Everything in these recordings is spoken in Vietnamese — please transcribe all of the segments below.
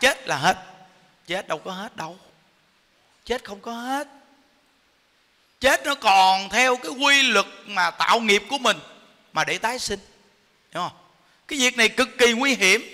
chết là hết. Chết đâu có hết đâu. Chết không có hết. Chết nó còn theo cái quy luật mà tạo nghiệp của mình mà để tái sinh, hiểu không? Cái việc này cực kỳ nguy hiểm.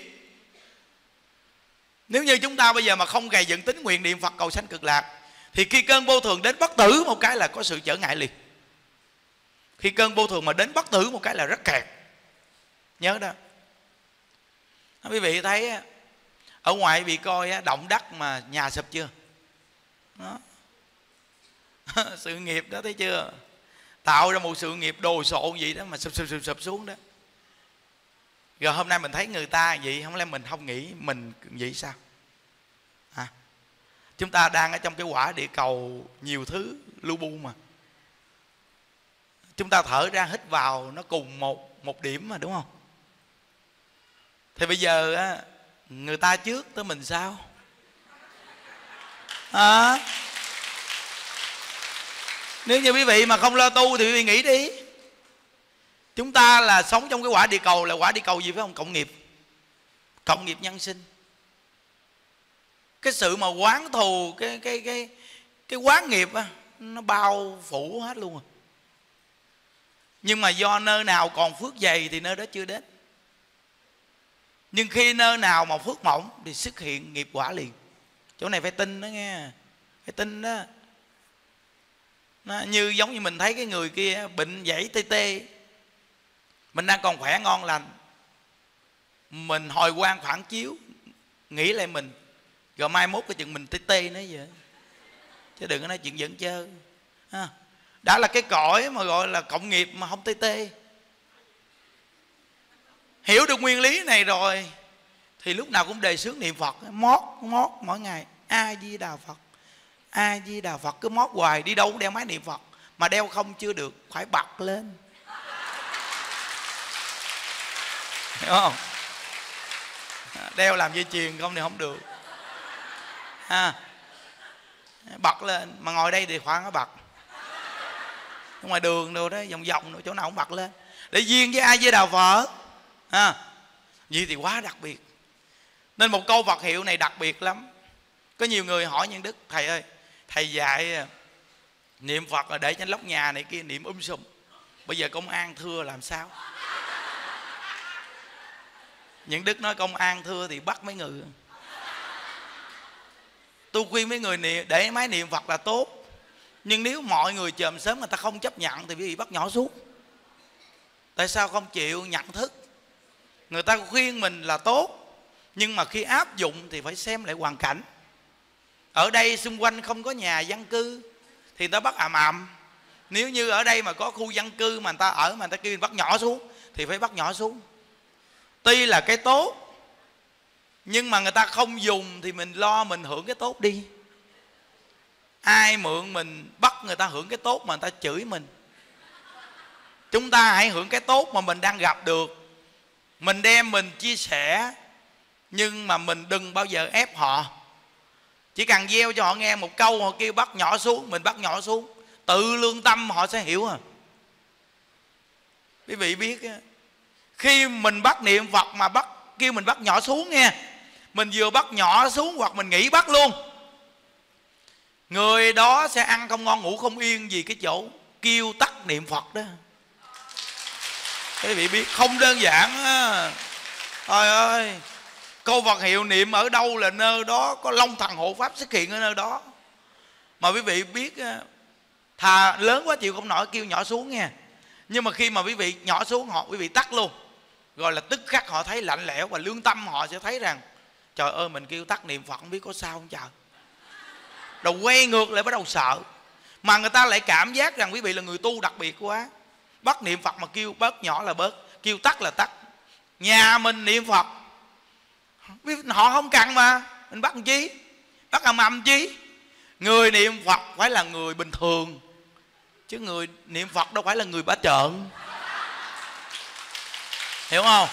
Nếu như chúng ta bây giờ mà không gầy dựng tín nguyện niệm Phật cầu sanh cực lạc, thì khi cơn vô thường đến bất tử một cái là có sự trở ngại liền. Khi cơn vô thường mà đến bất tử một cái là rất kẹt. Nhớ đó. Quý vị thấy ở ngoài bị coi động đất mà nhà sụp chưa? Đó. Sự nghiệp đó, thấy chưa? Tạo ra một sự nghiệp đồ sộ gì đó mà sụp xuống đó. Rồi hôm nay mình thấy người ta vậy, không lẽ mình không nghĩ mình vậy sao? Chúng ta đang ở trong cái quả địa cầu nhiều thứ lưu bu mà. Chúng ta thở ra hít vào nó cùng một điểm mà, đúng không? Thì bây giờ người ta trước tới mình sao? Nếu như quý vị mà không lo tu thì quý vị nghĩ đi. Chúng ta là sống trong cái quả địa cầu, là quả địa cầu gì phải không? Cộng nghiệp. Cộng nghiệp nhân sinh. Cái sự mà quán thù, cái quán nghiệp nó bao phủ hết luôn rồi. Nhưng mà do nơi nào còn phước dày thì nơi đó chưa đến. Nhưng khi nơi nào mà phước mỏng thì xuất hiện nghiệp quả liền. Chỗ này phải tin đó nghe. Phải tin đó. Nó như giống như mình thấy cái người kia bệnh dãy tê tê, mình đang còn khỏe ngon lành, mình hồi quang phản chiếu, nghĩ lại mình, rồi mai mốt cái chuyện mình tê tê nữa vậy. Chứ đừng có nói chuyện giỡn chơi. Đã là cái cõi mà gọi là cộng nghiệp mà không tê tê. Hiểu được nguyên lý này rồi thì lúc nào cũng đề xướng niệm Phật, mót mỗi ngày A Di Đà Phật, A Di Đà Phật, cứ mót hoài. Đi đâu cũng đeo máy niệm Phật, mà đeo không chưa được, phải bật lên, hiểu không? Đeo làm dây chuyền không thì không được. Bật lên, mà ngồi đây thì khoan nó bật. Ngoài đường đồ đó, vòng vòng chỗ nào cũng bật lên để duyên với ai với Đà Phật. Vậy thì quá đặc biệt. Nên một câu Phật hiệu này đặc biệt lắm. Có nhiều người hỏi Nhân Đức: thầy ơi, thầy dạy niệm Phật là để trên lóc nhà này kia niệm sùm, bây giờ công an thưa làm sao? Nhân Đức nói công an thưa thì bắt mấy người. Tôi khuyên mấy người để máy niệm Phật là tốt, nhưng nếu mọi người chòm sớm người ta không chấp nhận thì bị bắt nhỏ xuống. Tại sao không chịu nhận thức? Người ta khuyên mình là tốt, nhưng mà khi áp dụng thì phải xem lại hoàn cảnh. Ở đây xung quanh không có nhà dân cư thì người ta bắt ầm. Nếu như ở đây mà có khu dân cư mà người ta ở mà người ta kêu bắt nhỏ xuống thì phải bắt nhỏ xuống. Tuy là cái tốt, nhưng mà người ta không dùng thì mình lo mình hưởng cái tốt đi. Ai mượn mình bắt người ta hưởng cái tốt mà người ta chửi mình. Chúng ta hãy hưởng cái tốt mà mình đang gặp được. Mình đem mình chia sẻ, nhưng mà mình đừng bao giờ ép họ. Chỉ cần gieo cho họ nghe một câu, họ kêu bắt nhỏ xuống, mình bắt nhỏ xuống. Tự lương tâm họ sẽ hiểu. Quý vị biết, khi mình bắt niệm Phật mà kêu mình bắt nhỏ xuống nghe, mình vừa bắt nhỏ xuống hoặc mình nghĩ bắt luôn, người đó sẽ ăn không ngon ngủ không yên vì cái chỗ kêu tắt niệm Phật đó. Quý vị biết không đơn giản á. Trời ơi, câu Phật hiệu niệm ở đâu là nơi đó có Long Thần hộ Pháp xuất hiện ở nơi đó. Mà quý vị biết, thà lớn quá chịu không nổi kêu nhỏ xuống nha. Nhưng mà khi mà quý vị nhỏ xuống quý vị tắt luôn, rồi là tức khắc họ thấy lạnh lẽo, và lương tâm họ sẽ thấy rằng trời ơi, mình kêu tắt niệm Phật không biết có sao không trời. Rồi quay ngược lại bắt đầu sợ. Mà người ta lại cảm giác rằng quý vị là người tu đặc biệt quá. Bắt niệm Phật mà kêu bớt nhỏ là bớt, kêu tắt là tắt. Nhà mình niệm Phật họ không cần mà mình bắt làm chi, bắt ầm chi. Người niệm Phật phải là người bình thường, chứ người niệm Phật đâu phải là người bá trợn. Hiểu không?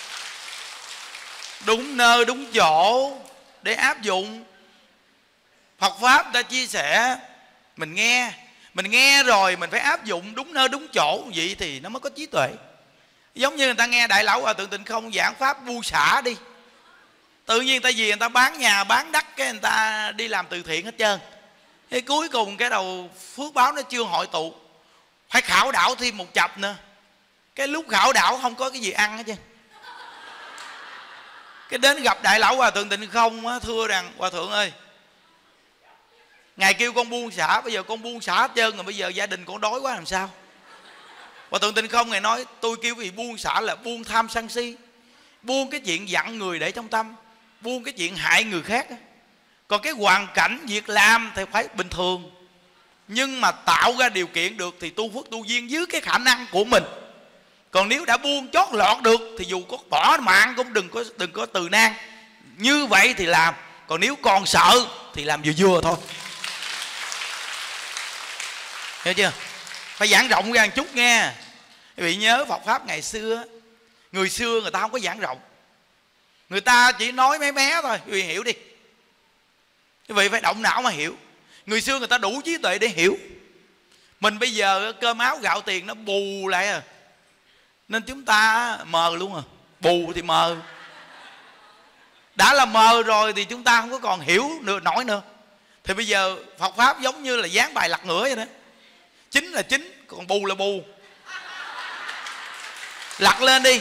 Đúng nơi đúng chỗ để áp dụng. Phật Pháp ta chia sẻ, mình nghe rồi mình phải áp dụng đúng nơi đúng chỗ. Vậy thì nó mới có trí tuệ. Giống như người ta nghe Đại Lão Hòa Thượng Tịnh Không giảng Pháp buông xả đi, Tự nhiên ta về người ta bán nhà bán đất, cái người ta đi làm từ thiện hết trơn. Cái cuối cùng cái đầu phước báo nó chưa hội tụ, phải khảo đảo thêm một chập nữa. Cái lúc khảo đảo không có cái gì ăn hết trơn. Cái đến gặp đại lão Hòa Thượng Tịnh Không á, thưa rằng Hòa Thượng ơi, Ngài kêu con buông xả, bây giờ con buông xả hết trơn rồi, bây giờ gia đình con đói quá làm sao? Hòa Thượng Tịnh Không Ngài nói tôi kêu vì buông xả là buông tham sân si, buông cái chuyện giận người để trong tâm, buông cái chuyện hại người khác. Còn cái hoàn cảnh việc làm thì phải bình thường, nhưng mà tạo ra điều kiện được thì tu phước tu duyên dưới cái khả năng của mình. Còn nếu đã buông chót lọt được thì dù có bỏ mạng cũng đừng có từ nan. Như vậy thì làm. Còn nếu còn sợ thì làm vừa vừa thôi. Hiểu chưa? Phải giảng rộng ra một chút nghe. Quý vị nhớ Phật Pháp ngày xưa, người xưa người ta không có giảng rộng, người ta chỉ nói mé mé thôi. Quý vị hiểu đi, quý vị phải động não mà hiểu. Người xưa người ta đủ trí tuệ để hiểu. Mình bây giờ cơm áo gạo tiền nó bù lại à, nên chúng ta mờ luôn à. Bù thì mờ, đã là mờ rồi thì chúng ta không có còn hiểu nữa, nổi nữa. Thì bây giờ Phật Pháp giống như là dán bài lật ngửa vậy đó. Chính là chính, còn bù là bù. Lật lên đi.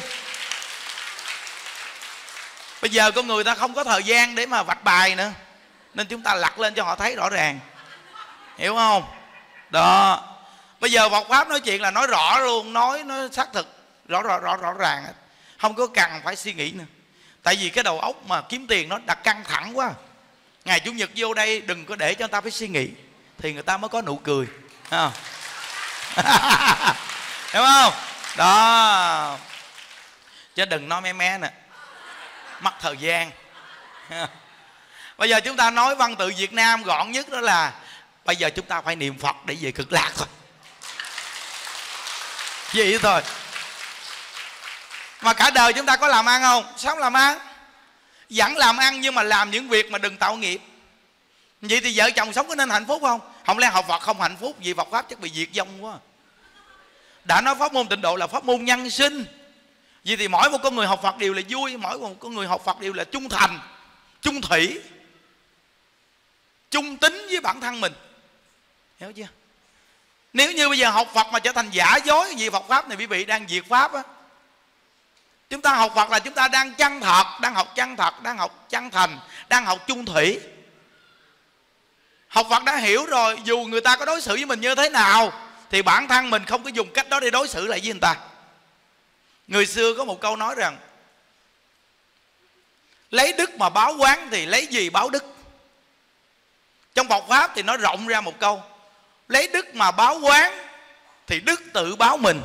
Bây giờ con người ta không có thời gian để mà vạch bài nữa, nên chúng ta lật lên cho họ thấy rõ ràng. Hiểu không? Đó. Bây giờ Phật Pháp nói chuyện là nói rõ luôn, nói xác thực, rõ ràng, không có cần phải suy nghĩ nữa. Tại vì cái đầu óc mà kiếm tiền nó đã căng thẳng quá. Ngày Chủ nhật vô đây đừng có để cho người ta phải suy nghĩ, thì người ta mới có nụ cười. Hiểu không? Đó. Chứ đừng nói mé mé nè, mất thời gian. Bây giờ chúng ta nói văn tự Việt Nam gọn nhất đó là bây giờ chúng ta phải niệm Phật để về cực lạc thôi. Vậy thôi. Mà cả đời chúng ta có làm ăn không? Sao không làm ăn? Vẫn làm ăn nhưng mà làm những việc mà đừng tạo nghiệp. Vậy thì vợ chồng sống có nên hạnh phúc không? Không lẽ học Phật không hạnh phúc? Vì Phật Pháp chắc bị diệt vong quá. Đã nói pháp môn tịnh độ là pháp môn nhân sinh. Vì thì mỗi một con người học Phật đều là vui, mỗi một con người học Phật đều là trung thành, trung thủy, trung tín với bản thân mình. Hiểu chưa? Nếu như bây giờ học Phật mà trở thành giả dối vì Phật Pháp này, quý vị đang diệt Pháp á. Chúng ta học Phật là chúng ta đang chân thật, đang học chân thật, đang học chân thành, đang học chung thủy. Học Phật đã hiểu rồi, dù người ta có đối xử với mình như thế nào thì bản thân mình không có dùng cách đó để đối xử lại với người ta. Người xưa có một câu nói rằng lấy đức mà báo oán thì lấy gì báo đức. Trong Phật Pháp thì nó rộng ra một câu: lấy đức mà báo oán thì đức tự báo mình.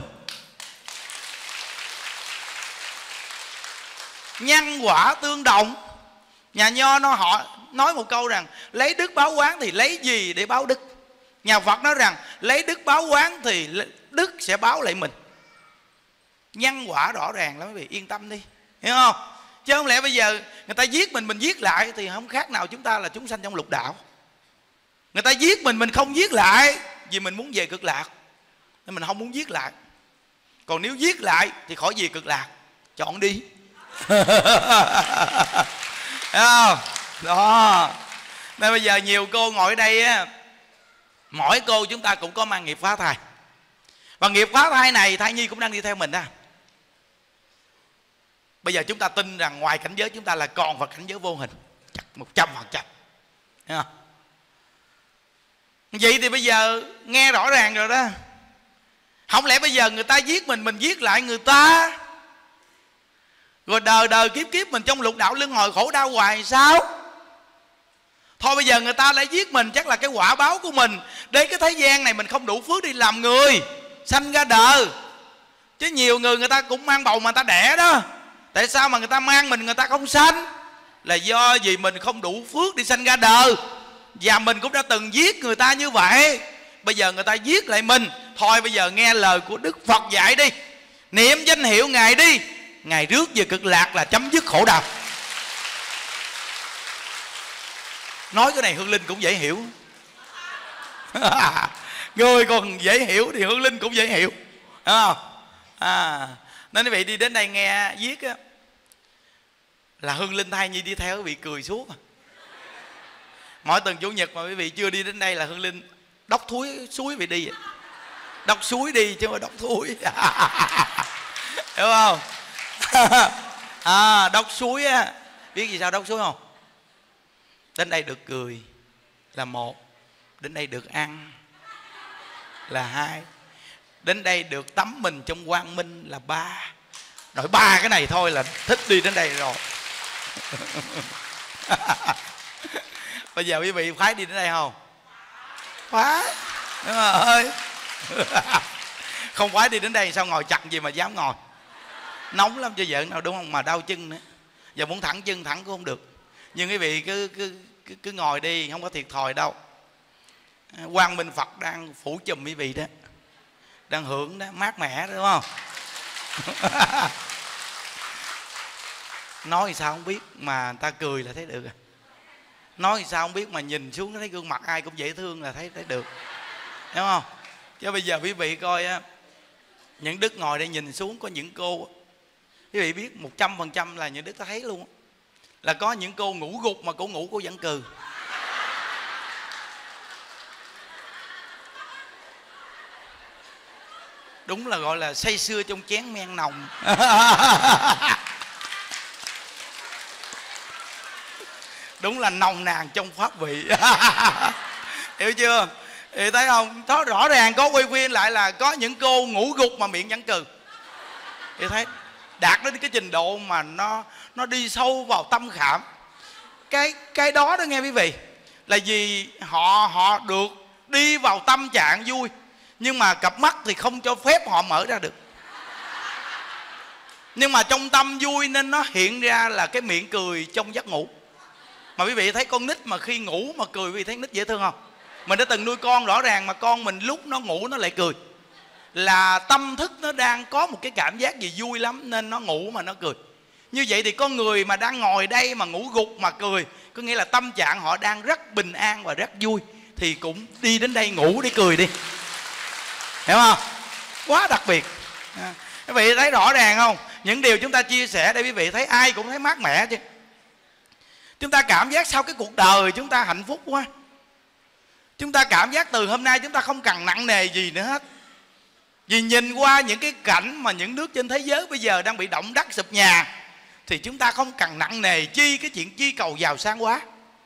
Nhân quả tương đồng. Nhà Nho họ nói một câu rằng lấy đức báo oán thì lấy gì để báo đức. Nhà Phật nói rằng lấy đức báo oán thì đức sẽ báo lại mình. Nhân quả rõ ràng lắm quý vị, yên tâm đi. Hiểu không? Chứ không lẽ bây giờ người ta giết mình giết lại thì không khác nào chúng ta là chúng sanh trong lục đạo. Người ta giết mình không giết lại vì mình muốn về cực lạc, nên mình không muốn giết lại. Còn nếu giết lại thì khỏi về cực lạc, chọn đi. Thấy không? Đó. Nên bây giờ nhiều cô ngồi ở đây á, mỗi cô chúng ta cũng có mang nghiệp phá thai. Và nghiệp phá thai này thai nhi cũng đang đi theo mình đó. Bây giờ chúng ta tin rằng ngoài cảnh giới chúng ta là còn vào cảnh giới vô hình, chắc 100%. Thấy không? Vậy thì bây giờ nghe rõ ràng rồi đó. Không lẽ bây giờ người ta giết mình giết lại người ta, rồi đời đời kiếp kiếp mình trong lục đạo luân hồi khổ đau hoài sao? Thôi bây giờ người ta lại giết mình, chắc là cái quả báo của mình. Đến cái thế gian này mình không đủ phước đi làm người, sanh ra đời. Chứ nhiều người ta cũng mang bầu mà người ta đẻ đó. Tại sao mà người ta mang mình người ta không sanh? Là do vì mình không đủ phước đi sanh ra đời. Và mình cũng đã từng giết người ta như vậy. Bây giờ người ta giết lại mình. Thôi bây giờ nghe lời của Đức Phật dạy đi, niệm danh hiệu Ngài đi, Ngài rước về cực lạc là chấm dứt khổ đau. Nói cái này Hương Linh cũng dễ hiểu. Người còn dễ hiểu thì Hương Linh cũng dễ hiểu. Đúng không? Nên quý vị đi đến đây nghe viết á, là Hương Linh thai nhi đi theo quý vị cười suốt. Mỗi tuần chủ nhật mà quý vị chưa đi đến đây là Hương Linh đốc suối vị đi, đốc suối đi chứ không phải đốc thúi. Hiểu không? Đốc suối á, biết gì sao đốc suối không? Đến đây được cười là một, đến đây được ăn là hai, đến đây được tắm mình trong quang minh là ba. Nội ba cái này thôi là thích đi đến đây rồi. Bây giờ quý vị khoái đi đến đây không? Khoái, đúng rồi. Không khoái đi đến đây sao ngồi chặt gì mà dám ngồi. Nóng lắm cho vợ nào, đúng không? Mà đau chân nữa. Giờ muốn thẳng chân thẳng cũng không được. Nhưng quý vị cứ ngồi đi, không có thiệt thòi đâu. Quang Minh Phật đang phủ chùm quý vị đó, đang hưởng đó, mát mẻ đó, đúng không? Nói thì sao không biết mà ta cười là thấy được. Nói thì sao không biết mà nhìn xuống thấy gương mặt ai cũng dễ thương là thấy được, đúng không? Chứ bây giờ quý vị coi á, những Đức ngồi đây nhìn xuống có những cô, quý vị biết 100% là những Đức ta thấy luôn, là có những cô ngủ gục mà cô ngủ cô vẫn cười. Đúng là gọi là say sưa trong chén men nồng. Đúng là nồng nàn trong pháp vị. Hiểu chưa? Thì thấy không? Đó, rõ ràng có quy quyên lại là có những cô ngủ gục mà miệng vẫn cười. Thì thấy đạt đến cái trình độ mà nó đi sâu vào tâm khảm. Cái đó đó nghe quý vị, là vì họ được đi vào tâm trạng vui, nhưng mà cặp mắt thì không cho phép họ mở ra được. Nhưng mà trong tâm vui nên nó hiện ra là cái miệng cười trong giấc ngủ. Mà quý vị thấy con nít mà khi ngủ mà cười, quý vị thấy nít dễ thương không? Mình đã từng nuôi con, rõ ràng mà con mình lúc nó ngủ nó lại cười, là tâm thức nó đang có một cái cảm giác gì vui lắm nên nó ngủ mà nó cười. Như vậy thì con người mà đang ngồi đây mà ngủ gục mà cười, có nghĩa là tâm trạng họ đang rất bình an và rất vui, thì cũng đi đến đây ngủ để cười đi. Hiểu không? Quá đặc biệt. Quý vị thấy rõ ràng không? Những điều chúng ta chia sẻ để quý vị thấy ai cũng thấy mát mẻ chứ. Chúng ta cảm giác sau cái cuộc đời chúng ta hạnh phúc quá. Chúng ta cảm giác từ hôm nay chúng ta không cần nặng nề gì nữa hết. Vì nhìn qua những cái cảnh mà những nước trên thế giới bây giờ đang bị động đất sụp nhà, thì chúng ta không cần nặng nề chi cái chuyện chi cầu giàu sang quá.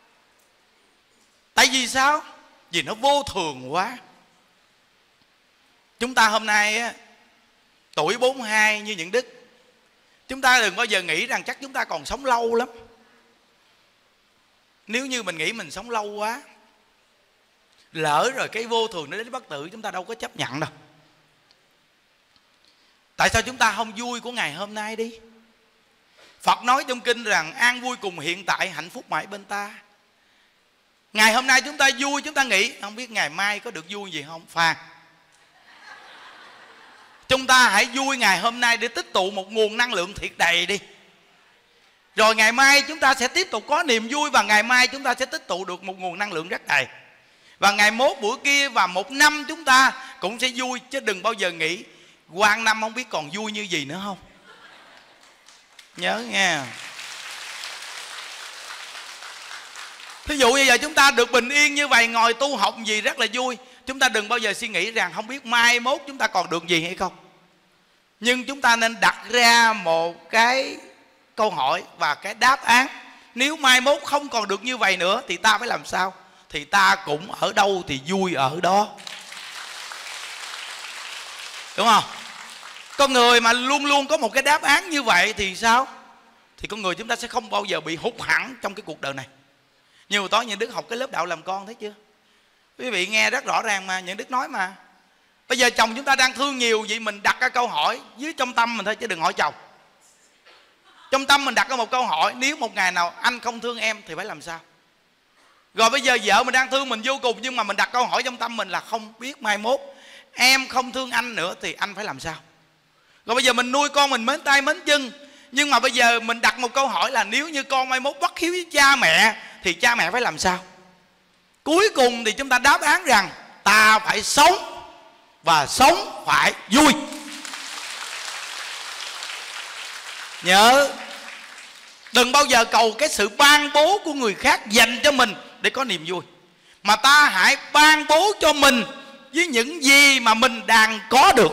Tại vì sao? Vì nó vô thường quá. Chúng ta hôm nay á, tuổi 42 như những Đức, chúng ta đừng bao giờ nghĩ rằng chắc chúng ta còn sống lâu lắm. Nếu như mình nghĩ mình sống lâu quá, lỡ rồi cái vô thường nó đến bất tử, chúng ta đâu có chấp nhận đâu. Tại sao chúng ta không vui của ngày hôm nay đi? Phật nói trong kinh rằng an vui cùng hiện tại, hạnh phúc mãi bên ta. Ngày hôm nay chúng ta vui, chúng ta nghĩ không biết ngày mai có được vui gì không? Phan, chúng ta hãy vui ngày hôm nay để tích tụ một nguồn năng lượng thiệt đầy đi. Rồi ngày mai chúng ta sẽ tiếp tục có niềm vui, và ngày mai chúng ta sẽ tích tụ được một nguồn năng lượng rất đầy. Và ngày mốt bữa kia và một năm chúng ta cũng sẽ vui. Chứ đừng bao giờ nghĩ qua năm không biết còn vui như gì nữa không. Nhớ nghe. Thí dụ bây giờ chúng ta được bình yên như vậy, ngồi tu học gì rất là vui. Chúng ta đừng bao giờ suy nghĩ rằng không biết mai mốt chúng ta còn được gì hay không. Nhưng chúng ta nên đặt ra một cái câu hỏi và cái đáp án. Nếu mai mốt không còn được như vậy nữa thì ta phải làm sao? Thì ta cũng ở đâu thì vui ở đó. Đúng không? Con người mà luôn luôn có một cái đáp án như vậy thì sao? Thì con người chúng ta sẽ không bao giờ bị hụt hẫng trong cái cuộc đời này. Nhiều tối những Đức học cái lớp đạo làm con, thấy chưa? Quý vị nghe rất rõ ràng mà, những Đức nói mà. Bây giờ chồng chúng ta đang thương nhiều, vậy mình đặt cái câu hỏi dưới trong tâm mình thôi, chứ đừng hỏi chồng. Trong tâm mình đặt ra một câu hỏi, nếu một ngày nào anh không thương em thì phải làm sao? Rồi bây giờ vợ mình đang thương mình vô cùng, nhưng mà mình đặt câu hỏi trong tâm mình là không biết mai mốt em không thương anh nữa thì anh phải làm sao? Rồi bây giờ mình nuôi con mình mến tay mến chân, nhưng mà bây giờ mình đặt một câu hỏi là nếu như con mai mốt bất hiếu với cha mẹ thì cha mẹ phải làm sao? Cuối cùng thì chúng ta đáp án rằng ta phải sống, và sống phải vui. Đừng bao giờ cầu cái sự ban bố của người khác dành cho mình để có niềm vui, mà ta hãy ban bố cho mình với những gì mà mình đang có được.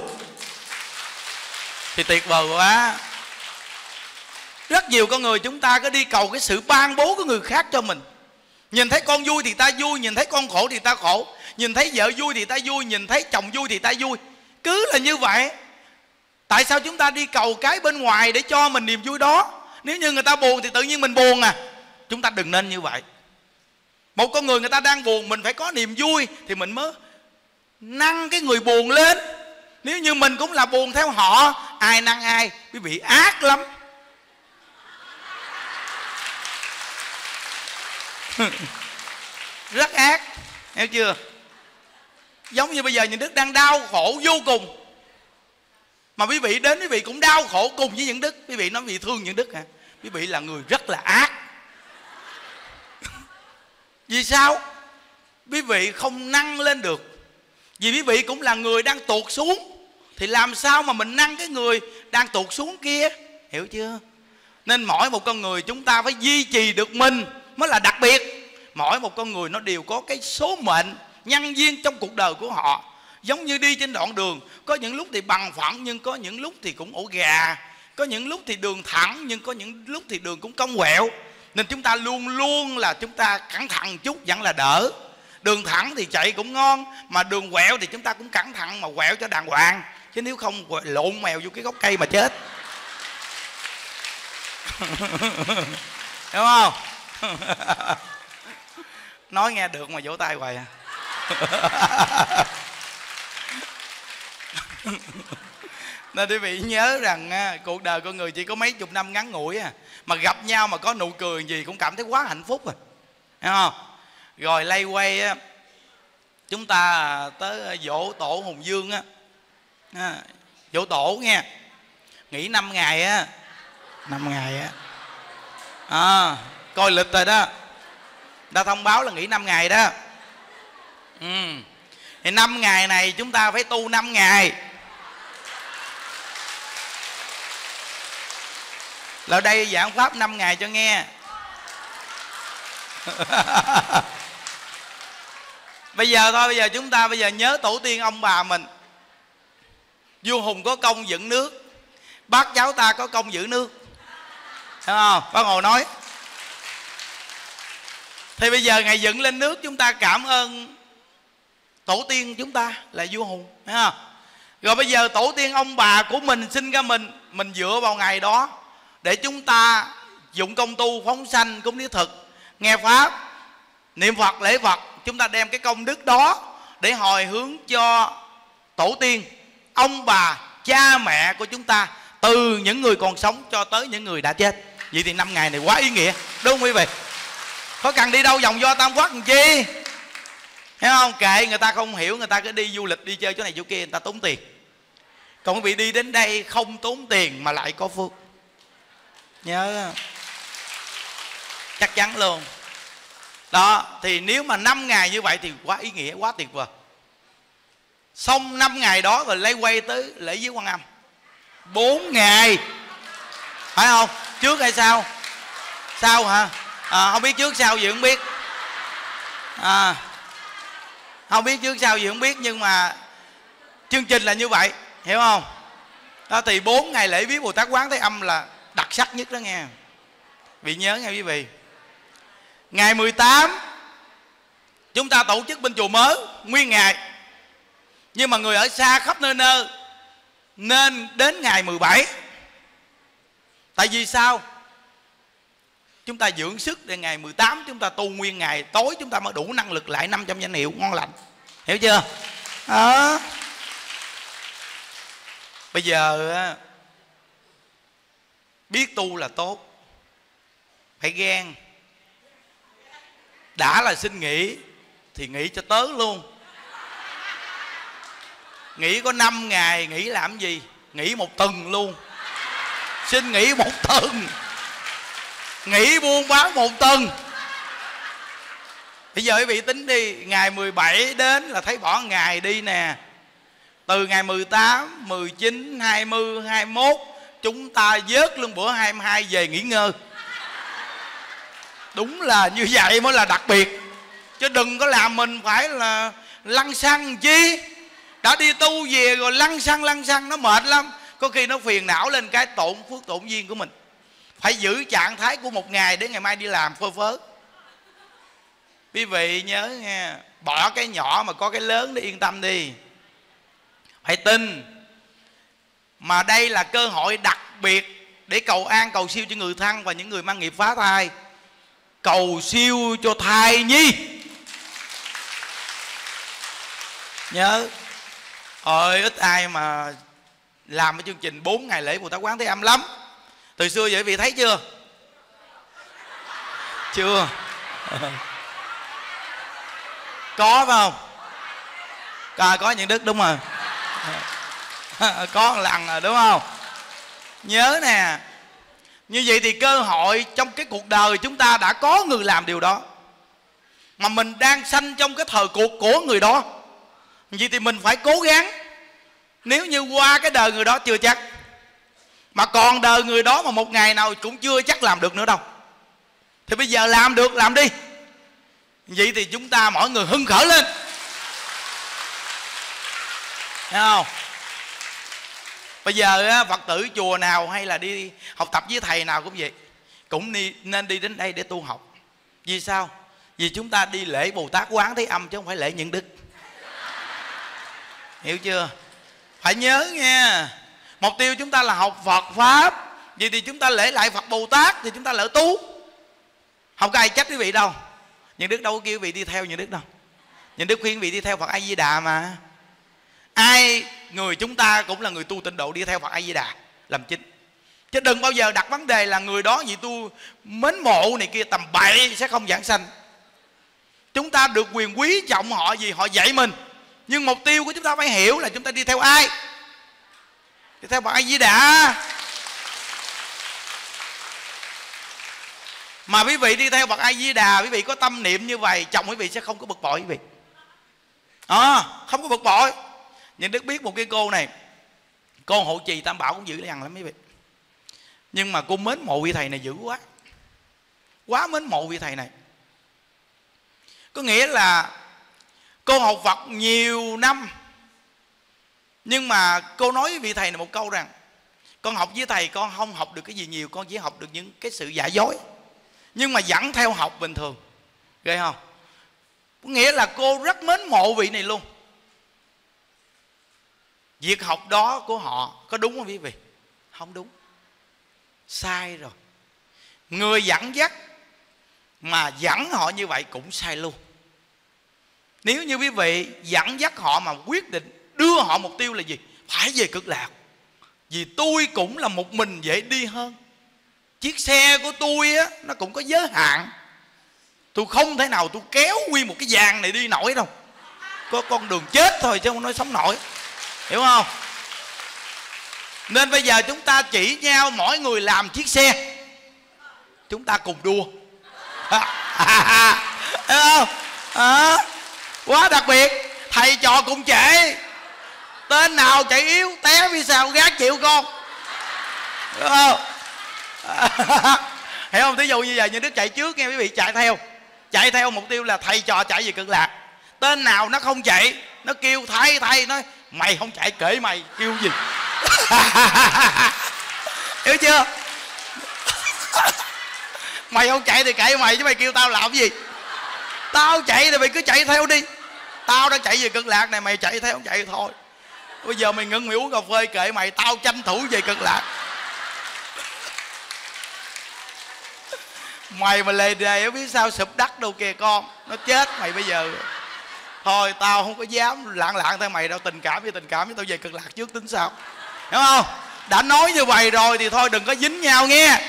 Thì tuyệt vời quá. Rất nhiều con người chúng ta cứ đi cầu cái sự ban bố của người khác cho mình. Nhìn thấy con vui thì ta vui, nhìn thấy con khổ thì ta khổ, nhìn thấy vợ vui thì ta vui, nhìn thấy chồng vui thì ta vui. Cứ là như vậy. Tại sao chúng ta đi cầu cái bên ngoài để cho mình niềm vui đó? Nếu như người ta buồn thì tự nhiên mình buồn à. Chúng ta đừng nên như vậy. Một con người ta đang buồn, mình phải có niềm vui thì mình mới nâng cái người buồn lên. Nếu như mình cũng là buồn theo họ, ai nâng ai? Quý vị ác lắm. Rất ác, hiểu chưa? Giống như bây giờ nhà Đức đang đau khổ vô cùng, mà quý vị đến quý vị cũng đau khổ cùng với những Đức. Quý vị nói quý vị thương những Đức hả? Quý vị là người rất là ác. Vì sao? Quý vị không nâng lên được. Vì quý vị cũng là người đang tụt xuống, thì làm sao mà mình nâng cái người đang tụt xuống kia? Hiểu chưa? Nên mỗi một con người chúng ta phải duy trì được mình mới là đặc biệt. Mỗi một con người nó đều có cái số mệnh nhân duyên trong cuộc đời của họ. Giống như đi trên đoạn đường, có những lúc thì bằng phẳng, nhưng có những lúc thì cũng ổ gà. Có những lúc thì đường thẳng, nhưng có những lúc thì đường cũng cong quẹo. Nên chúng ta luôn luôn là chúng ta cẩn thận chút vẫn là đỡ. Đường thẳng thì chạy cũng ngon, mà đường quẹo thì chúng ta cũng cẩn thận mà quẹo cho đàng hoàng. Chứ nếu không lộn mèo vô cái gốc cây mà chết. Đúng không? Nói nghe được mà vỗ tay hoài à. Nên quý vị nhớ rằng cuộc đời con người chỉ có mấy chục năm ngắn ngủi à, mà gặp nhau mà có nụ cười gì cũng cảm thấy quá hạnh phúc rồi, hiểu không? Rồi lay quay chúng ta tới dỗ tổ Hùng Dương á, dỗ tổ nghe, nghỉ 5 ngày á, 5 ngày á, coi lịch rồi đó, đã thông báo là nghỉ 5 ngày đó. Thì 5 ngày này chúng ta phải tu 5 ngày. Là đây giảng pháp 5 ngày cho nghe. Bây giờ thôi, bây giờ chúng ta nhớ tổ tiên ông bà mình. Vua Hùng có công dựng nước, bác cháu ta có công giữ nước, hiểu không? Bác Hồ nói. Thì bây giờ ngày dựng lên nước, chúng ta cảm ơn tổ tiên chúng ta là vua Hùng, thấy không? Rồi bây giờ tổ tiên ông bà của mình sinh ra mình dựa vào ngày đó để chúng ta dụng công tu, phóng sanh, cúng thiết thực, nghe pháp, niệm Phật, lễ Phật. Chúng ta đem cái công đức đó để hồi hướng cho tổ tiên, ông bà, cha mẹ của chúng ta, từ những người còn sống cho tới những người đã chết. Vậy thì 5 ngày này quá ý nghĩa, đúng không quý vị? Có cần đi đâu vòng vo Tam Quốc làm chi, hiểu không? Kệ người ta không hiểu, người ta cứ đi du lịch, đi chơi chỗ này chỗ kia, người ta tốn tiền. Còn quý vị đi đến đây không tốn tiền mà lại có phước, nhớ chắc chắn luôn đó. Thì nếu mà 5 ngày như vậy thì quá ý nghĩa, quá tuyệt vời. Xong 5 ngày đó rồi lấy quay tới lễ viếng Quan Âm 4 ngày, phải không? Trước hay sau? Sau hả? Không biết trước sau gì không biết, không biết trước sau gì không biết, nhưng mà chương trình là như vậy, hiểu không? Đó, thì 4 ngày lễ viếng Bồ Tát Quán Thế Âm là đặc sắc nhất đó nghe. Vì nhớ nghe quý vị, ngày 18 chúng ta tổ chức bên chùa Mới nguyên ngày, nhưng mà người ở xa khắp nơi nơi nên đến ngày 17. Tại vì sao? Chúng ta dưỡng sức để ngày 18 chúng ta tu nguyên ngày, tối chúng ta mới đủ năng lực lại 500 danh hiệu ngon lành, hiểu chưa? Bây giờ biết tu là tốt, phải ghen. Đã là xin nghỉ thì nghỉ cho tớ luôn. Nghỉ có 5 ngày, nghỉ làm gì? Nghỉ 1 tuần luôn. Xin nghỉ 1 tuần, nghỉ buôn bán 1 tuần. Bây giờ quý vị tính đi, ngày 17 đến là thấy bỏ ngày đi nè. Từ ngày 18, 19, 20, 21 chúng ta vớt luôn bữa 22 về nghỉ ngơi. Đúng là như vậy mới là đặc biệt, chứ đừng có làm mình phải là lăng xăng chi. Đã đi tu về rồi lăng xăng nó mệt lắm, có khi nó phiền não lên cái tổn phước tổn duyên của mình. Phải giữ trạng thái của một ngày để ngày mai đi làm phơ phớ. Quý vị nhớ nghe, bỏ cái nhỏ mà có cái lớn để yên tâm đi. Hãy tin. Mà đây là cơ hội đặc biệt để cầu an cầu siêu cho người thân và những người mang nghiệp phá thai. Cầu siêu cho thai nhi. Nhớ, ơi ít ai mà làm cái chương trình 4 ngày lễ Bồ Tát Quán Thế Âm lắm. Từ xưa vậy vị thấy chưa? Chưa. Có phải không? Có những đức đúng rồi. Có một lần rồi đúng không? Nhớ nè, như vậy thì cơ hội trong cái cuộc đời chúng ta đã có người làm điều đó, mà mình đang sanh trong cái thời cuộc của người đó. Vậy thì mình phải cố gắng. Nếu như qua cái đời người đó chưa chắc, mà còn đời người đó mà một ngày nào cũng chưa chắc làm được nữa đâu, thì bây giờ làm được làm đi. Vậy thì chúng ta mỗi người hưng khởi lên, thấy không? Bây giờ Phật tử chùa nào hay là đi học tập với thầy nào cũng vậy, cũng nên đi đến đây để tu học. Vì sao? Vì chúng ta đi lễ Bồ Tát Quán Thế Âm chứ không phải lễ Nhân Đức. Hiểu chưa? Phải nhớ nghe, mục tiêu chúng ta là học Phật Pháp. Vậy thì chúng ta lễ lại Phật Bồ Tát thì chúng ta lỡ tu. Không có ai trách quý vị đâu. Nhân Đức đâu có kêu quý vị đi theo Nhân Đức đâu. Nhân Đức khuyên quý vị đi theo Phật A Di Đà mà. Ai người chúng ta cũng là người tu tịnh độ, đi theo Phật A Di Đà làm chính. Chứ đừng bao giờ đặt vấn đề là người đó vì tu mến mộ này kia tầm bậy sẽ không giảng sanh. Chúng ta được quyền quý trọng họ vì họ dạy mình, nhưng mục tiêu của chúng ta phải hiểu là chúng ta đi theo ai. Đi theo Phật A Di Đà. Mà quý vị đi theo Phật A Di Đà, quý vị có tâm niệm như vậy, chồng quý vị sẽ không có bực bội quý vị. Không có bực bội. Nhưng Đức biết một cái cô này, cô hộ trì Tam Bảo cũng dữ dằn lắm quý vị. Nhưng mà cô mến mộ vị thầy này dữ quá. Quá mến mộ vị thầy này. Có nghĩa là cô học Phật nhiều năm, nhưng mà cô nói với vị thầy này một câu rằng: con học với thầy con không học được cái gì nhiều, con chỉ học được những cái sự giả dối, nhưng mà vẫn theo học bình thường. Ghê không? Có nghĩa là cô rất mến mộ vị này luôn. Việc học đó của họ có đúng không quý vị? Không đúng. Sai rồi. Người dẫn dắt mà dẫn họ như vậy cũng sai luôn. Nếu như quý vị dẫn dắt họ mà quyết định đưa họ mục tiêu là gì? Phải về Cực Lạc. Vì tôi cũng là một mình dễ đi hơn. Chiếc xe của tôi á, nó cũng có giới hạn. Tôi không thể nào tôi kéo nguyên một cái vàng này đi nổi đâu. Có con đường chết thôi chứ không nói sống nổi. Hiểu không? Nên bây giờ chúng ta chỉ nhau mỗi người làm chiếc xe, chúng ta cùng đua. Hiểu không? Quá đặc biệt. Thầy trò cùng chạy. Tên nào chạy yếu té phía sau gác chịu con. Hiểu không? Hiểu không? Thí dụ như giờ Nhân Đức chạy trước nghe quý vị, chạy theo. Chạy theo mục tiêu là thầy trò chạy về Cực Lạc. Tên nào nó không chạy, nó kêu thay nói mày không chạy kệ mày, kêu gì. Hiểu chưa? Mày không chạy thì kệ mày, chứ mày kêu tao làm gì. Tao chạy thì mày cứ chạy theo đi. Tao đã chạy về Cực Lạc này, mày chạy theo không chạy thôi. Bây giờ mày ngưng mày uống cà phê kệ mày, tao tranh thủ về Cực Lạc. Mày mà lề đề ở phía sau sụp đất đâu kìa con, nó chết mày bây giờ. Thôi tao không có dám lạng theo mày đâu, tình cảm với tao về Cực Lạc trước tính sao. Hiểu không? Đã nói như vậy rồi thì thôi đừng có dính nhau nghe.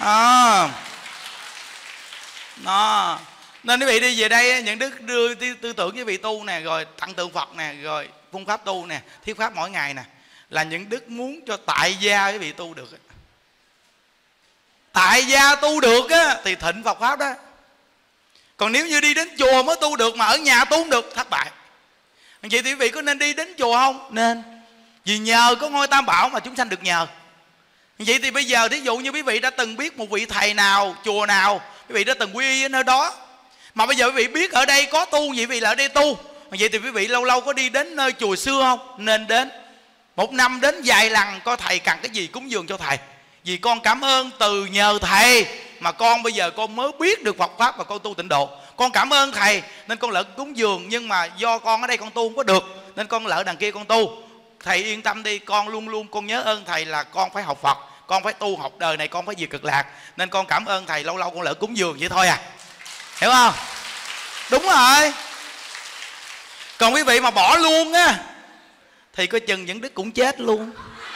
Đó. Nên quý vị đi về đây, những đức đưa tư tưởng với vị tu nè, rồi tặng tượng Phật nè, rồi phương pháp tu nè, thuyết pháp mỗi ngày nè, là những đức muốn cho tại gia quý vị tu được. Tại gia tu được á thì thịnh Phật pháp đó. Còn nếu như đi đến chùa mới tu được mà ở nhà tu không được, thất bại. Vậy thì quý vị có nên đi đến chùa không? Nên. Vì nhờ có ngôi Tam Bảo mà chúng sanh được nhờ. Vậy thì bây giờ thí dụ như quý vị đã từng biết một vị thầy nào, chùa nào quý vị đã từng quy y ở nơi đó. Mà bây giờ quý vị biết ở đây có tu, vậy vì là ở đây tu. Vậy thì quý vị lâu lâu có đi đến nơi chùa xưa không? Nên đến. Một năm đến vài lần coi thầy cần cái gì cúng dường cho thầy. Vì con cảm ơn từ nhờ thầy mà con bây giờ con mới biết được Phật Pháp và con tu tịnh độ. Con cảm ơn thầy nên con lỡ cúng dường, nhưng mà do con ở đây con tu không có được nên con lỡ đằng kia con tu. Thầy yên tâm đi, con luôn luôn con nhớ ơn thầy là con phải học Phật, con phải tu học đời này, con phải về cực lạc. Nên con cảm ơn thầy, lâu lâu con lỡ cúng dường vậy thôi à. Hiểu không? Đúng rồi. Còn quý vị mà bỏ luôn á thì coi chừng những đức cũng chết luôn.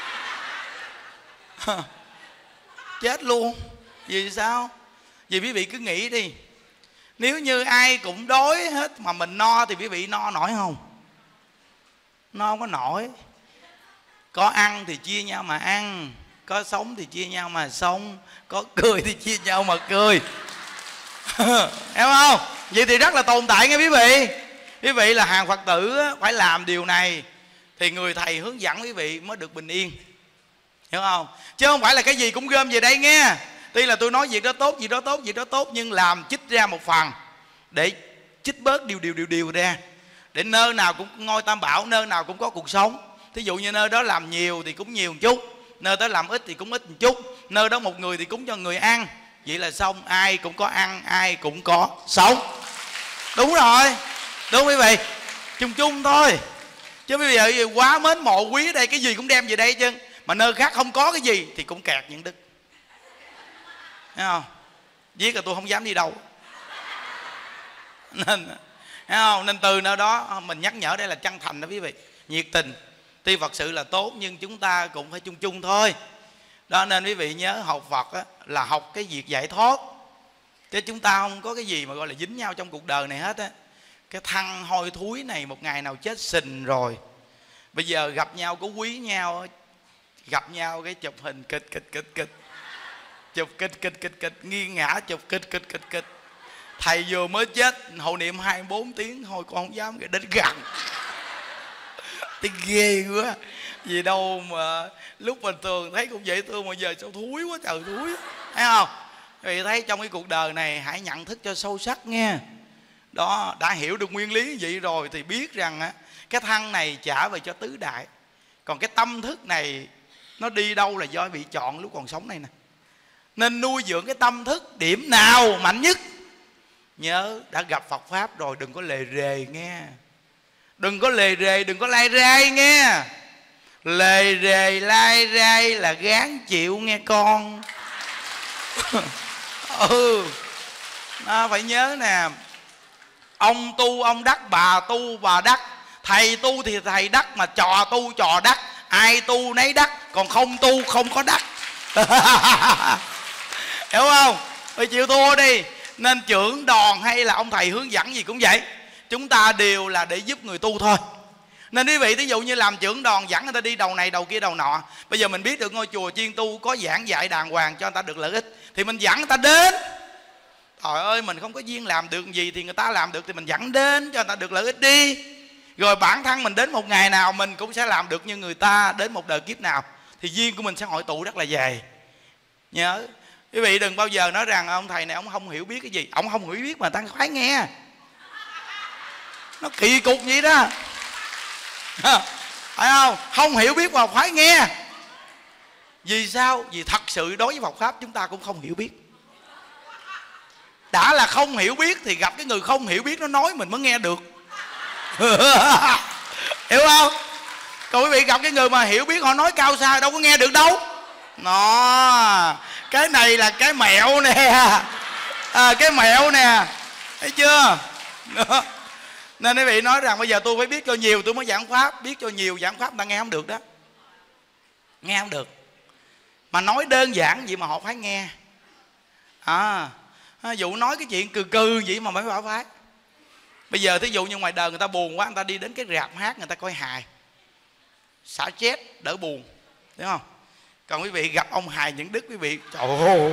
Chết luôn. Vì sao? Vì quý vị cứ nghĩ đi, nếu như ai cũng đói hết mà mình no thì quý vị no nổi không? No không có nổi. Có ăn thì chia nhau mà ăn, có sống thì chia nhau mà sống, có cười thì chia nhau mà cười. Hiểu không? Vậy thì rất là tồn tại nghe quý vị. Quý vị là hàng Phật tử phải làm điều này thì người thầy hướng dẫn quý vị mới được bình yên. Hiểu không? Chứ không phải là cái gì cũng gom về đây nghe. Tuy là tôi nói việc đó tốt, việc đó tốt, việc đó tốt, nhưng làm chích ra một phần để chích bớt điều ra, để nơi nào cũng ngôi tam bảo, nơi nào cũng có cuộc sống. Thí dụ như nơi đó làm nhiều thì cũng nhiều một chút, nơi đó làm ít thì cũng ít một chút, nơi đó một người thì cúng cho người ăn. Vậy là xong, ai cũng có ăn, ai cũng có sống. Đúng rồi, đúng quý vị. Chung chung thôi. Chứ bây giờ quá mến mộ quý ở đây, cái gì cũng đem về đây chứ. Mà nơi khác không có cái gì thì cũng kẹt những đức. Thấy không? Viết là tôi không dám đi đâu. Nên, thấy không? Nên từ nơi đó mình nhắc nhở đây là chân thành đó quý vị, nhiệt tình. Tuy Phật sự là tốt nhưng chúng ta cũng phải chung chung thôi. Đó nên quý vị nhớ học Phật á, là học cái việc giải thoát. Chứ chúng ta không có cái gì mà gọi là dính nhau trong cuộc đời này hết á. Cái thân hôi thúi này một ngày nào chết sình rồi. Bây giờ gặp nhau có quý nhau, gặp nhau cái chụp hình kịch. Chụp kịch, nghiêng ngã chụp kịch. Thầy vừa mới chết, hộ niệm 24 tiếng thôi con không dám đến gần. Thì ghê quá. Vì đâu mà lúc bình thường thấy cũng dễ thương, mà giờ sao thúi quá trời thúi. Thấy không? Vì thấy trong cái cuộc đời này hãy nhận thức cho sâu sắc nghe. Đó, đã hiểu được nguyên lý vậy rồi thì biết rằng á, cái thân này trả về cho tứ đại. Còn cái tâm thức này nó đi đâu là do bị chọn lúc còn sống này nè. Nên nuôi dưỡng cái tâm thức điểm nào mạnh nhất. Nhớ đã gặp Phật Pháp rồi đừng có lề rề nghe. Đừng có lề rề, đừng có lai rai nghe. Lề rề lai rai là gán chịu nghe con. Phải nhớ nè. Ông tu ông đắc, bà tu bà đắc. Thầy tu thì thầy đắc, mà trò tu trò đắc. Ai tu nấy đắc, còn không tu không có đắc. Hiểu không? Phải chịu thua đi. Nên trưởng đoàn hay là ông thầy hướng dẫn gì cũng vậy, chúng ta đều là để giúp người tu thôi. Nên quý vị, ví dụ như làm trưởng đoàn dẫn người ta đi đầu này đầu kia đầu nọ. Bây giờ mình biết được ngôi chùa chuyên tu có giảng dạy đàng hoàng cho người ta được lợi ích thì mình dẫn người ta đến. Trời ơi, mình không có duyên làm được gì thì người ta làm được thì mình dẫn đến cho người ta được lợi ích đi. Rồi bản thân mình đến một ngày nào mình cũng sẽ làm được như người ta đến một đời kiếp nào, thì duyên của mình sẽ hội tụ rất là dày. Nhớ quý vị đừng bao giờ nói rằng ông thầy này ông không hiểu biết cái gì. Ông không hiểu biết mà ta khoái nghe. Nó kỳ cục vậy đó. Phải không? Không hiểu biết mà khoái nghe. Vì sao? Vì thật sự đối với Phật Pháp chúng ta cũng không hiểu biết. Đã là không hiểu biết thì gặp cái người không hiểu biết nó nói mình mới nghe được. Hiểu không? Còn quý vị gặp cái người mà hiểu biết họ nói cao xa đâu có nghe được đâu. Nó cái này là cái mẹo nè. Cái mẹo nè. Thấy chưa? Nên quý vị nói rằng bây giờ tôi phải biết cho nhiều tôi mới giảng Pháp. Biết cho nhiều giảng Pháp người ta nghe không được đó. Nghe không được. Mà nói đơn giản vậy mà họ phải nghe. Dụ nói cái chuyện cừ vậy mà mới bảo phải. Bây giờ thí dụ như ngoài đời người ta buồn quá, người ta đi đến cái rạp hát người ta coi hài, xả chết đỡ buồn, đúng không? Còn quý vị gặp ông hài những đức, quý vị trời ơi,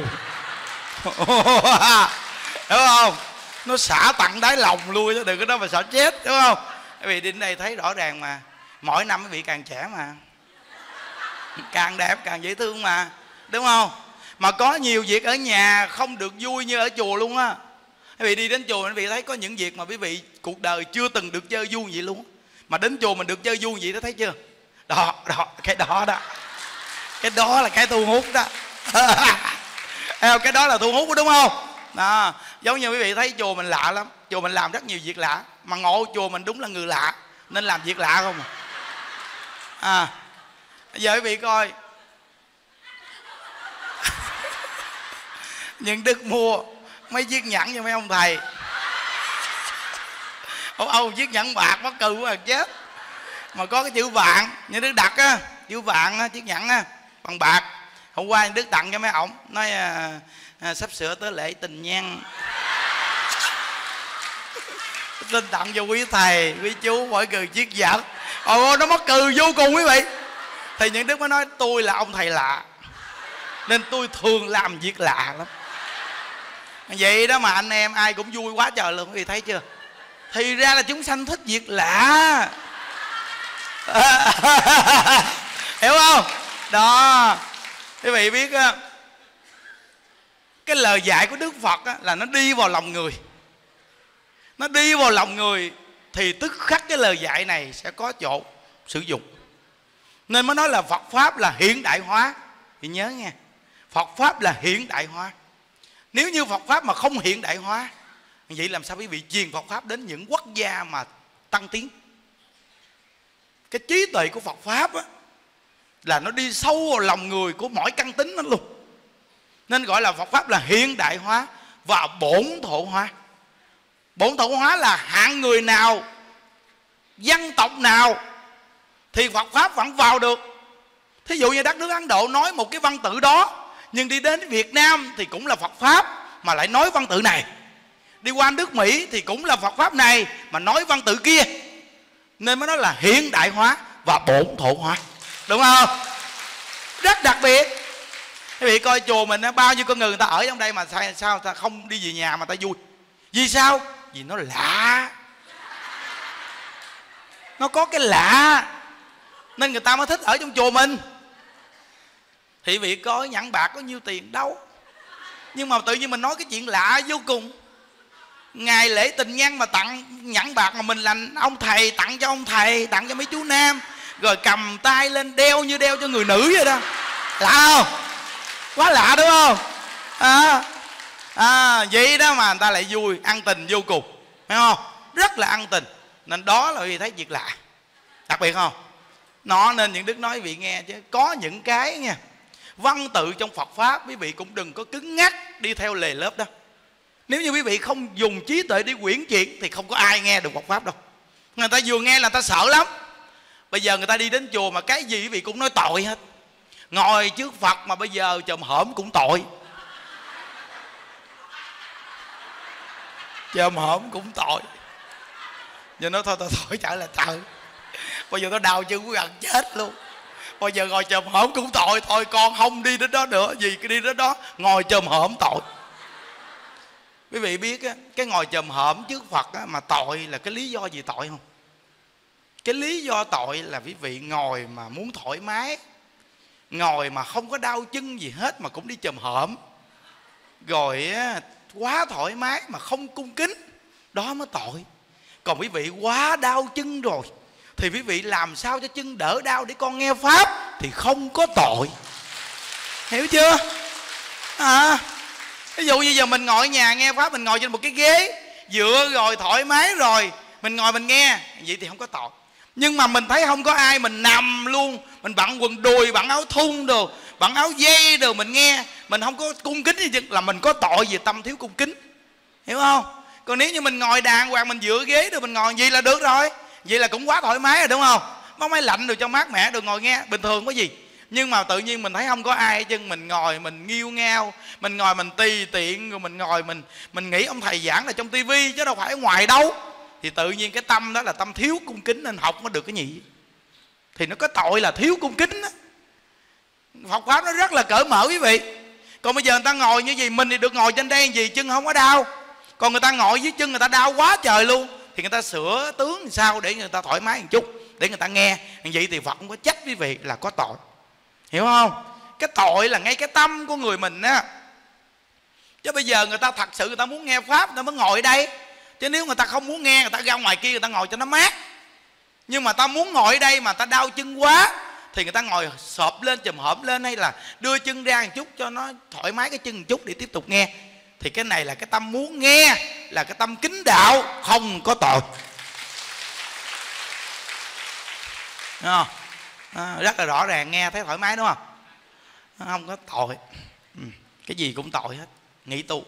đúng không? Nó xả tận đáy lòng lui đó, đừng có đó mà xả chết, đúng không? Quý vị đến đây thấy rõ ràng mà, mỗi năm quý vị càng trẻ mà, càng đẹp càng dễ thương mà, đúng không? Mà có nhiều việc ở nhà không được vui như ở chùa luôn á. Quý vị đi đến chùa quý vị thấy có những việc mà quý vị cuộc đời chưa từng được chơi vui vậy luôn. Mà đến chùa mình được chơi vui vậy đó, thấy chưa? Đó, cái đó đó. Cái đó là cái thu hút đó. Cái đó là thu hút đúng không? Đó, giống như quý vị thấy chùa mình lạ lắm. Chùa mình làm rất nhiều việc lạ. Mà ngộ chùa mình đúng là người lạ nên làm việc lạ không à. Giờ quý vị coi nhưng Đức mua mấy chiếc nhẫn cho mấy ông thầy. Ông chiếc nhẫn bạc mắc cừ quá chết. Mà có cái chữ vạn, như Đức đặt á, chữ vạn á, chiếc nhẫn á, bằng bạc. Hôm qua Đức tặng cho mấy ổng, nói sắp sửa tới lễ tình nhân, xin tặng cho quý thầy, quý chú mỗi người chiếc nhẫn. Ồ, nó mắc cừ vô cùng quý vị. Thì những Đức mới nói tôi là ông thầy lạ nên tôi thường làm việc lạ lắm. Vậy đó mà anh em ai cũng vui quá trời luôn, quý vị thấy chưa? Thì ra là chúng sanh thích việc lạ. Hiểu không? Đó, quý vị biết á, cái lời dạy của Đức Phật á, là nó đi vào lòng người. Nó đi vào lòng người thì tức khắc cái lời dạy này sẽ có chỗ sử dụng. Nên mới nói là Phật Pháp là hiện đại hóa. Thì nhớ nghe, Phật Pháp là hiện đại hóa. Nếu như Phật Pháp mà không hiện đại hóa, vậy làm sao quý vị truyền Phật Pháp đến những quốc gia mà tăng tiến? Cái trí tuệ của Phật Pháp á, là nó đi sâu vào lòng người của mỗi căn tính nó luôn. Nên gọi là Phật Pháp là hiện đại hóa và bổn thổ hóa. Bổn thổ hóa là hạng người nào, dân tộc nào thì Phật Pháp vẫn vào được. Thí dụ như đất nước Ấn Độ nói một cái văn tự đó, nhưng đi đến Việt Nam thì cũng là Phật Pháp mà lại nói văn tự này. Đi qua nước Mỹ thì cũng là Phật Pháp này mà nói văn tự kia. Nên mới nói là hiện đại hóa và bổn thổ hóa. Đúng không? Rất đặc biệt. Quý vị coi chùa mình bao nhiêu con người ta ở trong đây mà sao ta không đi về nhà mà ta vui? Vì sao? Vì nó lạ. Nó có cái lạ nên người ta mới thích ở trong chùa mình. Thì quý vị coi nhẫn bạc có nhiêu tiền đâu, nhưng mà tự nhiên mình nói cái chuyện lạ vô cùng. Ngày lễ tình nhân mà tặng nhẫn bạc, mà mình là ông thầy tặng cho ông thầy, tặng cho mấy chú nam, rồi cầm tay lên đeo như đeo cho người nữ vậy đó. Lạ không? Quá lạ đúng không? Vậy đó mà người ta lại vui, ăn tình vô cùng, phải không? Rất là ăn tình. Nên đó là vì thấy việc lạ. Đặc biệt không? Nó nên những Đức nói quý vị nghe chứ, có những cái nha, văn tự trong Phật Pháp quý vị cũng đừng có cứng nhắc đi theo lề lớp đó. Nếu như quý vị không dùng trí tuệ để quyển chuyển thì không có ai nghe được Phật Pháp đâu. Người ta vừa nghe là người ta sợ lắm. Bây giờ người ta đi đến chùa mà cái gì quý vị cũng nói tội hết. Ngồi trước Phật mà bây giờ chồm hổm cũng tội. Chồm hổm cũng tội. Giờ nói thôi trở lại trời. Bây giờ nó đau chân cũng gần chết luôn. Bây giờ ngồi chồm hổm cũng tội. Thôi con không đi đến đó nữa. Vì cái đi đến đó ngồi chồm hổm tội. Quý vị biết á, cái ngồi chồm hổm trước Phật á, mà tội là cái lý do gì tội không? Cái lý do tội là quý vị ngồi mà muốn thoải mái, ngồi mà không có đau chân gì hết mà cũng đi chồm hổm, rồi á, quá thoải mái mà không cung kính, đó mới tội. Còn quý vị quá đau chân rồi thì quý vị làm sao cho chân đỡ đau để con nghe Pháp thì không có tội. Hiểu chưa? Ví dụ như giờ mình ngồi ở nhà nghe Pháp, mình ngồi trên một cái ghế dựa rồi thoải mái rồi, mình ngồi mình nghe, vậy thì không có tội. Nhưng mà mình thấy không có ai, mình nằm luôn, mình bận quần đùi, bận áo thun đồ, bận áo dây đồ, mình nghe, mình không có cung kính gì là mình có tội về tâm thiếu cung kính. Hiểu không? Còn nếu như mình ngồi đàng hoàng, mình dựa ghế rồi mình ngồi vậy là được rồi. Vậy là cũng quá thoải mái rồi đúng không? Bóng máy lạnh rồi cho mát mẻ được ngồi nghe bình thường có gì. Nhưng mà tự nhiên mình thấy không có ai chứ mình ngồi mình nghiêu ngao, mình ngồi mình tùy tiện, rồi mình ngồi mình nghĩ ông thầy giảng là trong tivi chứ đâu phải ở ngoài đâu. Thì tự nhiên cái tâm đó là tâm thiếu cung kính nên học nó được cái nhị. Thì nó có tội là thiếu cung kính đó. Phật Pháp nó rất là cởi mở quý vị. Còn bây giờ người ta ngồi như gì, mình thì được ngồi trên đây gì chân không có đau. Còn người ta ngồi dưới chân người ta đau quá trời luôn. Thì người ta sửa tướng làm sao để người ta thoải mái một chút, để người ta nghe. Vậy thì Phật không có trách quý vị là có tội. Hiểu không? Cái tội là ngay cái tâm của người mình á. Chứ bây giờ người ta thật sự người ta muốn nghe pháp, người ta mới ngồi ở đây. Chứ nếu người ta không muốn nghe, người ta ra ngoài kia người ta ngồi cho nó mát. Nhưng mà ta muốn ngồi ở đây mà ta đau chân quá thì người ta ngồi sộp lên, chùm hổm lên, hay là đưa chân ra một chút cho nó thoải mái cái chân một chút để tiếp tục nghe. Thì cái này là cái tâm muốn nghe, là cái tâm kính đạo, không có tội. Đúng không? Rất là rõ ràng, nghe thấy thoải mái đúng không? Không có tội. Cái gì cũng tội hết. Nghỉ tu.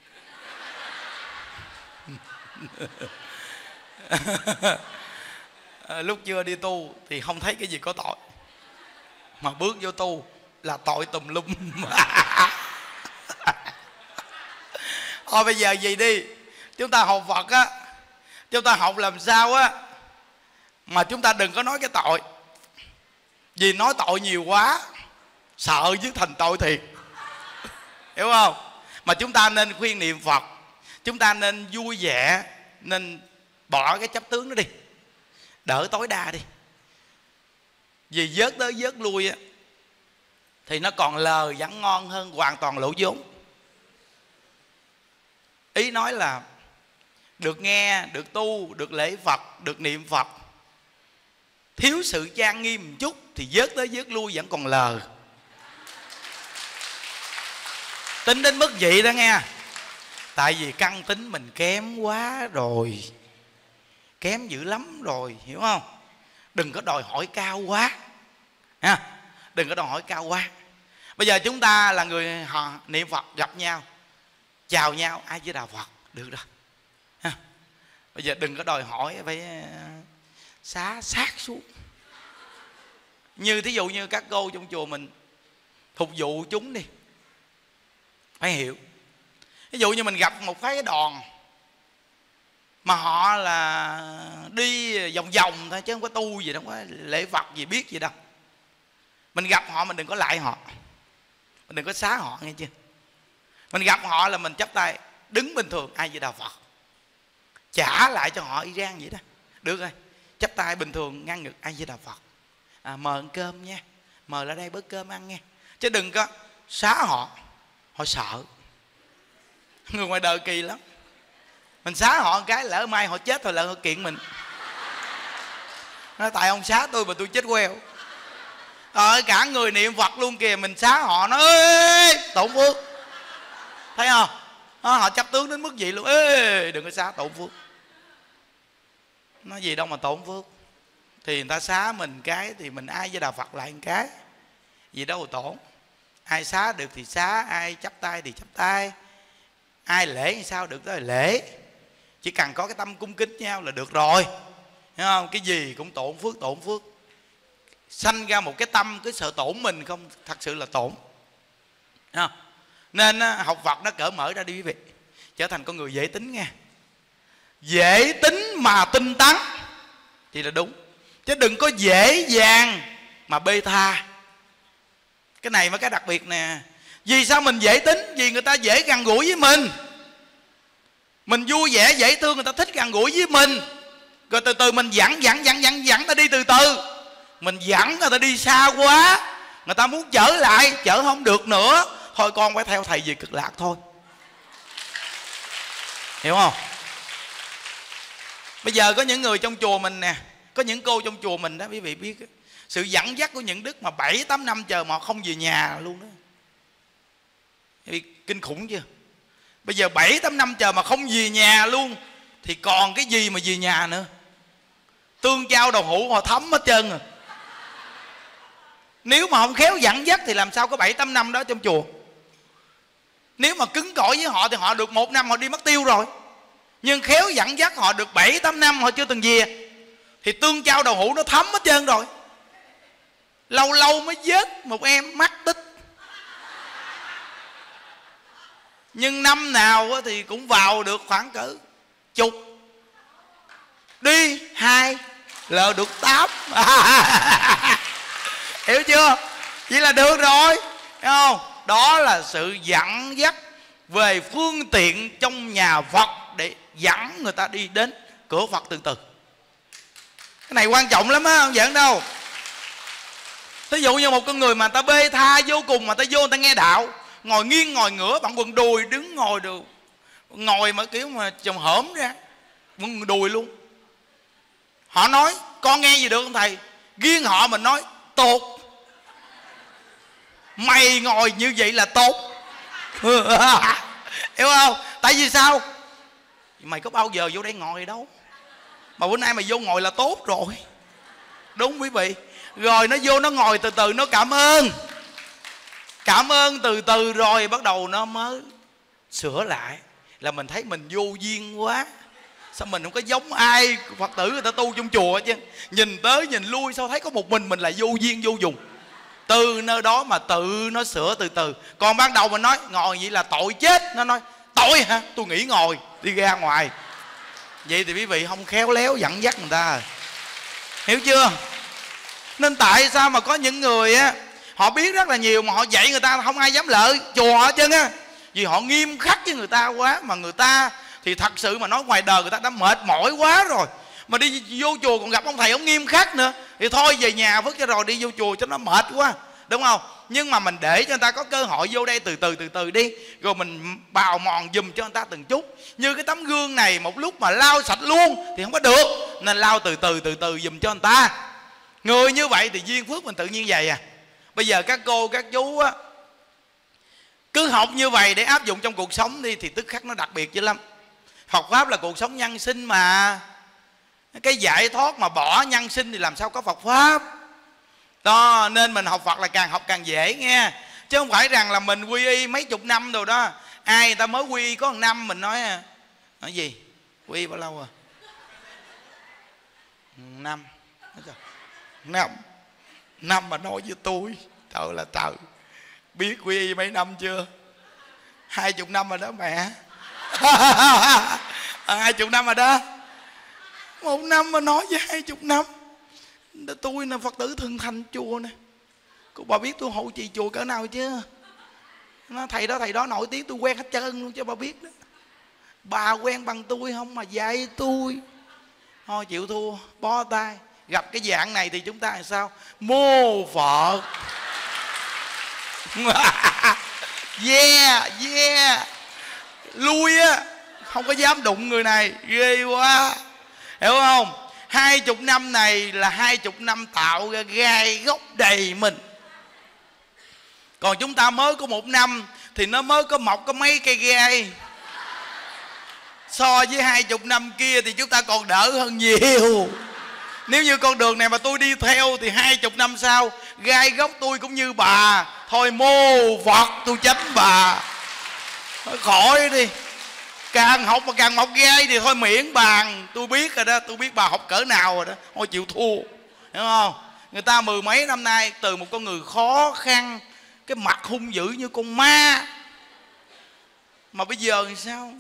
Lúc chưa đi tu thì không thấy cái gì có tội, mà bước vô tu là tội tùm lum. Thôi bây giờ gì đi, chúng ta học Phật á, chúng ta học làm sao á mà chúng ta đừng có nói cái tội. Vì nói tội nhiều quá sợ chứ thành tội thiệt, hiểu không? Mà chúng ta nên khuyên niệm Phật, chúng ta nên vui vẻ, nên bỏ cái chấp tướng đó đi, đỡ tối đa đi. Vì vớt tới vớt lui á thì nó còn lờ vẫn ngon hơn hoàn toàn lỗ vốn. Ý nói là được nghe, được tu, được lễ Phật, được niệm Phật, thiếu sự trang nghiêm một chút thì vớt tới vớt lui vẫn còn lờ. Tính đến mức vậy đó nghe. Tại vì căn tính mình kém quá rồi, kém dữ lắm rồi, hiểu không? Đừng có đòi hỏi cao quá ha. Đừng có đòi hỏi cao quá. Bây giờ chúng ta là người họ niệm Phật, gặp nhau chào nhau ai với đạo Phật được rồi ha. Bây giờ đừng có đòi hỏi phải xá sát xuống. Như thí dụ như các cô trong chùa mình phục vụ chúng đi, phải hiểu. Ví dụ như mình gặp một cái đoàn mà họ là đi vòng vòng thôi chứ không có tu gì đâu, không có lễ Phật gì biết gì đâu. Mình gặp họ mình đừng có lại họ, mình đừng có xá họ, nghe chưa? Mình gặp họ là mình chắp tay đứng bình thường ai với đạo Phật, trả lại cho họ y rang vậy đó. Được rồi, chắp tay bình thường ngang ngực ai với đạo Phật, mời ăn cơm nha, mời lại đây bữa cơm ăn nha. Chứ đừng có xá họ, họ sợ. Người ngoài đời kỳ lắm. Mình xá họ một cái lỡ mai họ chết rồi lỡ họ kiện mình, nói tại ông xá tôi mà tôi chết queo. Cả người niệm Phật luôn kìa, mình xá họ nó ê tổn phước, thấy không? Họ chấp tướng đến mức vậy luôn. Ê đừng có xá tổn phước. Nói gì đâu mà tổn phước. Thì người ta xá mình cái thì mình ai với đạo Phật lại một cái, gì đâu mà tổn. Ai xá được thì xá, ai chắp tay thì chắp tay, ai lễ hay sao được tới lễ. Chỉ cần có cái tâm cung kính nhau là được rồi, hiểu không? Cái gì cũng tổn phước. Sanh ra một cái tâm cứ sợ tổn mình không thật sự là tổn. Nên học Phật nó cởi mở ra đi quý vị, trở thành con người dễ tính nghe. Dễ tính mà tinh tấn thì là đúng, chứ đừng có dễ dàng mà bê tha. Cái này mới cái đặc biệt nè. Vì sao mình dễ tính? Vì người ta dễ gần gũi với mình. Mình vui vẻ dễ thương, người ta thích gần gũi với mình. Rồi từ từ mình dẫn ta đi từ từ. Mình dẫn người ta đi xa quá, người ta muốn trở lại, trở không được nữa. Thôi con phải theo thầy về Cực Lạc thôi, hiểu không? Bây giờ có những người trong chùa mình nè, có những cô trong chùa mình đó, quý vị biết sự dẫn dắt của những đức mà 7-8 năm chờ mà không về nhà luôn đó. Kinh khủng chưa? Bây giờ 7-8 năm chờ mà không về nhà luôn thì còn cái gì mà về nhà nữa. Tương chao đậu hũ họ thấm hết trơn rồi. Nếu mà không khéo dẫn dắt thì làm sao có 7-8 năm đó trong chùa. Nếu mà cứng cỏi với họ thì họ được 1 năm họ đi mất tiêu rồi. Nhưng khéo dẫn dắt họ được 7-8 năm họ chưa từng về thì tương chao đậu hũ nó thấm hết trơn rồi. Lâu lâu mới vớt một em mắc tích, nhưng năm nào thì cũng vào được khoảng cỡ chục, đi 2 lỡ được 8. Hiểu chưa? Vậy là được rồi, hiểu không? Đó là sự dẫn dắt về phương tiện trong nhà Phật để dẫn người ta đi đến cửa Phật từ từ. Cái này quan trọng lắm á, không giỡn đâu. Thí dụ như một con người mà ta bê tha vô cùng, mà ta vô người ta nghe đạo, ngồi nghiêng ngồi ngửa bằng quần đùi, đứng ngồi được, ngồi mà kiểu mà chồng hổm ra quần đùi luôn. Họ nói con nghe gì được không thầy? Riêng họ mình nói tốt. Mày ngồi như vậy là tốt. Hiểu không? Tại vì sao? Mày có bao giờ vô đây ngồi đâu, mà bữa nay mày vô ngồi là tốt rồi. Đúng quý vị. Rồi nó vô nó ngồi từ từ, nó cảm ơn. Cảm ơn từ từ rồi bắt đầu nó mới sửa lại. Là mình thấy mình vô duyên quá. Sao mình không có giống ai Phật tử người ta tu trong chùa chứ. Nhìn tới nhìn lui sao thấy có một mình là vô duyên vô dùng. Từ nơi đó mà tự nó sửa từ từ. Còn ban đầu mình nói ngồi vậy là tội chết, nó nói tội hả? Tôi nghỉ ngồi, đi ra ngoài. Vậy thì quý vị không khéo léo dẫn dắt người ta. Hiểu chưa? Nên tại sao mà có những người á, họ biết rất là nhiều mà họ dạy người ta không ai dám lợi chùa họ chứ á. Vì họ nghiêm khắc với người ta quá. Mà người ta thì thật sự mà nói ngoài đời người ta đã mệt mỏi quá rồi, mà đi vô chùa còn gặp ông thầy ông nghiêm khắc nữa, thì thôi về nhà vứt cho rồi đi vô chùa cho nó mệt quá, đúng không? Nhưng mà mình để cho người ta có cơ hội vô đây từ từ đi, rồi mình bào mòn giùm cho người ta từng chút. Như cái tấm gương này một lúc mà lau sạch luôn thì không có được, nên lau từ từ giùm cho người ta. Người như vậy thì duyên phước mình tự nhiên vậy à. Bây giờ các cô các chú á, cứ học như vậy để áp dụng trong cuộc sống đi, thì tức khắc nó đặc biệt dữ lắm. Phật Pháp là cuộc sống nhân sinh mà. Cái giải thoát mà bỏ nhân sinh thì làm sao có Phật Pháp. Đó, nên mình học Phật là càng học càng dễ nghe. Chứ không phải rằng là mình quy y mấy chục năm rồi đó. Ai người ta mới quy y có 1 năm mình nói gì? Quy y bao lâu rồi? 1 năm. Năm mà nói với tôi, trời là trời, biết quy y mấy năm chưa? 20 năm rồi đó mẹ. 20 năm rồi đó. 1 năm mà nói với 20 năm. Tôi là Phật tử thường thành chùa nè. Cô bà biết tôi hộ trì chùa cỡ nào chứ? Nó thầy đó nổi tiếng, tôi quen hết trơn luôn cho bà biết đó. Bà quen bằng tôi không mà dạy tôi. Thôi chịu thua, bó tay. Gặp cái dạng này thì chúng ta làm sao? Mô Phật. Yeah. Lui á, không có dám đụng người này, ghê quá. Hiểu không? 20 năm này là 20 năm tạo ra gai gốc đầy mình. Còn chúng ta mới có 1 năm thì nó mới có mọc có mấy cây gai. So với 20 năm kia thì chúng ta còn đỡ hơn nhiều. Nếu như con đường này mà tôi đi theo thì 20 năm sau gai gốc tôi cũng như bà. Thôi mô Phật tôi tránh bà. Thôi khỏi đi. Càng học mà càng mọc gai thì thôi miễn bàn. Tôi biết rồi đó, tôi biết bà học cỡ nào rồi đó. Thôi chịu thua. Hiểu không? Người ta 10 mấy năm nay từ một con người khó khăn, cái mặt hung dữ như con ma, mà bây giờ thì sao?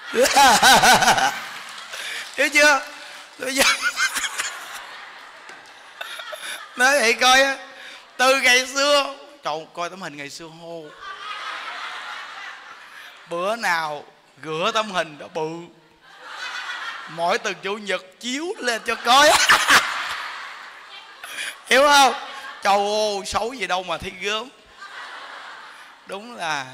Hiểu chưa? Bây giờ nói vậy coi á, từ ngày xưa, trời coi tấm hình ngày xưa hô, bữa nào rửa tấm hình đó bự, mỗi tuần chủ nhật chiếu lên cho coi. Hiểu không? Trời ơi, xấu gì đâu mà thấy gớm. Đúng là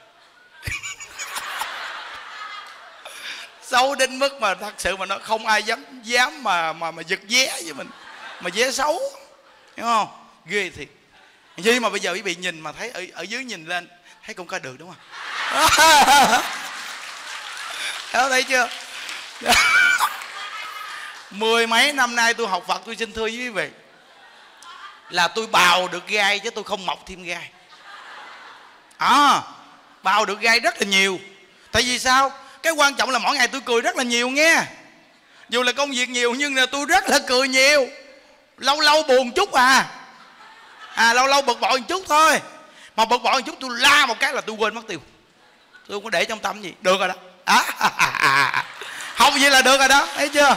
xấu đến mức mà thật sự mà nó không ai dám mà giật vé với mình, mà vé xấu. Hiểu không? Ghê thiệt. Vì mà bây giờ quý vị nhìn mà thấy ở dưới nhìn lên thấy cũng coi được, đúng không? Thấy chưa? 10 mấy năm nay tôi học Phật, tôi xin thưa với quý vị là tôi bào được gai chứ tôi không mọc thêm gai. Bào được gai rất là nhiều. Tại vì sao? Cái quan trọng là mỗi ngày tôi cười rất là nhiều nghe. Dù là công việc nhiều nhưng là tôi rất là cười nhiều. Lâu lâu buồn chút lâu lâu bực bội một chút thôi. Mà bực bội một chút tôi la một cái là tôi quên mất tiêu. Tôi không có để trong tâm gì. Được rồi đó. Học vậy là được rồi đó. Thấy chưa?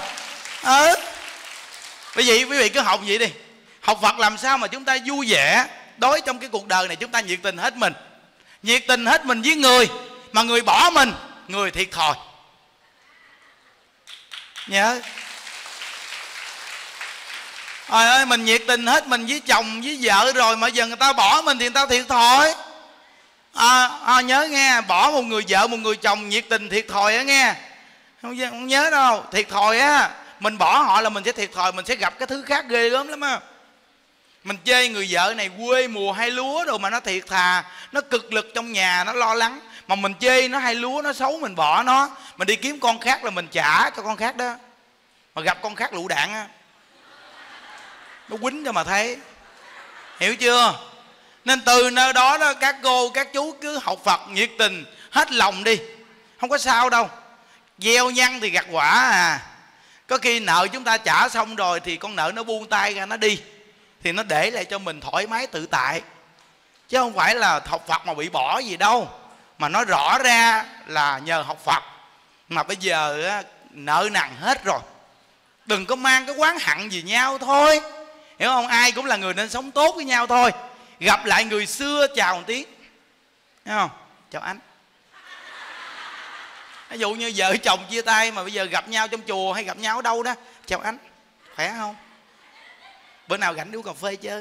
Bởi vậy quý vị cứ học vậy đi. Học Phật làm sao mà chúng ta vui vẻ. Đối trong cái cuộc đời này chúng ta nhiệt tình hết mình. Nhiệt tình hết mình với người. Mà người bỏ mình, người thiệt thòi. Nhớ. Trời ơi, mình nhiệt tình hết mình với chồng với vợ rồi mà giờ người ta bỏ mình thì người ta thiệt thòi. Nhớ nghe, bỏ một người vợ một người chồng nhiệt tình thiệt thòi á nghe. Không nhớ đâu, thiệt thòi á. Mình bỏ họ là mình sẽ thiệt thòi, mình sẽ gặp cái thứ khác ghê gớm lắm á. Mình chê người vợ này quê mùa hay lúa rồi mà nó thiệt thà, nó cực lực trong nhà, nó lo lắng. Mà mình chê nó hay lúa, nó xấu, mình bỏ nó. Mình đi kiếm con khác là mình trả cho con khác đó. Mà gặp con khác lựu đạn á, nó quýnh cho mà thấy. Hiểu chưa? Nên từ nơi đó đó, các cô, các chú cứ học Phật nhiệt tình, hết lòng đi. Không có sao đâu. Gieo nhân thì gặt quả à. Có khi nợ chúng ta trả xong rồi thì con nợ nó buông tay ra, nó đi. Thì nó để lại cho mình thoải mái tự tại. Chứ không phải là học Phật mà bị bỏ gì đâu. Mà nói rõ ra là nhờ học Phật. Mà bây giờ nợ nần hết rồi. Đừng có mang cái oán hận gì nhau thôi. Hiểu không? Ai cũng là người nên sống tốt với nhau thôi. Gặp lại người xưa chào một tiếng. Thấy không? Chào anh. Ví dụ như vợ chồng chia tay mà bây giờ gặp nhau trong chùa hay gặp nhau ở đâu đó, chào anh, khỏe không? Bữa nào rảnh uống cà phê chơi.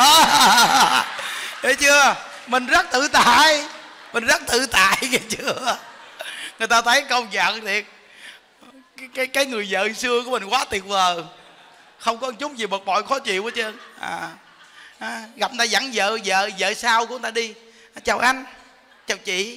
Thấy chưa? Mình rất tự tại. Mình rất tự tại, nghe chưa? Người ta thấy công nhận thiệt. Cái người vợ xưa của mình quá tuyệt vời. Không có một chút gì bực bội khó chịu hết trơn. Gặp người ta dẫn vợ sau của người ta đi. Chào anh, chào chị.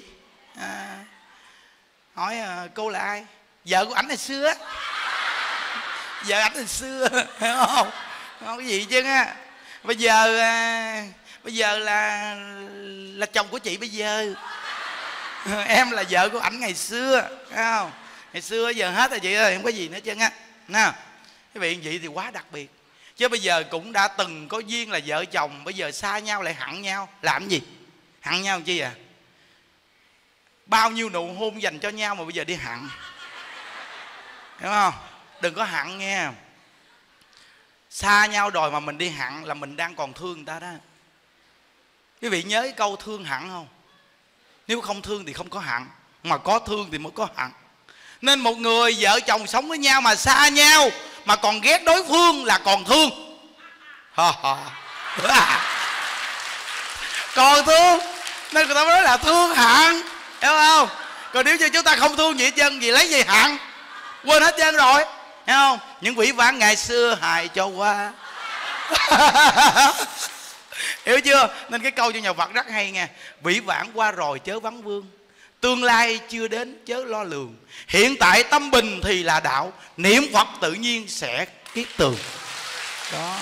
Hỏi cô là ai? Vợ của ảnh hồi xưa. Vợ ảnh hồi xưa. Hiểu không? Không có gì chứ á. Bây giờ là chồng của chị bây giờ. Em là vợ của ảnh ngày xưa. Thấy không? Ngày xưa giờ hết rồi chị ơi, không có gì nữa chứ á. Nào, cái vị vậy thì quá đặc biệt. Chứ bây giờ cũng đã từng có duyên là vợ chồng, bây giờ xa nhau lại hận nhau. Làm gì? Hận nhau làm chi à? Bao nhiêu nụ hôn dành cho nhau mà bây giờ đi hận. Hiểu không? Đừng có hận nghe. Xa nhau rồi mà mình đi hận là mình đang còn thương người ta đó. Quý vị nhớ cái câu thương hận không? Nếu không thương thì không có hận, mà có thương thì mới có hận. Nên một người vợ chồng sống với nhau mà xa nhau mà còn ghét đối phương là còn thương. Còn thương. Nên người ta nói là thương hận. Hiểu không? Còn nếu như chúng ta không thương gì hết trơn, gì lấy gì hận, quên hết trơn rồi. Hiểu không? Những vĩ vãng ngày xưa hài cho qua. Hiểu chưa? Nên cái câu cho nhà Phật rất hay nghe. Vĩ vãng qua rồi chớ vắng vương, tương lai chưa đến chớ lo lường, hiện tại tâm bình thì là đạo, niệm Phật tự nhiên sẽ kiết tường. Đó.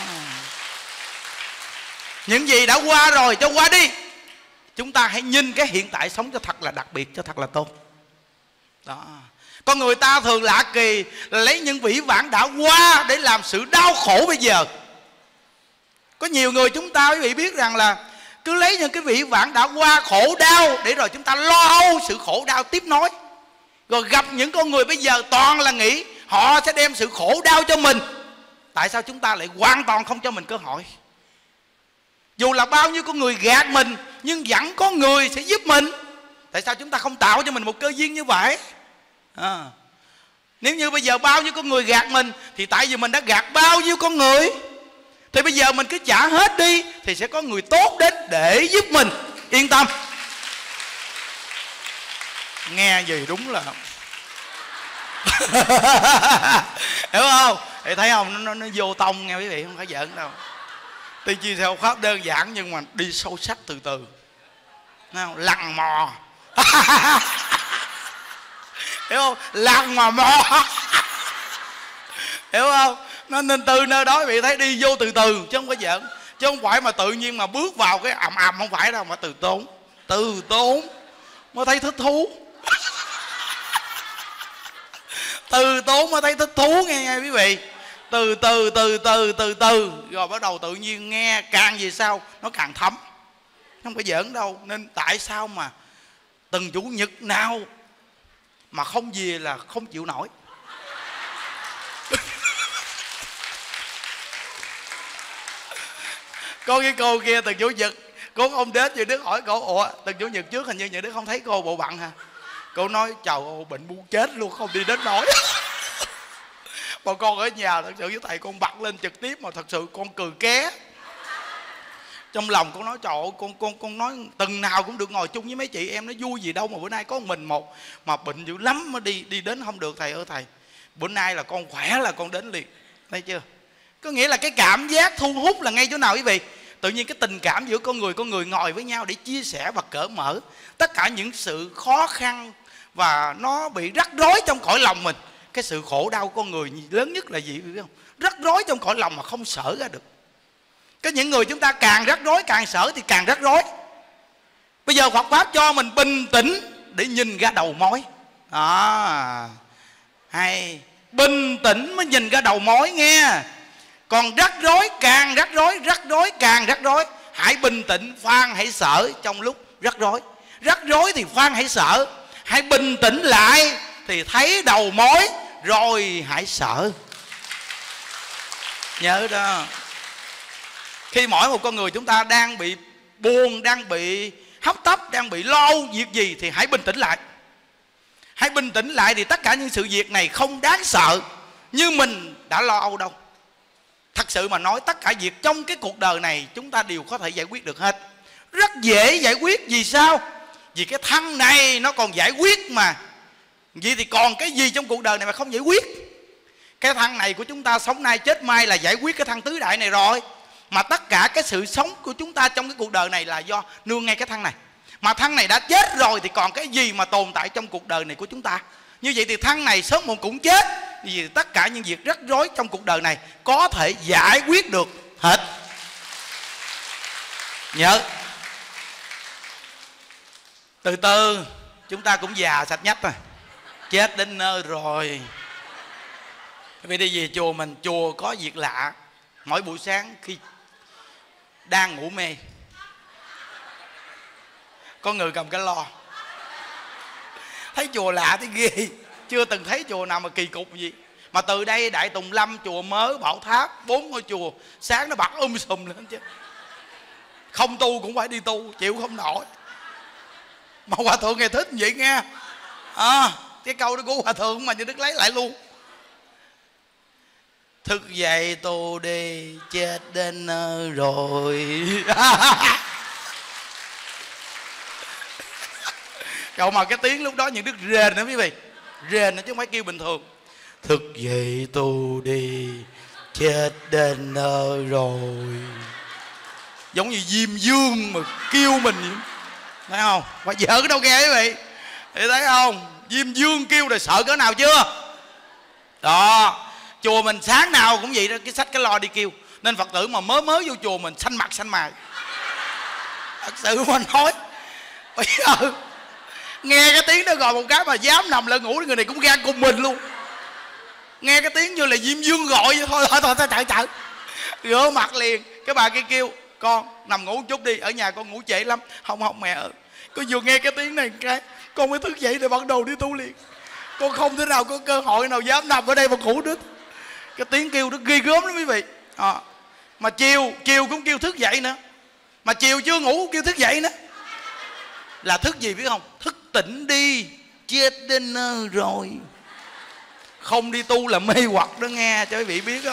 Những gì đã qua rồi cho qua đi. Chúng ta hãy nhìn cái hiện tại sống cho thật là đặc biệt, cho thật là tốt. Đó. Con người ta thường lạ kỳ là lấy những vĩ vãng đã qua để làm sự đau khổ bây giờ. Có nhiều người chúng ta quý vị biết rằng là cứ lấy những cái vĩ vãng đã qua khổ đau để rồi chúng ta lo âu sự khổ đau tiếp nối. Rồi gặp những con người bây giờ toàn là nghĩ họ sẽ đem sự khổ đau cho mình. Tại sao chúng ta lại hoàn toàn không cho mình cơ hội? Dù là bao nhiêu con người gạt mình nhưng vẫn có người sẽ giúp mình. Tại sao chúng ta không tạo cho mình một cơ duyên như vậy? Nếu như bây giờ bao nhiêu con người gạt mình thì tại vì mình đã gạt bao nhiêu con người. Thì bây giờ mình cứ trả hết đi thì sẽ có người tốt đến để giúp mình. Yên tâm. Nghe gì đúng là hiểu không? Thì thấy không? Nó vô tông nghe quý vị, không phải giỡn đâu. Tuy chia theo pháp đơn giản nhưng mà đi sâu sắc từ từ. Không? Lằn mò. Hiểu không? Lằn mà mò. Hiểu không? Nên từ nơi đó quý vị thấy đi vô từ từ chứ không có giỡn. Chứ không phải mà tự nhiên mà bước vào cái ầm ầm, không phải đâu, mà từ tốn. Từ tốn mới thấy thích thú. Từ tốn mới thấy thích thú nghe quý vị. Từ từ rồi bắt đầu tự nhiên nghe càng về sau nó càng thấm. Không có giỡn đâu. Nên tại sao mà từng chủ nhật nào mà không về là không chịu nổi. Có cái cô kia từng chủ nhật, cô không đến, Như Đức hỏi cô: ủa từng chủ nhật trước hình như Như Đức không thấy cô bộ bận hả? Cô nói: trời ơi bệnh muốn chết luôn, không đi đến nổi. Mà con ở nhà thật sự với thầy, con bật lên trực tiếp mà thật sự con cười ké. Trong lòng con nói trời ơi, con nói tuần nào cũng được ngồi chung với mấy chị em, nó vui gì đâu mà bữa nay có mình một mà bệnh dữ lắm mà đi đến không được. Thầy ơi thầy, bữa nay là con khỏe là con đến liền. Thấy chưa? Có nghĩa là cái cảm giác thu hút là ngay chỗ nào quý vị? Tự nhiên cái tình cảm giữa con người ngồi với nhau để chia sẻ và cởi mở tất cả những sự khó khăn và nó bị rắc rối trong cõi lòng mình. Cái sự khổ đau của con người lớn nhất là gì biết không? Rắc rối trong cõi lòng mà không sở ra được. Có những người chúng ta càng rắc rối, càng sở thì càng rắc rối. Bây giờ Phật Pháp cho mình bình tĩnh để nhìn ra đầu mối. Hay bình tĩnh mới nhìn ra đầu mối nghe. Còn rắc rối càng rắc rối, rắc rối càng rắc rối. Hãy bình tĩnh, khoan hãy sợ trong lúc rắc rối. Rắc rối thì khoan hãy sợ. Hãy bình tĩnh lại thì thấy đầu mối rồi hãy sợ. Nhớ đó. Khi mỗi một con người chúng ta đang bị buồn, đang bị hấp tấp, đang bị lo việc gì thì hãy bình tĩnh lại. Hãy bình tĩnh lại thì tất cả những sự việc này không đáng sợ như mình đã lo âu đâu. Thật sự mà nói, tất cả việc trong cái cuộc đời này chúng ta đều có thể giải quyết được hết. Rất dễ giải quyết. Vì sao? Vì cái thân này nó còn giải quyết mà. Vậy thì còn cái gì trong cuộc đời này mà không giải quyết? Cái thân này của chúng ta sống nay chết mai là giải quyết cái thân tứ đại này rồi. Mà tất cả cái sự sống của chúng ta trong cái cuộc đời này là do nương ngay cái thân này. Mà thân này đã chết rồi thì còn cái gì mà tồn tại trong cuộc đời này của chúng ta? Như vậy thì thân này sớm muộn cũng chết. Vì tất cả những việc rắc rối trong cuộc đời này có thể giải quyết được hết. Nhớ, từ từ chúng ta cũng già sạch nhách rồi, chết đến nơi rồi. Vì đi về chùa mình, chùa có việc lạ. Mỗi buổi sáng khi đang ngủ mê, có người cầm cái lo. Thấy chùa lạ thấy ghê. Chưa từng thấy chùa nào mà kỳ cục gì. Mà từ đây Đại Tùng Lâm, chùa Mới, Bảo Tháp, 4 ngôi chùa sáng nó bật sùm lên chứ. Không tu cũng phải đi tu, chịu không nổi. Mà hòa thượng ngày thích vậy nghe. Cái câu đó của hòa thượng mà Như Đức lấy lại luôn. Thức dậy tu đi, chết đến nơi rồi. Cậu mà cái tiếng lúc đó Những Đức rền đó quý vị. Rền chứ không phải kêu bình thường. Thức dậy tu đi, chết đến nơi rồi. Giống như Diêm Dương mà kêu mình vậy. Thấy không? Mà vợ đâu nghe quý vị. Thì thấy không? Diêm Dương kêu rồi sợ cỡ nào chưa? Đó. Chùa mình sáng nào cũng vậy đó, cái xách cái lo đi kêu. Nên Phật tử mà mới vô chùa mình xanh mặt xanh mày. Thật sự mà nói, bây giờ nghe cái tiếng đó gọi một cái mà dám nằm lại ngủ, người này cũng gan cùng mình luôn. Nghe cái tiếng như là Diêm Dương gọi vậy, thôi chạy rửa mặt liền. Cái bà kia kêu con nằm ngủ một chút đi, ở nhà con ngủ trễ lắm. Không mẹ ơi, con vừa nghe cái tiếng này cái con mới thức dậy để bắt đầu đi tu liền. Con không thể nào có cơ hội nào dám nằm ở đây mà ngủ được. Cái tiếng kêu nó ghê gớm lắm quý vị. Mà chiều cũng kêu thức dậy nữa. Mà chiều chưa ngủ kêu thức dậy nữa. Là thức gì biết không? Thức tỉnh đi, chết đến nơi rồi. Không đi tu là mê hoặc đó nghe cho quý vị biết.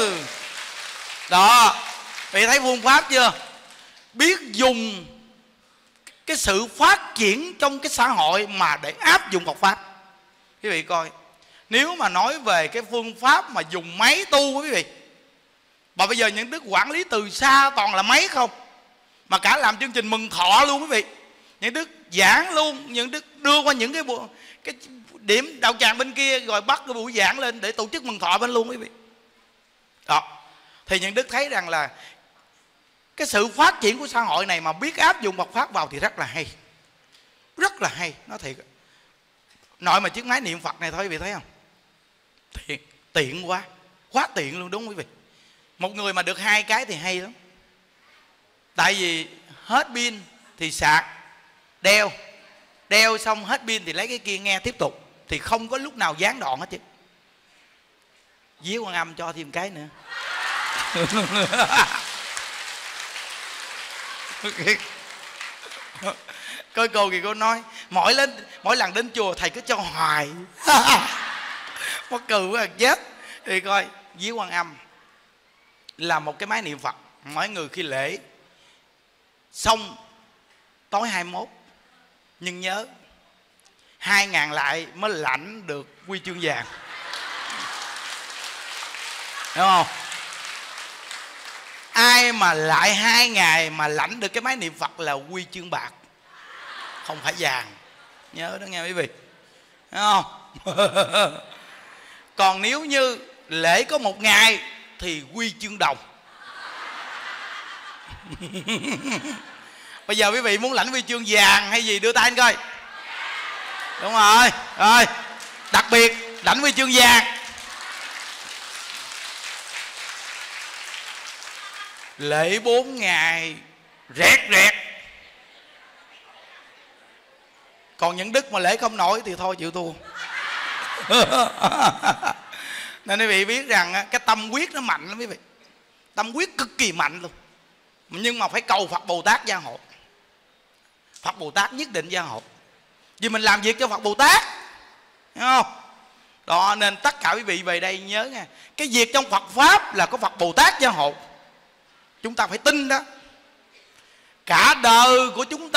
Đó, vị thấy phương pháp chưa? Biết dùng cái sự phát triển trong cái xã hội mà để áp dụng Phật Pháp. Quý vị coi, nếu mà nói về cái phương pháp mà dùng máy tu quý vị, mà bây giờ Những Đức quản lý từ xa toàn là máy không. Mà cả làm chương trình mừng thọ luôn quý vị. Những Đức giảng luôn, Những Đức đưa qua những cái điểm đạo tràng bên kia, rồi bắt cái buổi giảng lên để tổ chức mừng thọ bên luôn quý vị. Đó. Thì Những Đức thấy rằng là cái sự phát triển của xã hội này mà biết áp dụng Phật Pháp vào thì rất là hay. Rất là hay, nói thiệt. Nội mà chiếc máy niệm Phật này thôi quý vị thấy không? Tiện quá. Quá tiện luôn đúng không quý vị? Một người mà được 2 cái thì hay lắm. Tại vì hết pin thì sạc, đeo xong hết pin thì lấy cái kia nghe tiếp tục. Thì không có lúc nào gián đoạn hết chứ. Vía Quan Âm cho thêm cái nữa. Coi cô thì cô nói mỗi lần đến chùa thầy cứ cho hoài. Mắc cười quá chết. Thì coi Vía Quan Âm là một cái máy niệm Phật. Mỗi người khi lễ xong tối 21, nhưng nhớ 2.000 lại mới lãnh được huy chương vàng, đúng không? Ai mà lại 2 ngày mà lãnh được cái máy niệm Phật là huy chương bạc, không phải vàng. Nhớ đó nghe quý vị, đúng không? Còn nếu như lễ có 1 ngày thì huy chương đồng. Bây giờ quý vị muốn lãnh huy chương vàng hay gì đưa tay anh coi. Đúng rồi. Rồi, đặc biệt lãnh huy chương vàng. Lễ 4 ngày rẹt rẹt. Còn những đức mà lễ không nổi thì thôi chịu thua. Nên quý vị biết rằng cái tâm quyết nó mạnh lắm quý vị. Tâm quyết cực kỳ mạnh luôn. Nhưng mà phải cầu Phật Bồ Tát gia hộ. Phật Bồ Tát nhất định gia hộ. Vì mình làm việc cho Phật Bồ Tát, hiểu không? Đó, nên tất cả quý vị về đây nhớ nha, cái việc trong Phật Pháp là có Phật Bồ Tát gia hộ. Chúng ta phải tin đó. Cả đời của chúng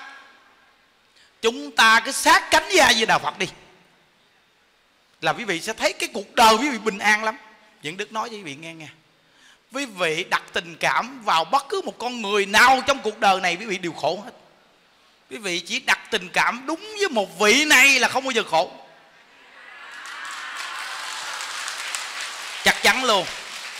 ta cứ sát cánh với A Di Đà Phật đi, là quý vị sẽ thấy cái cuộc đời quý vị bình an lắm. Những đức nói cho quý vị nghe nha, quý vị đặt tình cảm vào bất cứ một con người nào trong cuộc đời này quý vị đều khổ hết. Quý vị chỉ đặt tình cảm đúng với một vị này là không bao giờ khổ, chắc chắn luôn.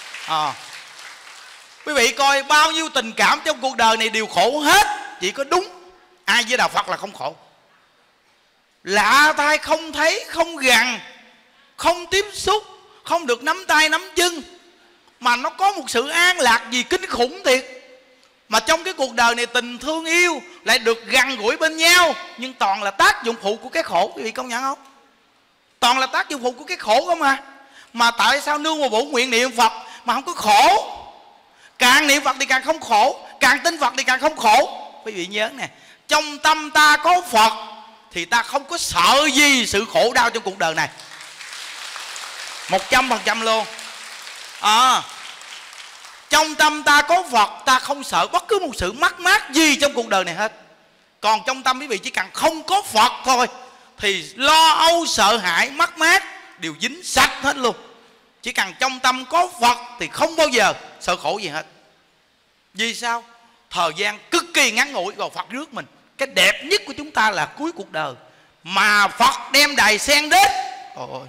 Quý vị coi bao nhiêu tình cảm trong cuộc đời này đều khổ hết, chỉ có đúng A Di Đà Phật là không khổ. Lạ tai không thấy, không gần, không tiếp xúc, không được nắm tay nắm chân, mà nó có một sự an lạc gì kinh khủng thiệt. Mà trong cái cuộc đời này tình thương yêu lại được gần gũi bên nhau, nhưng toàn là tác dụng phụ của cái khổ. Quý vị công nhận không? Toàn là tác dụng phụ của cái khổ không à. Mà tại sao nương vào bổn nguyện niệm Phật mà không có khổ? Càng niệm Phật thì càng không khổ, càng tin Phật thì càng không khổ. Quý vị nhớ nè, trong tâm ta có Phật thì ta không có sợ gì sự khổ đau trong cuộc đời này, 100% luôn. Trong tâm ta có Phật, ta không sợ bất cứ một sự mất mát gì trong cuộc đời này hết. Còn trong tâm quý vị chỉ cần không có Phật thôi thì lo âu, sợ hãi, mất mát đều dính sạch hết luôn. Chỉ cần trong tâm có Phật thì không bao giờ sợ khổ gì hết. Vì sao? Thời gian cực kỳ ngắn ngủi, rồi Phật rước mình. Cái đẹp nhất của chúng ta là cuối cuộc đời mà Phật đem đài sen đến. Ôi,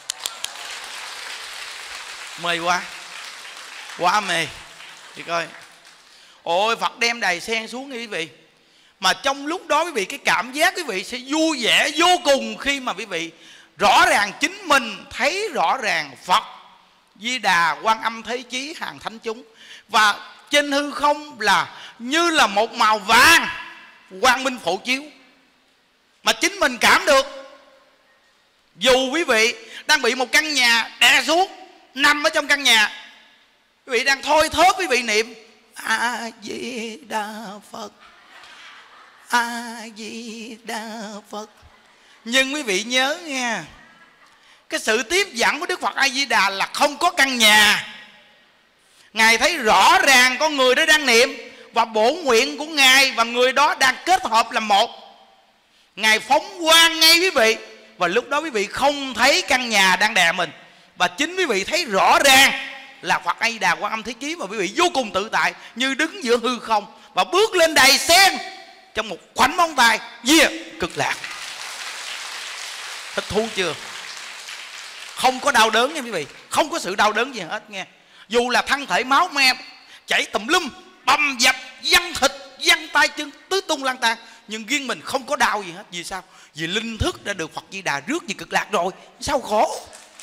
mê quá, quá mê. Thì coi, ôi Phật đem đài sen xuống quý vị. Mà trong lúc đó quý vị, cái cảm giác quý vị sẽ vui vẻ vô cùng khi mà quý vị rõ ràng chính mình thấy rõ ràng Phật Di Đà, Quan Âm, Thế Chí, hàng thánh chúng, và trên hư không là như là một màu vàng quang minh phổ chiếu, mà chính mình cảm được. Dù quý vị đang bị một căn nhà đè xuống, nằm ở trong căn nhà, quý vị đang thôi thớp quý vị niệm A Di Đà Phật, A Di Đà Phật, nhưng quý vị nhớ nha, cái sự tiếp dẫn của Đức Phật A Di Đà là không có căn nhà. Ngài thấy rõ ràng con người đó đang niệm, và bổn nguyện của Ngài và người đó đang kết hợp làm một. Ngài phóng quang ngay quý vị, và lúc đó quý vị không thấy căn nhà đang đè mình, và chính quý vị thấy rõ ràng là Phật A Di Đà, Quan Âm, Thế Chí, mà quý vị vô cùng tự tại như đứng giữa hư không và bước lên đài sen trong một khoảnh móng tay. Cực lạc. Thích thú chưa? Không có đau đớn nha quý vị, không có sự đau đớn gì hết nghe. Dù là thân thể máu me chảy tùm lum, bầm dập, văng thịt, văng tay chân, tứ tung lang tan, nhưng riêng mình không có đau gì hết. Vì sao? Vì linh thức đã được Phật Di Đà rước về cực lạc rồi. Sao khổ?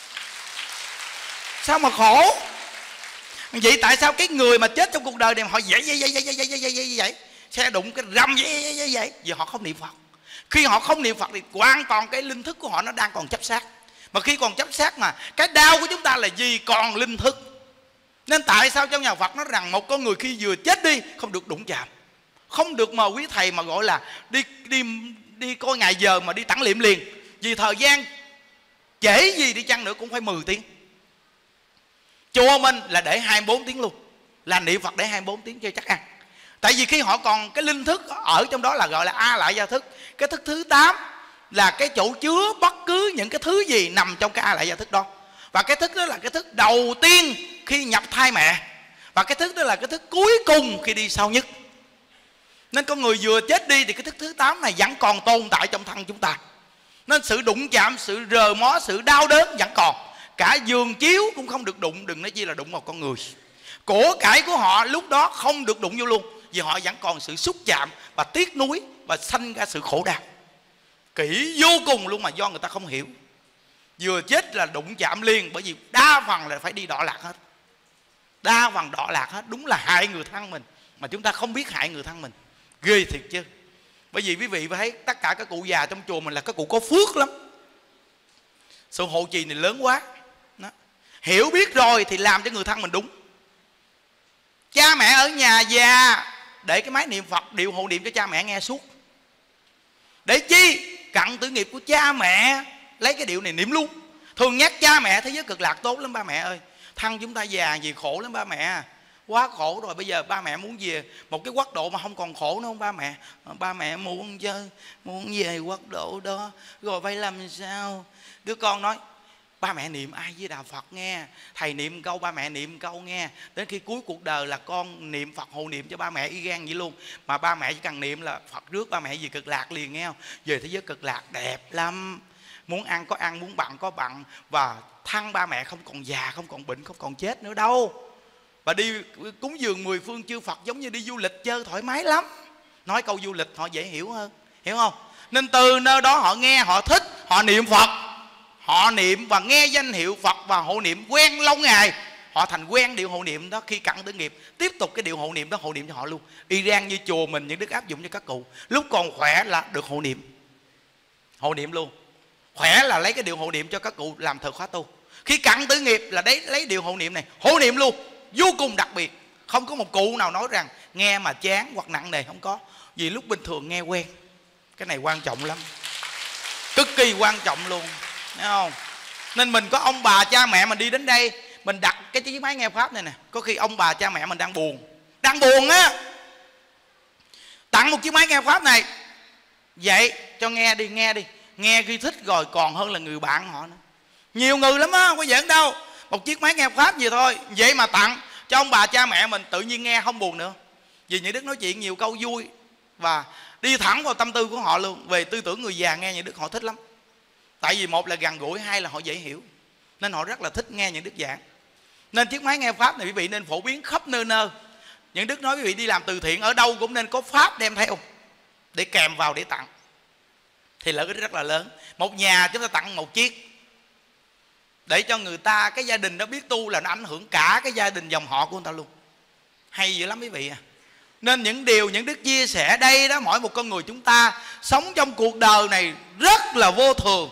Sao mà khổ? Vậy tại sao cái người mà chết trong cuộc đời này họ vậy xe đụng cái rầm vậy? Vì họ không niệm Phật. Khi họ không niệm Phật thì hoàn toàn cái linh thức của họ nó đang còn chấp sát. Mà khi còn chấp sát mà cái đau của chúng ta là gì? Còn linh thức. Nên tại sao trong nhà Phật nói rằng một con người khi vừa chết đi không được đụng chạm, không được mời quý thầy mà gọi là đi coi ngày giờ mà đi tẳng liệm liền. Vì thời gian trễ gì đi chăng nữa cũng phải 10 tiếng. Chùa mình là để 24 tiếng luôn, là niệm Phật để 24 tiếng cho chắc ăn. Tại vì khi họ còn cái linh thức ở trong đó là gọi là A Lại Gia Thức. Cái thức thứ 8 là cái chỗ chứa bất cứ những cái thứ gì nằm trong cái A Lại Gia Thức đó. Và cái thức đó là cái thức đầu tiên khi nhập thai mẹ, và cái thức đó là cái thức cuối cùng khi đi sau nhất. Nên con người vừa chết đi thì cái thức thứ 8 này vẫn còn tồn tại trong thân chúng ta. Nên sự đụng chạm, sự rờ mó, sự đau đớn vẫn còn. Cả giường chiếu cũng không được đụng, đừng nói chi là đụng vào con người. Của cải của họ lúc đó không được đụng vô luôn, vì họ vẫn còn sự xúc chạm và tiếc nuối và sanh ra sự khổ đau kỹ vô cùng luôn, mà do người ta không hiểu. Vừa chết là đụng chạm liền, bởi vì đa phần là phải đi đọa lạc hết. Đa phần đọa lạc hết, đúng là hại người thân mình mà chúng ta không biết hại người thân mình. Ghê thiệt chứ. Bởi vì quý vị thấy tất cả các cụ già trong chùa mình là các cụ có phước lắm. Sự hộ trì này lớn quá đó. Hiểu biết rồi thì làm cho người thân mình đúng. Cha mẹ ở nhà già để cái máy niệm Phật điều hộ niệm cho cha mẹ nghe suốt. Để chi? Cận tử nghiệp của cha mẹ lấy cái điệu này niệm luôn. Thường nhắc cha mẹ thế giới cực lạc tốt lắm ba mẹ ơi. Thân chúng ta già gì khổ lắm ba mẹ. Quá khổ rồi, bây giờ ba mẹ muốn về một cái quốc độ mà không còn khổ nữa không ba mẹ? Ba mẹ muốn chơi, muốn về quốc độ đó, rồi phải làm sao? Đứa con nói ba mẹ niệm ai với Đà Phật nghe, thầy niệm câu ba mẹ niệm câu nghe, đến khi cuối cuộc đời là con niệm Phật hộ niệm cho ba mẹ y gan vậy luôn. Mà ba mẹ chỉ cần niệm là Phật rước ba mẹ về cực lạc liền nghe không? Về thế giới cực lạc đẹp lắm, muốn ăn có ăn, muốn bận có bận, và thân ba mẹ không còn già, không còn bệnh, không còn chết nữa đâu. Và đi cúng dường 10 phương chư Phật giống như đi du lịch chơi thoải mái lắm. Nói câu du lịch họ dễ hiểu hơn, hiểu không? Nên từ nơi đó họ nghe, họ thích, họ niệm Phật, họ niệm và nghe danh hiệu Phật và hộ niệm quen lâu ngày, họ thành quen điệu hộ niệm đó. Khi cận tử nghiệp tiếp tục cái điệu hộ niệm đó hộ niệm cho họ luôn. Y gan như chùa mình những đức áp dụng cho các cụ, lúc còn khỏe là được hộ niệm luôn. Khỏe là lấy cái điệu hộ niệm cho các cụ làm thờ khóa tu. Khi cận tử nghiệp là lấy điệu hộ niệm này hộ niệm luôn, vô cùng đặc biệt. Không có một cụ nào nói rằng nghe mà chán hoặc nặng nề, không có. Vì lúc bình thường nghe quen. Cái này quan trọng lắm, cực kỳ quan trọng luôn, thấy không? Nên mình có ông bà cha mẹ mình đi đến đây, mình đặt cái chiếc máy nghe pháp này nè. Có khi ông bà cha mẹ mình đang buồn á, tặng một chiếc máy nghe pháp này, vậy cho nghe đi. Nghe khi thích rồi còn hơn là người bạn họ nữa. Nhiều người lắm á, không có giỡn đâu. Một chiếc máy nghe pháp gì thôi, vậy mà tặng cho ông bà cha mẹ mình, tự nhiên nghe không buồn nữa. Vì những đức nói chuyện nhiều câu vui và đi thẳng vào tâm tư của họ luôn. Về tư tưởng người già nghe những đức họ thích lắm. Tại vì một là gần gũi, hai là họ dễ hiểu, nên họ rất là thích nghe những đức giảng. Nên chiếc máy nghe pháp này quý vị nên phổ biến khắp nơi. Những đức nói quý vị đi làm từ thiện ở đâu cũng nên có pháp đem theo để kèm vào để tặng, thì lợi ích rất là lớn. Một nhà chúng ta tặng một chiếc để cho người ta, cái gia đình đó biết tu là nó ảnh hưởng cả cái gia đình dòng họ của người ta luôn. Hay dữ lắm quý vị à. Nên những điều những đức chia sẻ đây đó, mỗi một con người chúng ta sống trong cuộc đời này rất là vô thường,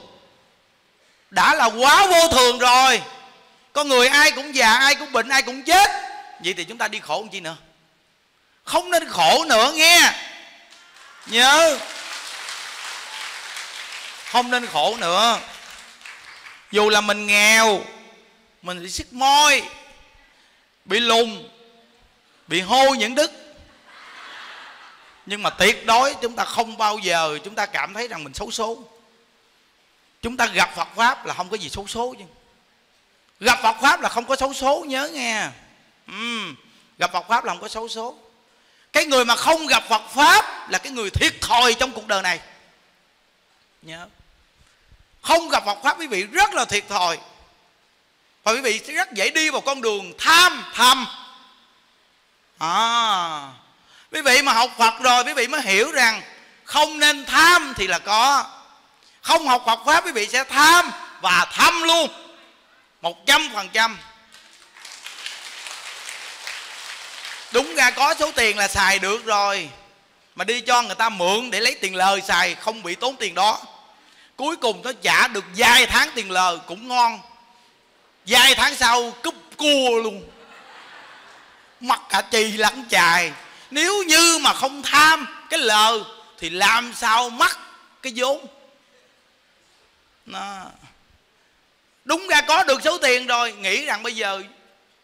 đã là quá vô thường rồi. Con người ai cũng già, ai cũng bệnh, ai cũng chết. Vậy thì chúng ta đi khổ làm chi nữa? Không nên khổ nữa nghe, nhớ, không nên khổ nữa. Dù là mình nghèo, mình bị sức môi, bị lùn, bị hôi những đức, nhưng mà tuyệt đối chúng ta không bao giờ chúng ta cảm thấy rằng mình xấu số. Chúng ta gặp Phật Pháp là không có gì xấu số chứ. Gặp Phật Pháp là không có xấu số, nhớ nghe. Gặp Phật Pháp là không có xấu số. Cái người mà không gặp Phật Pháp là cái người thiệt thòi trong cuộc đời này, nhớ. Không gặp Phật Pháp quý vị rất là thiệt thòi. Và quý vị sẽ rất dễ đi vào con đường tham thầm. Quý vị mà học Phật rồi quý vị mới hiểu rằng không nên tham thì là có. Không học Phật Pháp quý vị sẽ tham và thâm luôn 100%. Đúng ra có số tiền là xài được rồi, mà đi cho người ta mượn để lấy tiền lời xài, không bị tốn tiền đó. Cuối cùng nó trả được vài tháng tiền lời cũng ngon, vài tháng sau cúp cua luôn, mất cả chì lẫn chài. Nếu như mà không tham cái lời thì làm sao mất cái vốn. Đúng ra có được số tiền rồi, nghĩ rằng bây giờ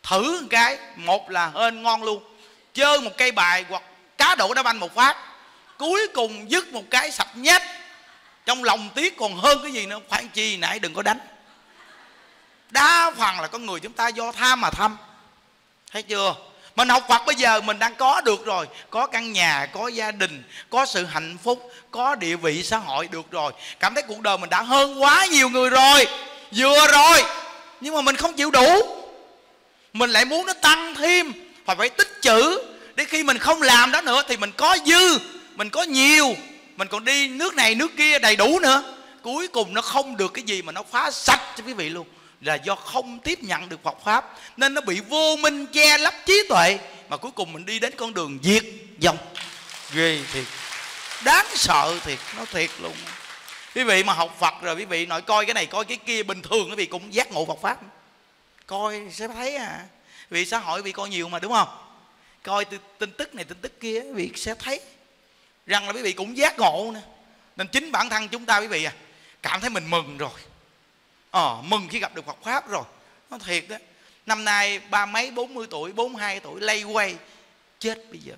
thử một cái, một là hên ngon luôn, chơi một cây bài hoặc cá độ đá banh một phát, cuối cùng dứt một cái sập nhách, trong lòng tiếc còn hơn cái gì nữa. Khoan chi nãy đừng có đánh. Đa phần là con người chúng ta do tham mà thâm, thấy chưa? Mình học Phật bây giờ mình đang có được rồi, có căn nhà, có gia đình, có sự hạnh phúc, có địa vị xã hội được rồi, cảm thấy cuộc đời mình đã hơn quá nhiều người rồi, vừa rồi. Nhưng mà mình không chịu đủ, mình lại muốn nó tăng thêm, phải tích trữ, để khi mình không làm đó nữa thì mình có dư, mình có nhiều, mình còn đi nước này nước kia đầy đủ nữa. Cuối cùng nó không được cái gì mà nó phá sạch cho quý vị luôn, là do không tiếp nhận được Phật Pháp, nên nó bị vô minh che lấp trí tuệ, mà cuối cùng mình đi đến con đường diệt vong. Ghê thiệt, đáng sợ thiệt, nó thiệt luôn. Quý vị mà học Phật rồi quý vị nội coi cái này coi cái kia, bình thường quý vị cũng giác ngộ Phật Pháp, coi sẽ thấy vì xã hội quý vị coi nhiều mà, đúng không? Coi tin tức này tin tức kia, quý vị sẽ thấy rằng là quý vị cũng giác ngộ nè. Nên chính bản thân chúng ta quý vị cảm thấy mình mừng rồi, mừng khi gặp được Phật Pháp rồi. Nó thiệt đó. Năm nay 30 mấy 40 tuổi 42 tuổi lây quay, chết bây giờ,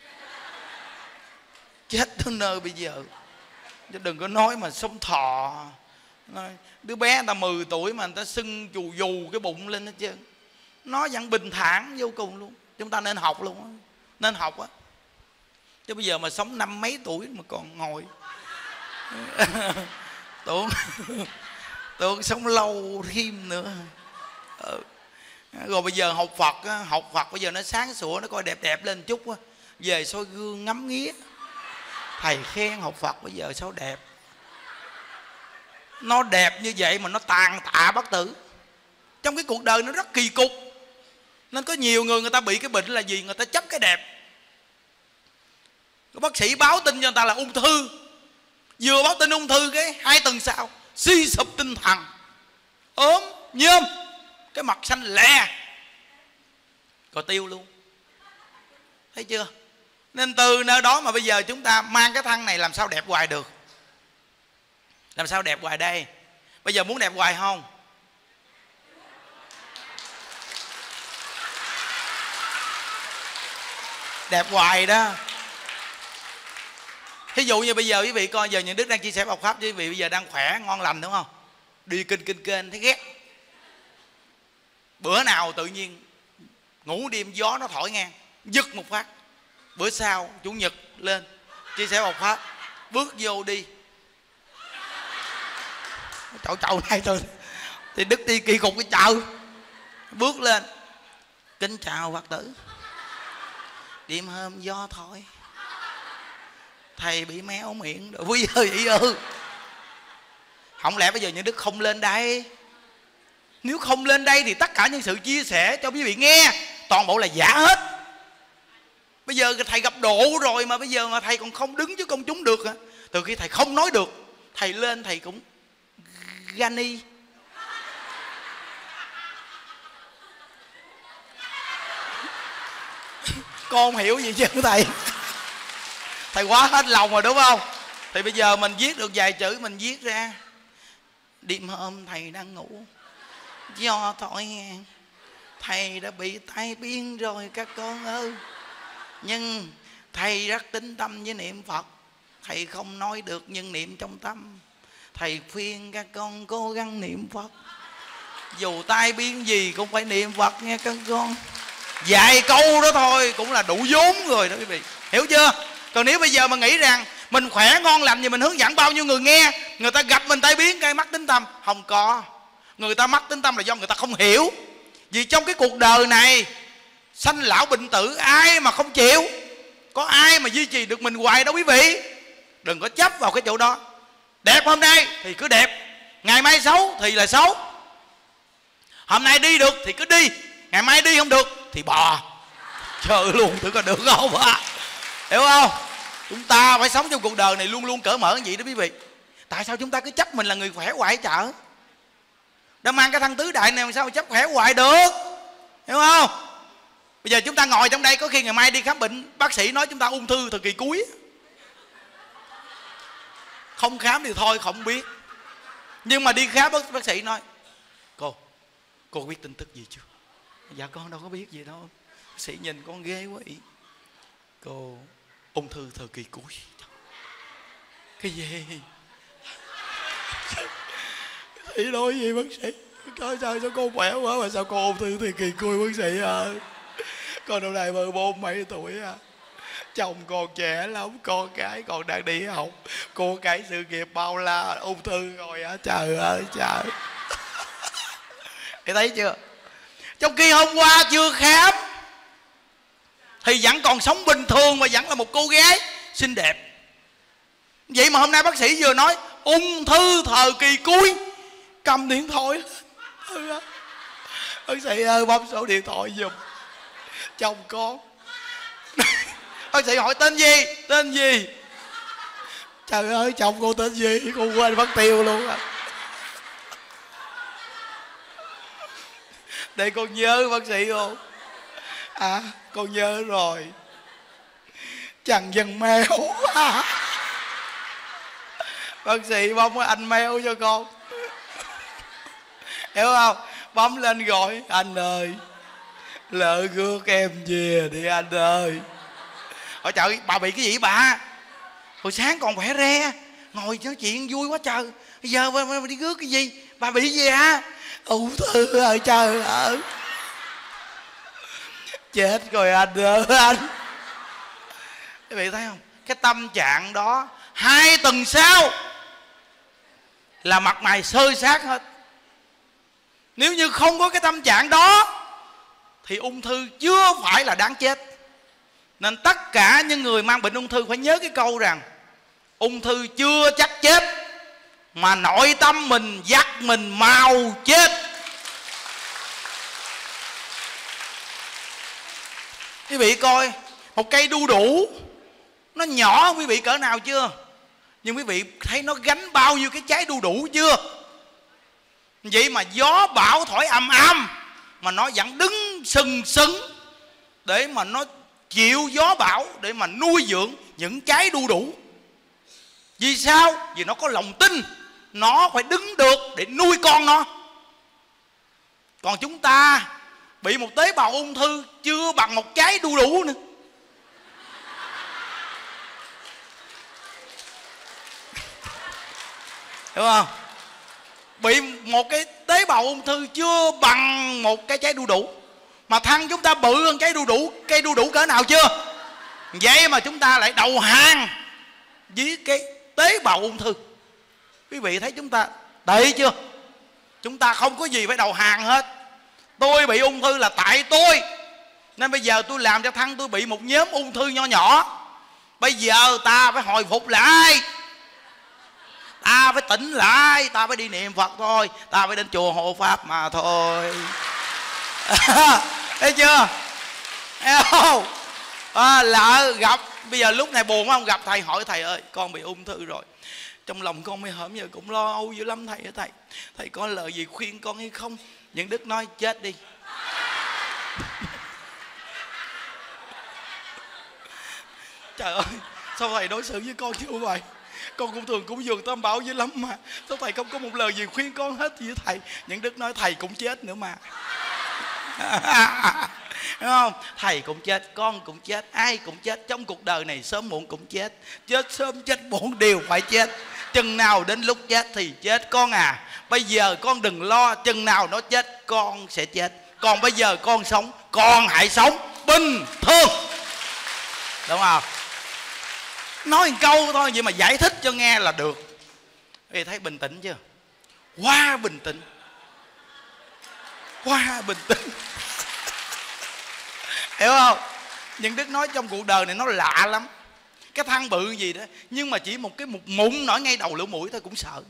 chết tới nơi bây giờ. Chứ đừng có nói mà sống thọ. Đứa bé người ta 10 tuổi mà người ta sưng dù dù cái bụng lên hết trơn, nó vẫn bình thản vô cùng luôn. Chúng ta nên học luôn á, nên học á. Chứ bây giờ mà sống 50 mấy tuổi mà còn ngồi tưởng sống lâu thêm nữa. Rồi bây giờ học Phật bây giờ nó sáng sủa, nó coi đẹp đẹp lên chút á, về soi gương ngắm nghía. Thầy khen học Phật bây giờ sao đẹp. Nó đẹp như vậy mà nó tàn tạ bất tử. Trong cái cuộc đời nó rất kỳ cục. Nên có nhiều người ta bị cái bệnh là gì? Người ta chấp cái đẹp. Bác sĩ báo tin cho người ta là ung thư, vừa báo tin ung thư cái 2 tuần sau suy sụp tinh thần, ốm nhôm, cái mặt xanh lè, rồi tiêu luôn. Thấy chưa? Nên từ nơi đó mà bây giờ chúng ta mang cái thân này làm sao đẹp hoài được? Làm sao đẹp hoài đây? Bây giờ muốn đẹp hoài không? Đẹp hoài đó. Ví dụ như bây giờ quý vị coi, giờ những Đức đang chia sẻ Phật Pháp với quý vị, bây giờ đang khỏe ngon lành đúng không? Đi kinh thấy ghét. Bữa nào tự nhiên ngủ đêm gió nó thổi ngang, giật một phát. Bữa sau Chủ nhật lên chia sẻ Phật Pháp, bước vô đi chậu này thôi thì Đức đi kỳ cục cái chợ, bước lên kính chào Phật tử, đêm hôm gió thổi thầy bị méo miệng rồi. Quý ơi không lẽ bây giờ những Đức không lên đây? Nếu không lên đây thì tất cả những sự chia sẻ cho quý vị nghe toàn bộ là giả hết. Bây giờ thầy gặp độ rồi mà bây giờ mà thầy còn không đứng trước công chúng được hả? Từ khi thầy không nói được, thầy lên thầy cũng gani. Con không hiểu gì chứ thầy. Thầy quá hết lòng rồi đúng không? Thì bây giờ mình viết được vài chữ mình viết ra. Đêm hôm thầy đang ngủ, do thổi ngang, thầy đã bị tai biến rồi các con ơi. Nhưng thầy rất tín tâm với niệm Phật. Thầy không nói được nhưng niệm trong tâm. Thầy khuyên các con cố gắng niệm Phật, dù tai biến gì cũng phải niệm Phật nghe các con. Vài câu đó thôi cũng là đủ vốn rồi đó quý vị, hiểu chưa? Còn nếu bây giờ mà nghĩ rằng mình khỏe ngon lành thì mình hướng dẫn bao nhiêu người nghe, người ta gặp mình tai biến cái mắc tín tâm. Không có. Người ta mắc tín tâm là do người ta không hiểu. Vì trong cái cuộc đời này sanh lão bệnh tử, ai mà không chịu? Có ai mà duy trì được mình hoài đâu quý vị. Đừng có chấp vào cái chỗ đó. Đẹp hôm nay thì cứ đẹp, ngày mai xấu thì là xấu. Hôm nay đi được thì cứ đi, ngày mai đi không được thì bò. Trời luôn, thử coi được không ạ? Hiểu không? Chúng ta phải sống trong cuộc đời này luôn luôn cởi mở như vậy đó quý vị. Tại sao chúng ta cứ chấp mình là người khỏe hoài chợ? Đã mang cái thân tứ đại này mà sao mà chấp khỏe hoài được? Hiểu không? Bây giờ chúng ta ngồi trong đây, có khi ngày mai đi khám bệnh, bác sĩ nói chúng ta ung thư thời kỳ cuối. Không khám thì thôi không biết. Nhưng mà đi khám bác sĩ nói: Cô biết tin tức gì chưa? Dạ con đâu có biết gì đâu. Bác sĩ nhìn con ghê quá ý. Cô ung thư thời kỳ cuối. Cái gì? Bác sĩ nói gì bác sĩ? Coi sao con khỏe quá mà sao con ung thư thời kỳ cuối bác sĩ ơi? Con năm nay 14 mấy tuổi à. Chồng con trẻ lắm, con cái còn đang đi học, cô cái sự nghiệp bao la, ung thư rồi á. Trời ơi trời. Thì thấy chưa? Trong khi hôm qua chưa khám thì vẫn còn sống bình thường và vẫn là một cô gái xinh đẹp. Vậy mà hôm nay bác sĩ vừa nói ung thư thời kỳ cuối, cầm điện thoại lên. Bác sĩ ơi bấm số điện thoại giùm chồng con. Bác sĩ hỏi tên gì? Tên gì? Trời ơi chồng cô tên gì? Cô quên mất tiêu luôn à. Để con nhớ bác sĩ không? À con nhớ rồi. Trần Văn Mèo. Bác sĩ bấm anh Mèo cho con. Hiểu không? Bấm lên gọi anh ơi, lỡ rước em về đi anh ơi. Hỏi trời bà bị cái gì bà? Hồi sáng còn khỏe re, ngồi nói chuyện vui quá trời, bây giờ bà đi rước cái gì? Bà bị gì hả? Ung thư ơi trời ơi. Chết rồi anh ơi anh. Các vị thấy không? Cái tâm trạng đó 2 tuần sau là mặt mày xơ xác hết. Nếu như không có cái tâm trạng đó thì ung thư chưa phải là đáng chết. Nên tất cả những người mang bệnh ung thư phải nhớ cái câu rằng ung thư chưa chắc chết, mà nội tâm mình dắt mình mau chết. Quý vị coi một cây đu đủ, nó nhỏ quý vị cỡ nào chưa? Nhưng quý vị thấy nó gánh bao nhiêu cái trái đu đủ chưa? Vậy mà gió bão thổi ầm ầm mà nó vẫn đứng sừng sững để mà nó chịu gió bão, để mà nuôi dưỡng những trái đu đủ. Vì sao? Vì nó có lòng tin, nó phải đứng được để nuôi con nó. Còn chúng ta bị một tế bào ung thư chưa bằng một trái đu đủ nữa. Hiểu không? Bị một cái tế bào ung thư chưa bằng một cái trái đu đủ, mà thân chúng ta bự hơn trái đu đủ. Cây đu đủ cỡ nào chưa? Vậy mà chúng ta lại đầu hàng với cái tế bào ung thư. Quý vị thấy chúng ta tệ chưa? Chúng ta không có gì phải đầu hàng hết. Tôi bị ung thư là tại tôi, nên bây giờ tôi làm cho thân tôi bị một nhóm ung thư nho nhỏ. Bây giờ ta phải hồi phục lại, ta phải tỉnh lại, ta phải đi niệm Phật thôi, ta phải đến chùa hộ Pháp mà thôi. Thấy chưa? Thấy không? Lỡ gặp, bây giờ lúc này buồn không? Gặp thầy hỏi thầy ơi con bị ung thư rồi, trong lòng con mới hởm giờ cũng lo âu dữ lắm thầy ơi. Thầy có lời gì khuyên con hay không? Những Đức nói chết đi. Trời ơi sao thầy đối xử với con như vậy? Con cũng thường cúng dường tam bảo dữ lắm mà, sao thầy không có một lời gì khuyên con hết với thầy? Những Đức nói thầy cũng chết nữa mà. Đúng không? Thầy cũng chết, con cũng chết, ai cũng chết. Trong cuộc đời này sớm muộn cũng chết. Chết sớm chết muộn đều phải chết. Chừng nào đến lúc chết thì chết con à. Bây giờ con đừng lo, chừng nào nó chết con sẽ chết. Còn bây giờ con sống, con hãy sống bình thường. Đúng không? Nói một câu thôi vậy mà giải thích cho nghe là được. Vì thấy bình tĩnh chưa? Quá bình tĩnh. Quá bình tĩnh. Hiểu không? Những Đức nói trong cuộc đời này nó lạ lắm. Cái thằng bự gì đó, nhưng mà chỉ một cái một mụn nổi ngay đầu lỗ mũi thôi cũng sợ.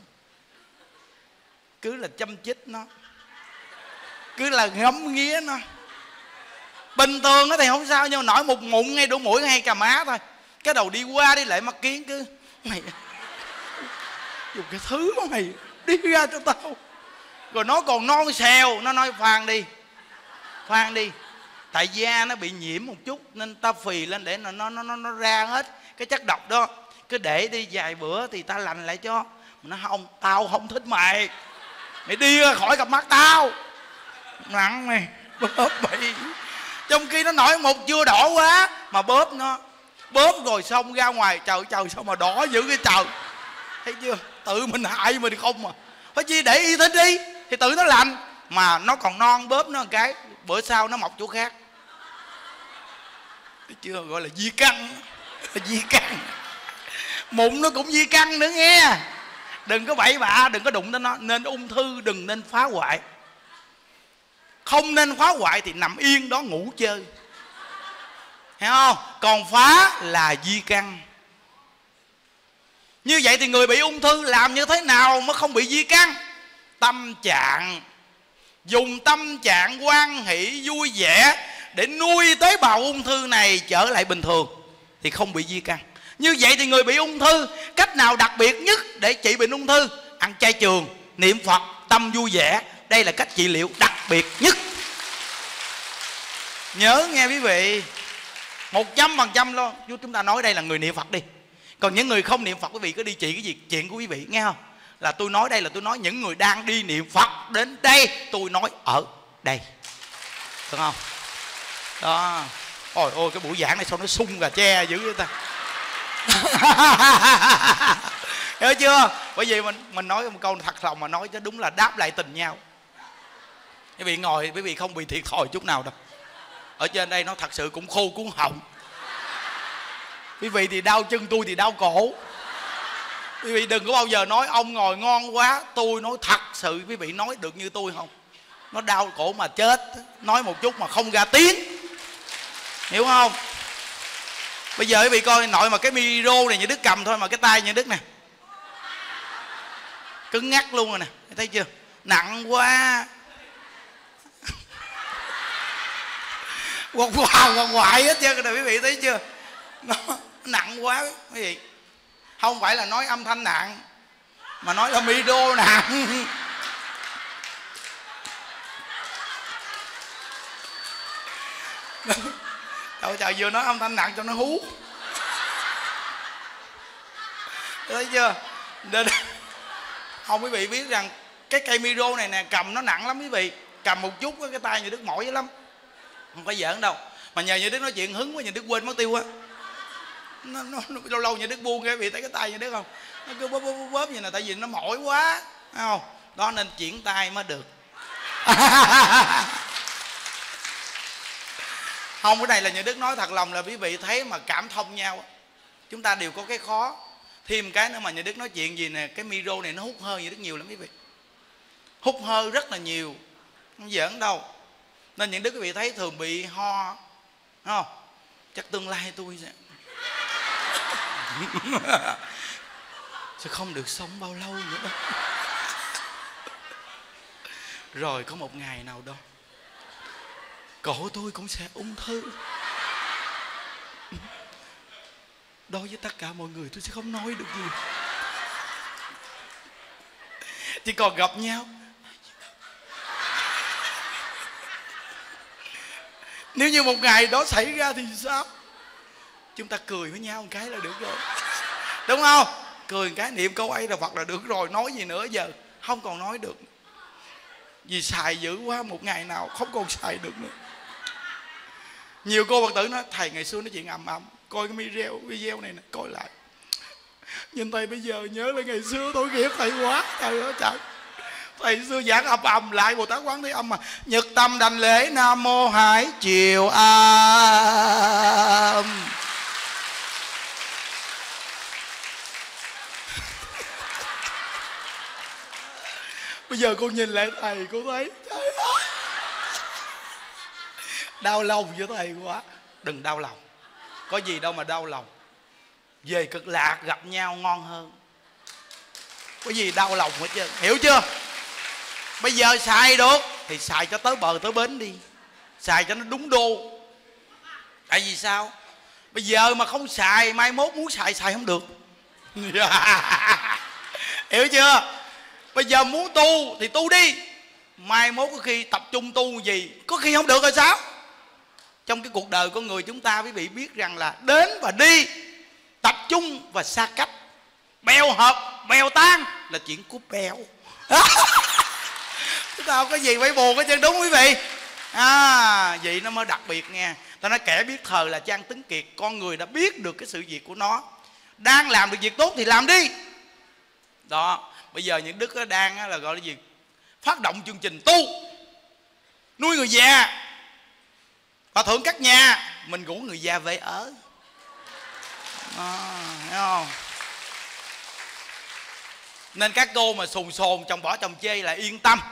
Cứ là châm chích nó, cứ là ngắm nghía nó. Bình thường thì không sao, nhưng mà nổi một mụn ngay đỗ mũi ngay cà má thôi, cái đầu đi qua đi lại mắt kiến cứ mày dùng cái thứ của mày đi ra cho tao. Rồi nó còn non xèo, nó nói khoan đi, khoan đi, tại da nó bị nhiễm một chút nên ta phì lên để nó ra hết cái chất độc đó. Cứ để đi vài bữa thì ta lành lại cho. Nó không, tao không thích mày, mày đi ra khỏi cặp mắt tao, nặng mày Bóp bị. Trong khi nó nổi một chưa đỏ quá mà bóp nó. Bóp rồi xong ra ngoài, trời sao mà đỏ dữ cái trời. Thấy chưa? Tự mình hại mình không à. Phải chi để y thích đi thì tự nó lành. Mà nó còn non, bóp nó một cái, bữa sau nó mọc chỗ khác. Thấy chưa? Gọi là di căn. Di căn. Mụn nó cũng di căn nữa nghe. Đừng có bậy bạ, đừng có đụng tới nó. Nên ung thư đừng nên phá hoại. Không nên phá hoại thì nằm yên đó ngủ chơi. Hiểu không? Còn phá là di căn. Như vậy thì người bị ung thư làm như thế nào mới không bị di căn? Tâm trạng. Dùng tâm trạng hoan hỷ vui vẻ để nuôi tế bào ung thư này trở lại bình thường thì không bị di căn. Như vậy thì người bị ung thư, cách nào đặc biệt nhất để trị bệnh ung thư? Ăn chay trường, niệm Phật, tâm vui vẻ. Đây là cách trị liệu đặc biệt nhất. Nhớ nghe quý vị, 100% luôn. Chúng ta nói đây là người niệm Phật đi. Còn những người không niệm Phật, quý vị cứ đi trị cái gì chuyện của quý vị, nghe không? Là tôi nói đây là tôi nói những người đang đi niệm Phật đến đây, tôi nói ở đây, được không? Đó. Ôi ôi, cái buổi giảng này sao nó sung gà tre dữ vậy ta. Hiểu chưa? Bởi vì mình nói một câu thật lòng mà nói chứ đúng là đáp lại tình nhau. Quý vị ngồi, quý vị không bị thiệt thòi chút nào đâu. Ở trên đây nó thật sự cũng khô cuốn họng. Quý vị thì đau chân, tôi thì đau cổ. Quý vị đừng có bao giờ nói ông ngồi ngon quá. Tôi nói thật sự, quý vị nói được như tôi không? Nó đau cổ mà chết. Nói một chút mà không ra tiếng. Hiểu không? Bây giờ quý vị coi nội mà cái micro này Như Đức cầm thôi mà cái tay Như Đức nè cứng ngắc luôn rồi nè. Thấy chưa? Nặng quá. Quằn hoài hết trơn rồi quý vị thấy chưa? Nó nặng quá quý vị. Không phải là nói âm thanh nặng mà nói là micro nặng. Trời trời, vừa nói âm thanh nặng cho nó hú. Thấy chưa? Nên không, quý vị biết rằng cái cây micro này nè cầm nó nặng lắm quý vị. Cầm một chút cái tay Như Đức mỏi dữ lắm. Không phải giỡn đâu. Mà nhờ Như Đức nói chuyện hứng quá Như Đức quên mất tiêu á. Lâu lâu Như Đức buông cái quý vị thấy cái tay Như Đức không? Nó cứ bóp như này tại vì nó mỏi quá. Thấy không? Đó nên chuyển tay mới được. Không, cái này là Như Đức nói thật lòng là quý vị thấy mà cảm thông nhau. Chúng ta đều có cái khó. Thêm cái nữa mà Như Đức nói chuyện gì nè, cái micro này nó hút hơi Như Đức nhiều lắm quý vị. Hút hơi rất là nhiều. Không giỡn đâu. Nên những Đức quý vị thấy thường bị ho. Đúng không? Chắc tương lai tôi sẽ không được sống bao lâu nữa. Rồi có một ngày nào đó cổ tôi cũng sẽ ung thư. Đối với tất cả mọi người tôi sẽ không nói được gì. Chỉ còn gặp nhau. Nếu như một ngày đó xảy ra thì sao? Chúng ta cười với nhau một cái là được rồi. Đúng không? Cười một cái niệm câu ấy là Phật là được rồi. Nói gì nữa giờ? Không còn nói được. Vì xài dữ quá, một ngày nào không còn xài được nữa. Nhiều cô Phật tử nói thầy ngày xưa nói chuyện ầm ầm. Coi cái video này nè, coi lại. Nhưng thầy bây giờ nhớ là ngày xưa tôi ghét thầy quá. Trời ơi trời. Thầy xưa giảng ầm ầm lại Bồ Tát Quán Thế Âm mà. Nhật tâm đảnh lễ Nam Mô Hải Triều Âm. Bây giờ cô nhìn lại thầy cô thấy trời ơi, đau lòng với thầy quá. Đừng đau lòng. Có gì đâu mà đau lòng. Về Cực Lạc gặp nhau ngon hơn. Có gì đau lòng hết trơn. Hiểu chưa? Bây giờ xài được thì xài cho tới bờ tới bến đi. Xài cho nó đúng đô. Tại vì sao? Bây giờ mà không xài, mai mốt muốn xài không được. Hiểu chưa? Bây giờ muốn tu thì tu đi. Mai mốt có khi tập trung tu gì có khi không được rồi sao? Trong cái cuộc đời con người chúng ta, quý vị biết rằng là đến và đi, tập trung và xa cách, bèo hợp bèo tan là chuyện của bèo. Chúng ta không có gì phải buồn hết trơn, đúng quý vị? Vậy nó mới đặc biệt nghe. Ta nói kẻ biết thờ là Trang Tuấn Kiệt. Con người đã biết được cái sự việc của nó, đang làm được việc tốt thì làm đi. Đó, bây giờ những đức đang là gọi là gì, phát động chương trình tu nuôi người già, và thưởng các nhà mình rủ người già về ở. Thấy không? Nên các cô mà sồn sồn chồng bỏ chồng chê là yên tâm,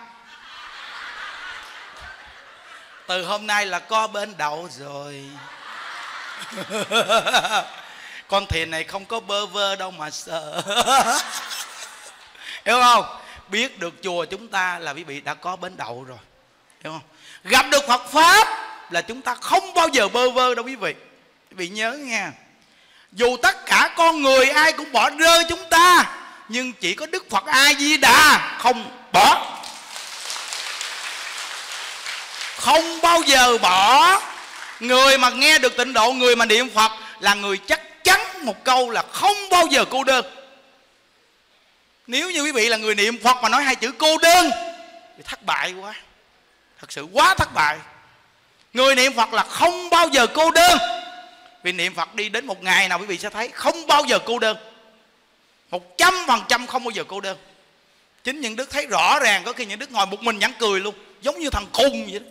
từ hôm nay là có bên đậu rồi. Con thiền này không có bơ vơ đâu mà sợ. Hiểu không? Biết được chùa chúng ta là quý vị đã có bến đậu rồi. Hiểu không? Gặp được Phật Pháp là chúng ta không bao giờ bơ vơ đâu quý vị. Quý vị nhớ nha, dù tất cả con người ai cũng bỏ rơi chúng ta, nhưng chỉ có Đức Phật A Di Đà không bỏ. Không bao giờ bỏ. Người mà nghe được tịnh độ, người mà niệm Phật là người chắc chắn một câu là không bao giờ cô đơn. Nếu như quý vị là người niệm Phật mà nói hai chữ cô đơn thì thất bại quá, thật sự quá thất bại. Người niệm Phật là không bao giờ cô đơn. Vì niệm Phật đi đến một ngày nào quý vị sẽ thấy không bao giờ cô đơn, 100% không bao giờ cô đơn. Chính những đức thấy rõ ràng, có khi những đức ngồi một mình nhẵn cười luôn, giống như thằng khùng vậy đó.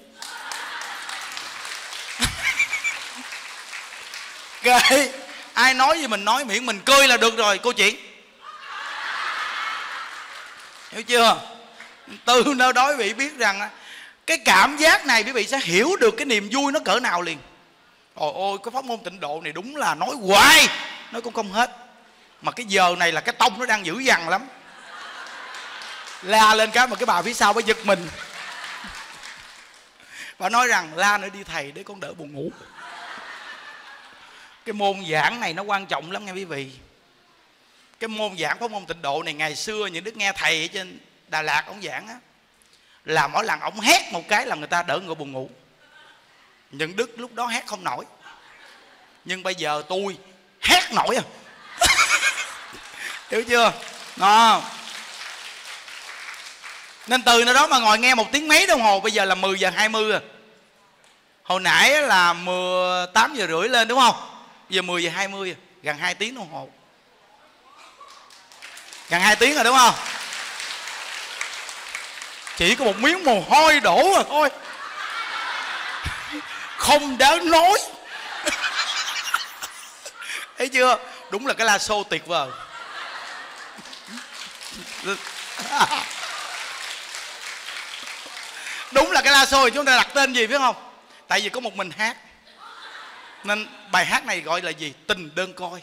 Kệ, ai nói gì mình nói, miệng mình cười là được rồi cô chị. Hiểu chưa? Từ nơi đó quý vị biết rằng cái cảm giác này quý vị sẽ hiểu được cái niềm vui nó cỡ nào liền. Ôi ôi, cái pháp môn tịnh độ này đúng là nói hoài nói cũng không hết. Mà cái giờ này là cái tông nó đang dữ dằn lắm. La lên cái mà cái bà phía sau mới giật mình. Bà nói rằng la nữa đi thầy để con đỡ buồn ngủ. Cái môn giảng này nó quan trọng lắm nha quý vị. Cái môn giảng pháp môn tịnh độ này, ngày xưa những đức nghe thầy ở trên Đà Lạt ông giảng á, là mỗi lần ông hét một cái là người ta đỡ người buồn ngủ. Những đức lúc đó hét không nổi, nhưng bây giờ tôi hét nổi à. Hiểu chưa? Đó. Nên từ nơi đó mà ngồi nghe 1 tiếng mấy đồng hồ, bây giờ là 10 giờ 20 rồi. Hồi nãy là 8 giờ rưỡi lên đúng không? Giờ 10 giờ 20 rồi. Gần 2 tiếng đồng hồ. Gần 2 tiếng rồi đúng không? Chỉ có một miếng mồ hôi đổ rồi thôi, không đáng nói. Thấy chưa? Đúng là cái la xô tuyệt vời. Đúng là cái la xô chúng ta đặt tên gì biết không? Tại vì có một mình hát, nên bài hát này gọi là gì? Tình đơn côi.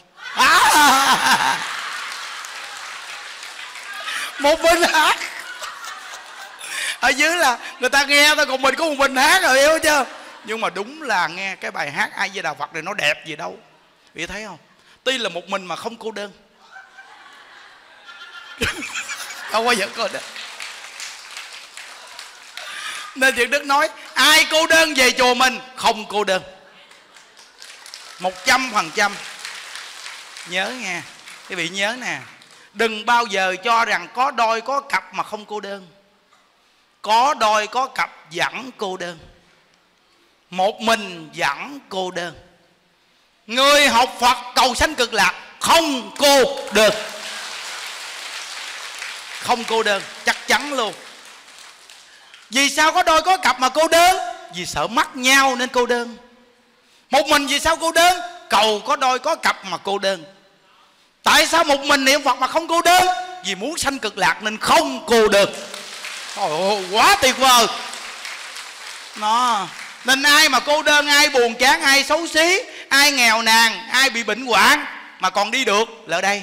Một mình hát. Ở dưới là người ta nghe thôi, còn mình có một mình hát rồi, hiểu chưa? Nhưng mà đúng là nghe cái bài hát A Di Đà Phật này nó đẹp gì đâu. Vì thấy không? Tuy là một mình mà không cô đơn. Không bao giờ cô đơn. Nên Thiện Đức nói ai cô đơn về chùa mình không cô đơn, 100%. Nhớ nha, quý vị nhớ nè, đừng bao giờ cho rằng có đôi có cặp mà không cô đơn. Có đôi có cặp vẫn cô đơn, một mình vẫn cô đơn. Người học Phật cầu sanh cực lạc không cô đơn. Không cô đơn, chắc chắn luôn. Vì sao có đôi có cặp mà cô đơn? Vì sợ mắc nhau nên cô đơn. Một mình vì sao cô đơn? Cầu có đôi có cặp mà cô đơn. Tại sao một mình niệm Phật mà không cô đơn? Vì muốn sanh cực lạc nên không cô đơn. Ôi, quá tuyệt vời. Nó nên ai mà cô đơn, ai buồn chán, ai xấu xí, ai nghèo nàn, ai bị bệnh hoạn mà còn đi được là ở đây,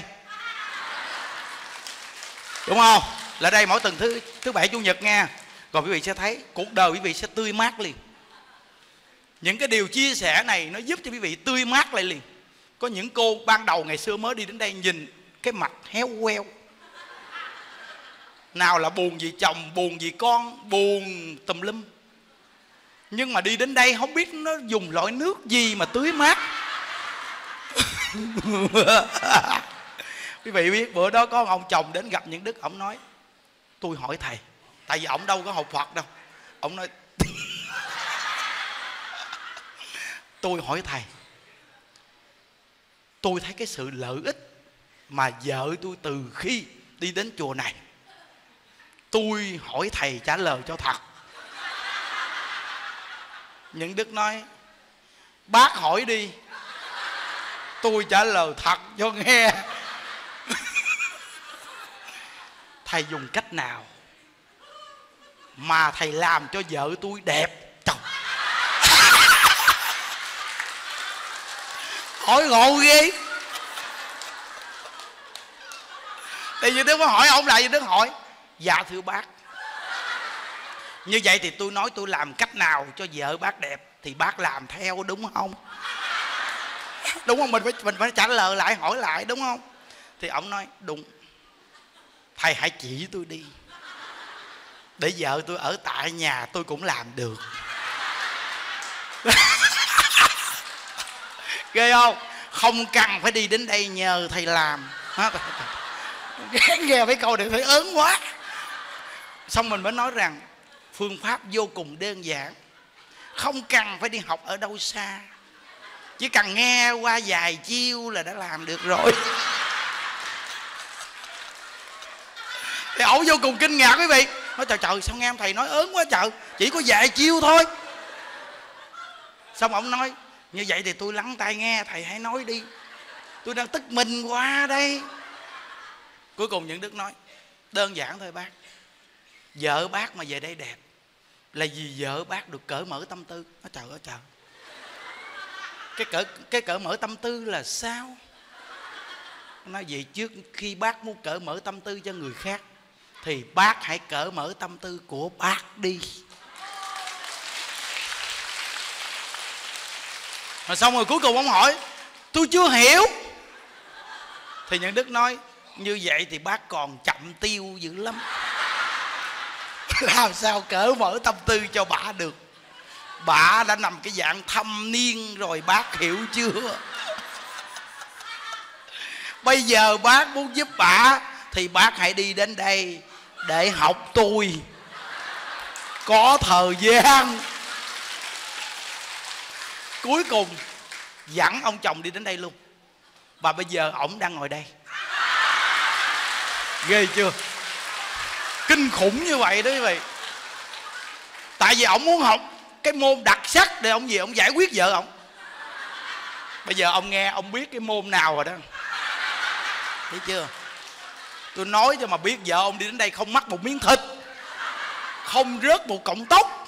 đúng không? Là đây mỗi tuần thứ bảy chủ nhật nha. Rồi quý vị sẽ thấy cuộc đời quý vị sẽ tươi mát liền. Những cái điều chia sẻ này nó giúp cho quý vị tươi mát lại liền. Có những cô ban đầu ngày xưa mới đi đến đây nhìn cái mặt héo queo, nào là buồn vì chồng, buồn vì con, buồn tùm lum. Nhưng mà đi đến đây không biết nó dùng loại nước gì mà tưới mát. Quý vị biết bữa đó có ông chồng đến gặp những đức, ổng nói tôi hỏi thầy, tại vì ổng đâu có học Phật đâu, ổng nói Tôi hỏi thầy, tôi thấy cái sự lợi ích mà vợ tôi từ khi đi đến chùa này, tôi hỏi thầy trả lời cho thật. Những Đức nói, bác hỏi đi, tôi trả lời thật cho nghe. Thầy dùng cách nào mà thầy làm cho vợ tôi đẹp? Trời, hỏi ngộ ghê. Thì Như Đức mới hỏi ông lại, Như Đức hỏi, dạ thưa bác, như vậy thì tôi nói tôi làm cách nào cho vợ bác đẹp thì bác làm theo đúng không? Đúng không? Mình phải trả lời lại, hỏi lại đúng không? Thì ông nói đúng. Thầy hãy chỉ tôi đi, để vợ tôi ở tại nhà tôi cũng làm được. Ghê không? Không cần phải đi đến đây nhờ thầy làm. Nghe mấy câu này thấy ớn quá. Xong mình mới nói rằng phương pháp vô cùng đơn giản, không cần phải đi học ở đâu xa, chỉ cần nghe qua vài chiêu là đã làm được rồi. Thì ổng vô cùng kinh ngạc quý vị, nói trời trời sao nghe ông thầy nói ớn quá trời, chỉ có vài chiêu thôi. Xong ổng nói như vậy thì tôi lắng tai nghe, thầy hãy nói đi, tôi đang tức mình quá đây. Cuối cùng Những Đức nói đơn giản thôi bác, vợ bác mà về đây đẹp là vì vợ bác được cởi mở tâm tư. Nói trời ơi trời, cái cởi mở tâm tư là sao? Nói vậy trước khi bác muốn cởi mở tâm tư cho người khác thì bác hãy cởi mở tâm tư của bác đi. Rồi xong rồi cuối cùng ông hỏi tôi chưa hiểu. Thì Những Đức nói như vậy thì bác còn chậm tiêu dữ lắm. Làm sao cởi mở tâm tư cho bả được? Bả đã nằm cái dạng thâm niên rồi, bác hiểu chưa? Bây giờ bác muốn giúp bả thì bác hãy đi đến đây để học tôi. Có thời gian. Cuối cùng dẫn ông chồng đi đến đây luôn. Và bây giờ ổng đang ngồi đây. Ghê chưa? Kinh khủng như vậy đó quý vị. Tại vì ổng muốn học cái môn đặc sắc để ông gì ông giải quyết vợ ổng. Bây giờ ông nghe ông biết cái môn nào rồi đó. Thấy chưa? Tôi nói cho mà biết, vợ ông đi đến đây không mắc một miếng thịt, không rớt một cọng tóc,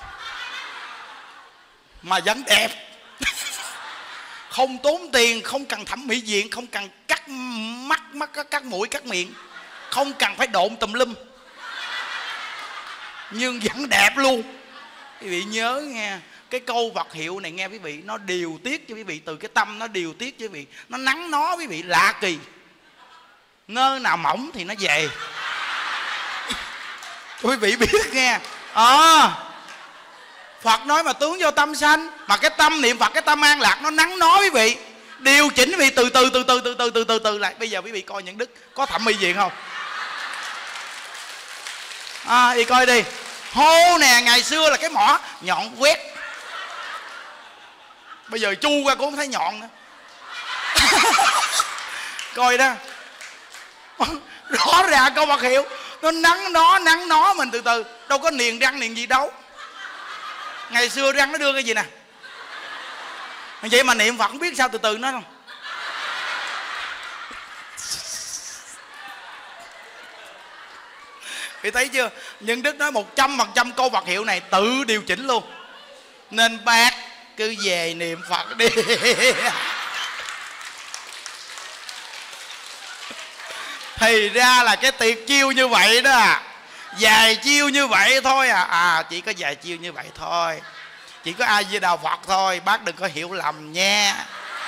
mà vẫn đẹp. Không tốn tiền, không cần thẩm mỹ viện, không cần cắt mắt, cắt mũi, cắt miệng, không cần phải độn tùm lum, nhưng vẫn đẹp luôn. Quý vị nhớ nghe, cái câu vật hiệu này nghe quý vị, nó điều tiết cho quý vị, từ cái tâm nó điều tiết cho quý vị, nó nắn nó quý vị lạ kỳ. Nơ nào mỏng thì nó về. Quý vị biết nghe. Phật nói mà tướng vô tâm sanh, mà cái tâm niệm Phật, cái tâm an lạc nó nắn nó quý vị, điều chỉnh quý vị từ từ lại. Bây giờ quý vị coi Những Đức có thẩm mỹ viện không? Đi coi đi. Hô nè, ngày xưa là cái mỏ nhọn quét, bây giờ chu qua cũng không thấy nhọn nữa. Coi đó. Rõ ràng câu vật hiệu nó nắn nó mình từ từ, đâu có niềng răng niềng gì đâu. Ngày xưa răng nó đưa cái gì nè, vậy mà niệm Phật không biết sao từ từ nó không. Thì thấy chưa, Những Đức nói 100% câu vật hiệu này tự điều chỉnh luôn. Nên bác cứ về niệm Phật đi. Thì ra là cái tiệt chiêu như vậy đó à. Vài chiêu như vậy thôi à. Chỉ có vài chiêu như vậy thôi, chỉ có A Di Đà Phật thôi, bác đừng có hiểu lầm nha.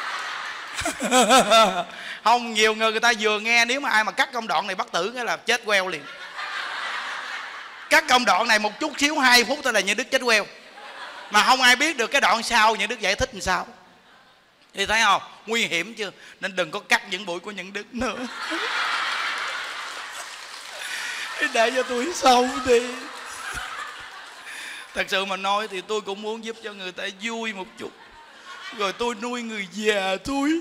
Không, nhiều người ta vừa nghe, nếu mà ai mà cắt công đoạn này bắt tử cái là chết queo liền. Cắt công đoạn này một chút xíu 2 phút thôi là Những Đức chết queo, mà không ai biết được cái đoạn sau Những Đức giải thích làm sao. Thì thấy không, nguy hiểm chưa? Nên đừng có cắt những buổi của Những Đức nữa. Để cho tôi xong đi. Thật sự mà nói thì tôi cũng muốn giúp cho người ta vui một chút, Rồi tôi nuôi người già tôi.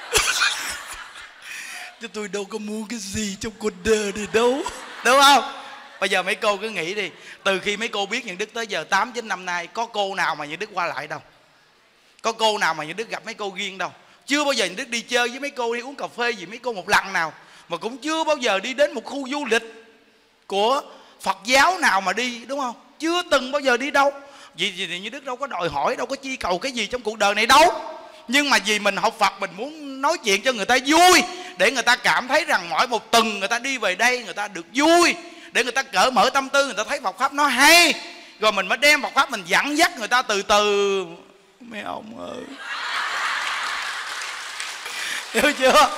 Chứ tôi đâu có muốn cái gì trong cuộc đời này đâu. Đúng không? Bây giờ mấy cô cứ nghĩ đi, từ khi mấy cô biết Nhuận Đức tới giờ 8-9 năm nay, có cô nào mà Nhuận Đức qua lại đâu, có cô nào mà Nhuận Đức gặp mấy cô riêng đâu. Chưa bao giờ Nhuận Đức đi chơi với mấy cô, đi uống cà phê gì mấy cô một lần nào. Mà cũng chưa bao giờ đi đến một khu du lịch của Phật giáo nào mà đi, đúng không? Chưa từng bao giờ đi đâu. Vì thì Nhuận Đức đâu có đòi hỏi, đâu có chi cầu cái gì trong cuộc đời này đâu. Nhưng mà vì mình học Phật, mình muốn nói chuyện cho người ta vui, để người ta cảm thấy rằng mỗi một tuần người ta đi về đây người ta được vui, để người ta cởi mở tâm tư, người ta thấy Phật Pháp nó hay. Rồi mình mới đem Phật Pháp mình dẫn dắt người ta từ từ. Mấy ông ơi, hiểu chưa?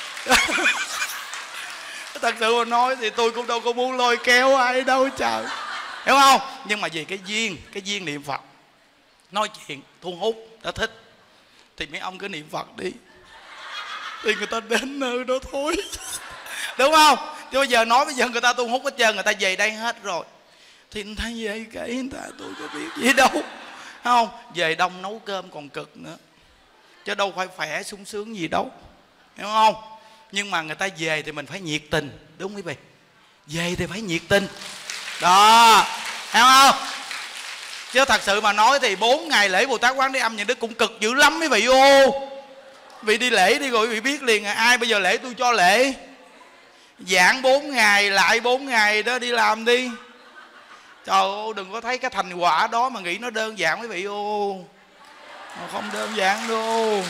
Thật sự mà nói thì tôi cũng đâu có muốn lôi kéo ai đâu trời, hiểu không? Nhưng mà vì cái duyên niệm Phật, nói chuyện thu hút, ta thích, thì mấy ông cứ niệm Phật đi, thì người ta đến nơi đó thôi. Đúng không? Chứ bây giờ nói bây giờ người ta thu hút hết trơn, người ta về đây hết rồi, thì người ta về kể người ta, tôi có biết gì đâu. Không, về đông nấu cơm còn cực nữa, chứ đâu phải khỏe sung sướng gì đâu, hiểu không? Nhưng mà người ta về thì mình phải nhiệt tình, đúng quý vị? Về thì phải nhiệt tình đó, hiểu không? Chứ thật sự mà nói thì 4 ngày lễ Bồ Tát Quán Thế Âm Nhuận Đức cũng cực dữ lắm quý vị. Ô, vì đi lễ đi rồi quý vị biết liền, ai bây giờ lễ tôi cho lễ, giảng 4 ngày lại 4 ngày đó, đi làm đi. Trời ơi, đừng có thấy cái thành quả đó mà nghĩ nó đơn giản quý vị. Ô, không đơn giản đâu.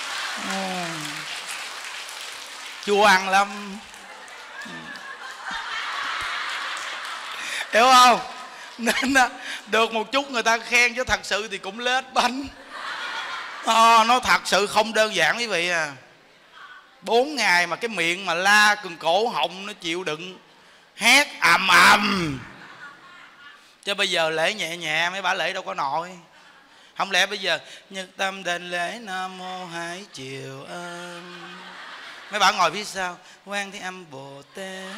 Chua ăn lắm, hiểu không? Nên được một chút người ta khen, chứ thật sự thì cũng lết bánh. Nó thật sự không đơn giản quý vị à. 4 ngày mà cái miệng mà la cần cổ họng nó chịu đựng, hét ầm ầm. Chứ bây giờ lễ nhẹ nhẹ mấy bà lễ đâu có nổi. Không lẽ bây giờ nhất tâm đền lễ Nam Mô Hải Triều Ân, mấy bà ngồi phía sau Quan Thế Âm Bồ Tát.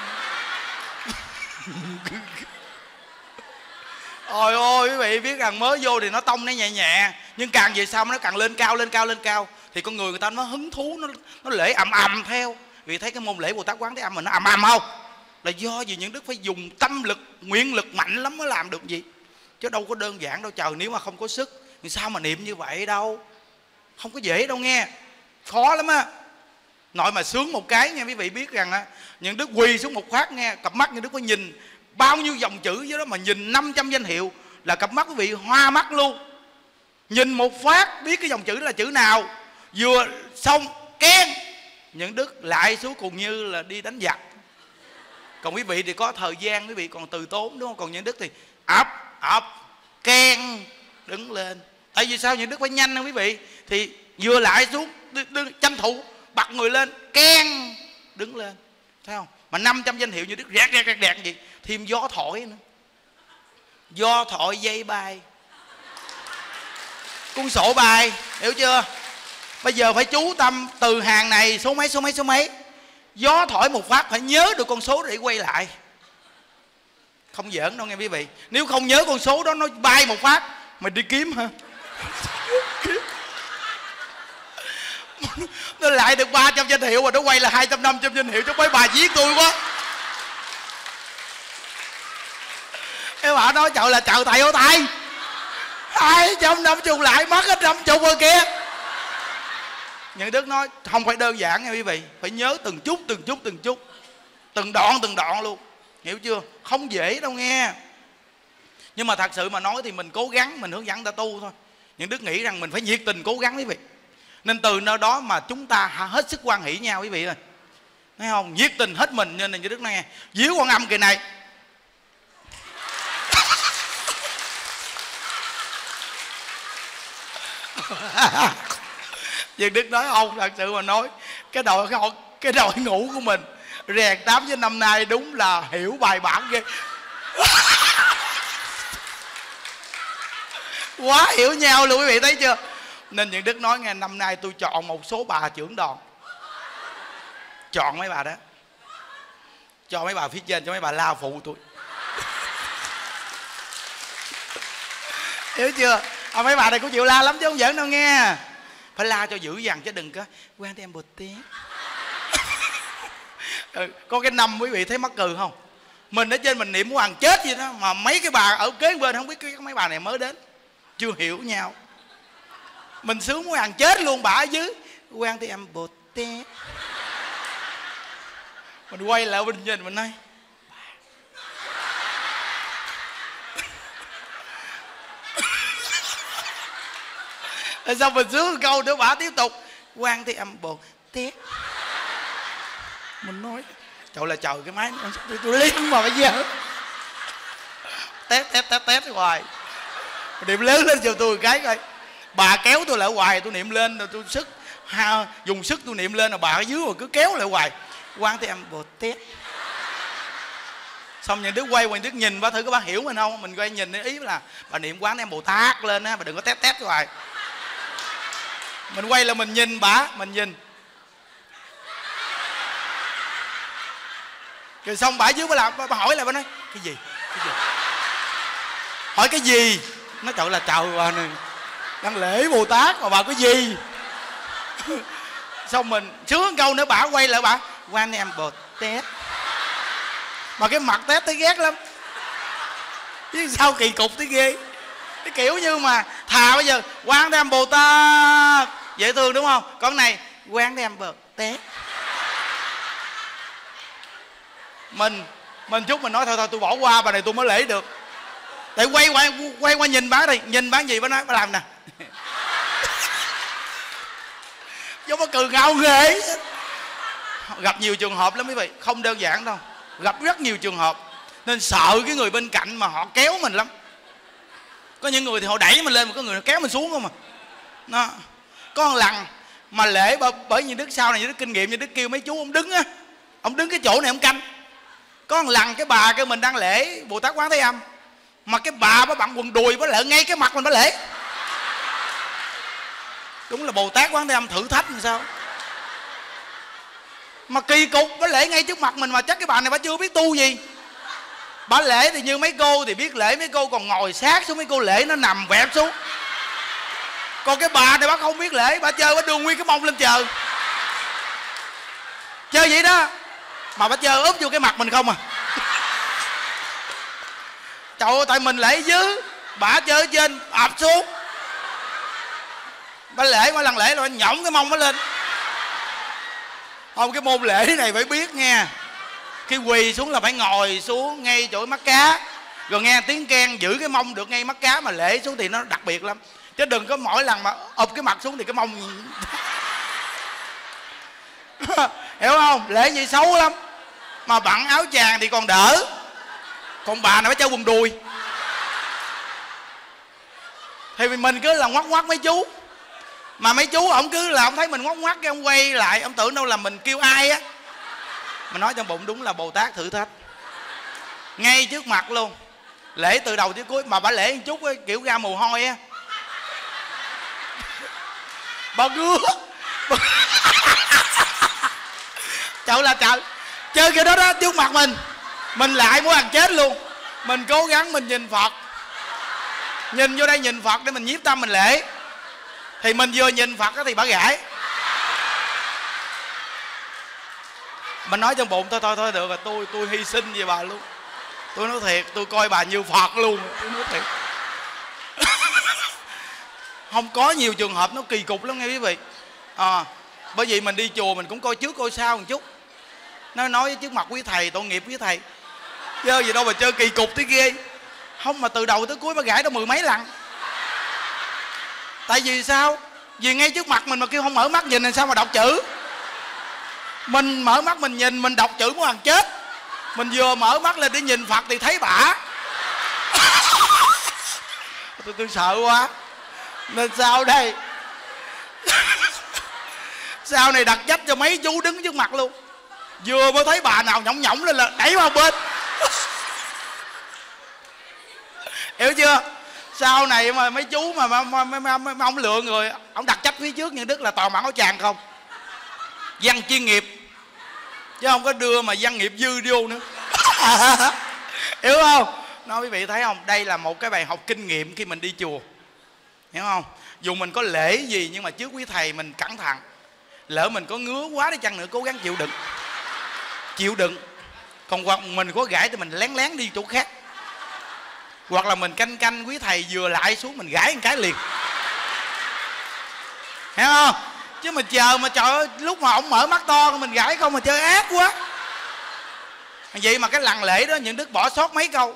Ôi ôi quý vị biết rằng mới vô thì nó tông nó nhẹ nhẹ, nhưng càng về sau nó càng lên cao lên cao lên cao, thì con người ta nó hứng thú, nó lễ ầm ầm theo. Vì thấy cái môn lễ Bồ Tát Quán Thế Âm mình nó ầm ầm không, là do gì Nhuận Đức phải dùng tâm lực, nguyện lực mạnh lắm mới làm được gì, chứ đâu có đơn giản đâu trời. Nếu mà không có sức thì sao mà niệm như vậy đâu, không có dễ đâu nghe, khó lắm á. Nội mà sướng một cái nha quý vị biết rằng á, Nhuận Đức quỳ xuống một phát nghe, cặp mắt Nhuận Đức có nhìn bao nhiêu dòng chữ dưới đó, mà nhìn 500 danh hiệu là cặp mắt quý vị hoa mắt luôn. Nhìn một phát biết cái dòng chữ là chữ nào. Vừa xong keng, Nhuận Đức lại xuống cùng như là đi đánh giặc. Còn quý vị thì có thời gian, quý vị còn từ tốn đúng không? Còn Nhuận Đức thì ập keng đứng lên. Tại vì sao Nhuận Đức phải nhanh quý vị? Thì vừa lại xuống tranh thủ bật người lên keng đứng lên, thấy không? Mà 500 danh hiệu Nhuận Đức rẹt gì, thêm gió thổi nữa, gió thổi dây bay, cuốn sổ bài, hiểu chưa? Bây giờ phải chú tâm từ hàng này số mấy số mấy số mấy, gió thổi một phát phải nhớ được con số để quay lại, không giỡn đâu nghe quý vị. Nếu không nhớ con số đó nó bay một phát, mình đi kiếm hả? Nó lại được 300 danh hiệu mà nó quay là 200-500 danh hiệu, chứ mấy bà giết tôi quá. Cái bà nói trời là trời thầy ơi thầy, 250 lại mất hết 50 rồi kìa. Nhuận Đức nói không phải đơn giản nha quý vị, phải nhớ từng chút từng đoạn luôn, hiểu chưa? Không dễ đâu nghe. Nhưng mà thật sự mà nói thì mình cố gắng, mình hướng dẫn người ta tu thôi. Nhuận Đức nghĩ rằng mình phải nhiệt tình cố gắng quý vị, nên từ nơi đó mà chúng ta hết sức hoan hỷ nhau quý vị ơi, thấy không? Nhiệt tình hết mình. Nên Nhuận Đức nói nghe, díu Quan Âm kỳ này Nhuận Đức nói không, thật sự mà nói cái đội ngũ của mình rèn 8 năm nay đúng là hiểu bài bản ghê. Quá hiểu nhau luôn quý vị thấy chưa? Nên Nhuận Đức nói nghe, năm nay tôi chọn một số bà trưởng đoàn, chọn mấy bà đó, cho mấy bà phía trên, cho mấy bà lao phụ tôi. Hiểu chưa? Mấy bà này cũng chịu la lắm chứ không giỡn đâu nghe. Phải la cho dữ dằn chứ đừng có Quan Thế Âm Bồ Tát. Có cái năm quý vị thấy mắc cười không? Mình ở trên mình niệm muốn ăn chết vậy đó, mà mấy cái bà ở kế bên không biết cái mấy bà này mới đến, chưa hiểu nhau. Mình sướng muốn ăn chết luôn, bà ở dưới Quan Thế Âm Bồ Tát. Mình quay lại mình nhìn mình nói xong mình sướng câu nữa bà tiếp tục Quan Thế Âm Bồ Tát. Mình nói trời là trời, cái máy tôi liếm mà bây giờ tét hoài. Niệm lớn lên cho tôi cái coi. Bà kéo tôi lại hoài, tôi niệm lên rồi tôi sức dùng sức tôi niệm lên, rồi bà ở dưới rồi cứ kéo lại hoài Quan Thế Âm Bồ Tát. Xong những đứa quay qua đứa nhìn bà thử các bạn hiểu mình không. Mình quay nhìn ý là bà niệm Quán Thế Âm Bồ Tát lên á, bà đừng có tét hoài. Mình quay là mình nhìn bà, mình nhìn rồi xong bà dưới bà làm, bà hỏi lại, bà nói cái gì hỏi cái gì. Nó trời là trời, bà này đang lễ Bồ Tát mà bà cái gì. Xong mình sướng câu nữa, bà quay lại bà Quan Thế Âm Bồ Tát, mà cái mặt tét thấy ghét lắm chứ sao kỳ cục thấy ghê. Cái kiểu như mà thà bây giờ Quan Thế Âm Bồ Tát dễ thương đúng không, còn này Quan Thế Âm Bồ Tát. Mình chút mình nói thôi tôi bỏ qua bà này, tôi mới lễ được. Tại quay qua nhìn bà đi, nhìn bà gì bà nói bà làm nè. Giống bà cười ngao nghễ. Gặp nhiều trường hợp lắm quý vị, không đơn giản đâu, gặp rất nhiều trường hợp. Nên sợ cái người bên cạnh mà họ kéo mình lắm. Có những người thì họ đẩy mình lên, mà có người họ kéo mình xuống không mà. Nó có một lần mà lễ bởi như Đức sau này, như Đức kinh nghiệm, như Đức kêu mấy chú ông đứng á, ông đứng cái chỗ này ông canh. Có một lần cái bà kêu mình đang lễ Bồ Tát Quán Thế Âm, mà cái bà bận quần đùi bà lỡ ngay cái mặt mình bà lễ. Đúng là Bồ Tát Quán Thế Âm thử thách làm sao. Mà kỳ cục, bà lễ ngay trước mặt mình, mà chắc cái bà này bà chưa biết tu gì. Bà lễ thì như mấy cô thì biết lễ, mấy cô còn ngồi sát xuống, mấy cô lễ nó nằm vẹp xuống. Còn cái bà này bà không biết lễ, bà chơi bà đưa nguyên cái mông lên trời. Chơi vậy đó, mà bà chơi úp vô cái mặt mình không à. Trời ơi, tại mình lễ dưới, bà chơi ở trên ập xuống. Bà lễ, mỗi lần lễ là bà nhõng cái mông nó lên. Không, cái môn lễ này phải biết nghe. Khi quỳ xuống là phải ngồi xuống ngay chỗ mắt cá, rồi nghe tiếng keng giữ cái mông được ngay mắt cá, mà lễ xuống thì nó đặc biệt lắm. Chứ đừng có mỗi lần mà ụp cái mặt xuống thì cái mông hiểu không, lễ vậy xấu lắm. Mà bận áo chàng thì còn đỡ, còn bà này phải chơi quần đùi. Thì mình cứ là ngoắc mấy chú, mà mấy chú ổng cứ là ổng thấy mình ngoắc cái ổng quay lại, ổng tưởng đâu là mình kêu ai á. Mình nói trong bụng đúng là Bồ Tát thử thách ngay trước mặt luôn. Lễ từ đầu tới cuối, mà bà lễ một chút ấy, kiểu ra mồ hôi á, bà gứa. Trời là trời, chơi cái đó đó trước mặt mình lại muốn ăn chết luôn. Mình cố gắng mình nhìn Phật, nhìn vô đây nhìn Phật để mình nhiếp tâm mình lễ. Thì mình vừa nhìn Phật thì bà gãi. Mình nói trong bụng thôi được rồi, tôi hy sinh về bà luôn. Tôi nói thiệt, tôi coi bà như Phật luôn. Tôi nói thiệt. Không có nhiều trường hợp nó kỳ cục lắm nghe quý vị. Bởi vì mình đi chùa mình cũng coi trước coi sau một chút. Nó nói trước mặt quý thầy, tội nghiệp quý thầy. Chơi gì đâu mà chơi kỳ cục tới ghê. Không, mà từ đầu tới cuối bà gãi đó 10 mấy lần. Tại vì sao? Vì ngay trước mặt mình mà kêu không mở mắt nhìn thì sao mà đọc chữ. Mình mở mắt mình nhìn, mình đọc chữ muốn ăn chết. Mình vừa mở mắt lên để nhìn Phật thì thấy bả. Tôi sợ quá. Nên sao đây? Sau này đặt trách cho mấy chú đứng trước mặt luôn. Vừa mới thấy bà nào nhõng nhõng lên là đẩy vào bên. Hiểu chưa? Sau này mà mấy chú mà ông lựa người, ông đặt trách phía trước như Đức là toàn mặc áo chàng không, văn chuyên nghiệp, chứ không có đưa mà văn nghiệp dư vô nữa. Hiểu không? Nói quý vị thấy không, đây là một cái bài học kinh nghiệm khi mình đi chùa. hiểu không? Dù mình có lễ gì nhưng mà trước quý thầy mình cẩn thận, lỡ mình có ngứa quá đi chăng nữa cố gắng chịu đựng, chịu đựng. Còn hoặc mình có gãi thì mình lén lén đi chỗ khác, hoặc là mình canh canh quý thầy vừa lại xuống mình gãi một cái liền, hiểu không? Chứ mình chờ mà trời ơi, lúc mà ổng mở mắt to mình gãi không mà chơi ác quá. Vậy mà cái lần lễ đó những Đức bỏ sót mấy câu,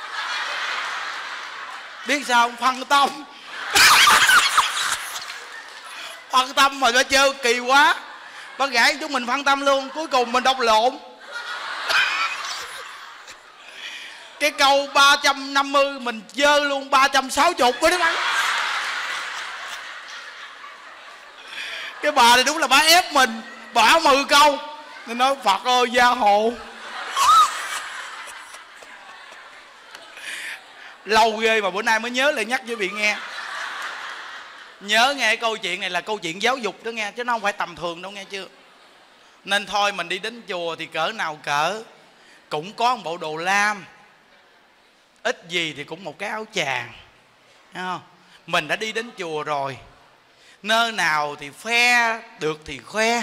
biết sao không? Phân tâm. Phân tâm mà nó chơi kỳ quá, bác gãi chúng mình phân tâm luôn, cuối cùng mình đọc lộn. Cái câu 350 mình dơ luôn 360 với đó bác. Cái bà này đúng là bà ép mình, bảo 10 câu nên nói Phật ơi gia hộ. Lâu ghê mà bữa nay mới nhớ lại nhắc với vị nghe. Nhớ nghe cái câu chuyện này là câu chuyện giáo dục đó nghe, chứ nó không phải tầm thường đâu nghe chưa. Nên thôi mình đi đến chùa thì cỡ nào cỡ cũng có một bộ đồ lam, ít gì thì cũng một cái áo chàng, thấy không? Mình đã đi đến chùa rồi, nơi nào thì khoe được thì khoe.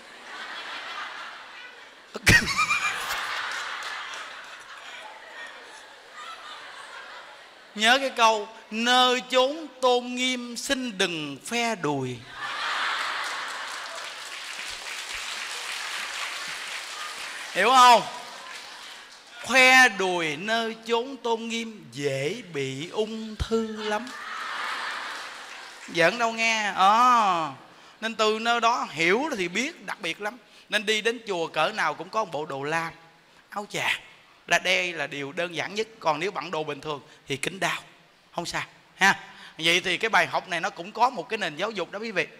Nhớ cái câu nơi chốn tôn nghiêm xin đừng phe đùi. Hiểu không? Khoe đùi nơi chốn tôn nghiêm dễ bị ung thư lắm. Giỡn đâu nghe. Nên từ nơi đó hiểu thì biết đặc biệt lắm. Nên đi đến chùa cỡ nào cũng có một bộ đồ lam, áo chàng, là đây là điều đơn giản nhất. Còn nếu bận đồ bình thường thì kính đao, không sao ha. Vậy thì cái bài học này nó cũng có một cái nền giáo dục đó quý vị.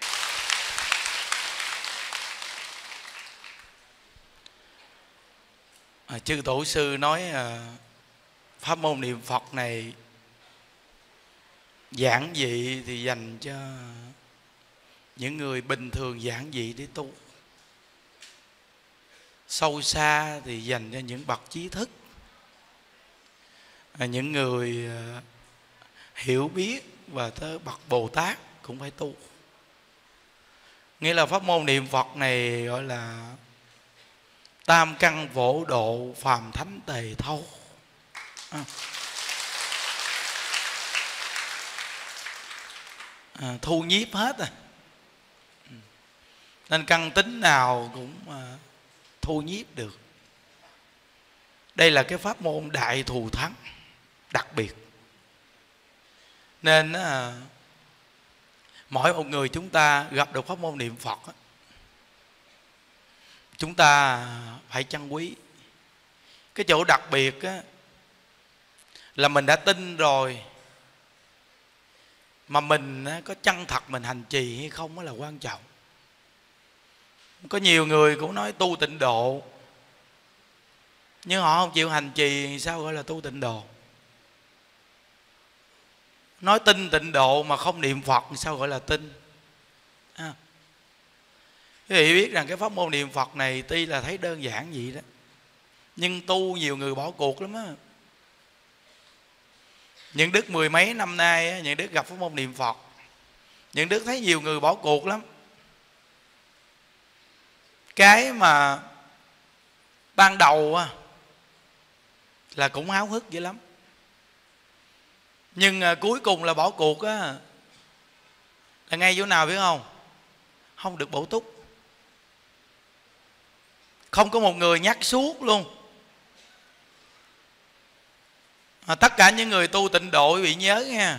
Chư tổ sư nói pháp môn niệm Phật này giản dị thì dành cho những người bình thường giản dị để tu, sâu xa thì dành cho những bậc trí thức, những người hiểu biết và tới bậc Bồ Tát cũng phải tu. Nghĩa là pháp môn niệm Phật này gọi là tam căn phổ độ phàm thánh tề thâu. Thu nhiếp hết à. Nên căn tính nào cũng thu nhiếp được. Đây là cái pháp môn đại thù thắng đặc biệt. Nên mỗi một người chúng ta gặp được pháp môn niệm Phật, chúng ta phải trân quý. Cái chỗ đặc biệt là mình đã tin rồi, mà mình có chân thật mình hành trì hay không là quan trọng. Có nhiều người cũng nói tu tịnh độ, nhưng họ không chịu hành trì, sao gọi là tu tịnh độ? Nói tin tịnh độ mà không niệm Phật sao gọi là tin? Quý vị biết rằng cái pháp môn niệm Phật này tuy là thấy đơn giản vậy đó, nhưng tu nhiều người bỏ cuộc lắm á. Những Đức mười mấy năm nay những Đức gặp pháp môn niệm Phật, những Đức thấy nhiều người bỏ cuộc lắm. Cái mà ban đầu là cũng háo hức dữ lắm, nhưng cuối cùng là bỏ cuộc là ngay chỗ nào biết không? Không được bổ túc. Không có một người nhắc suốt luôn. Tất cả những người tu tịnh độ bị nhớ nha,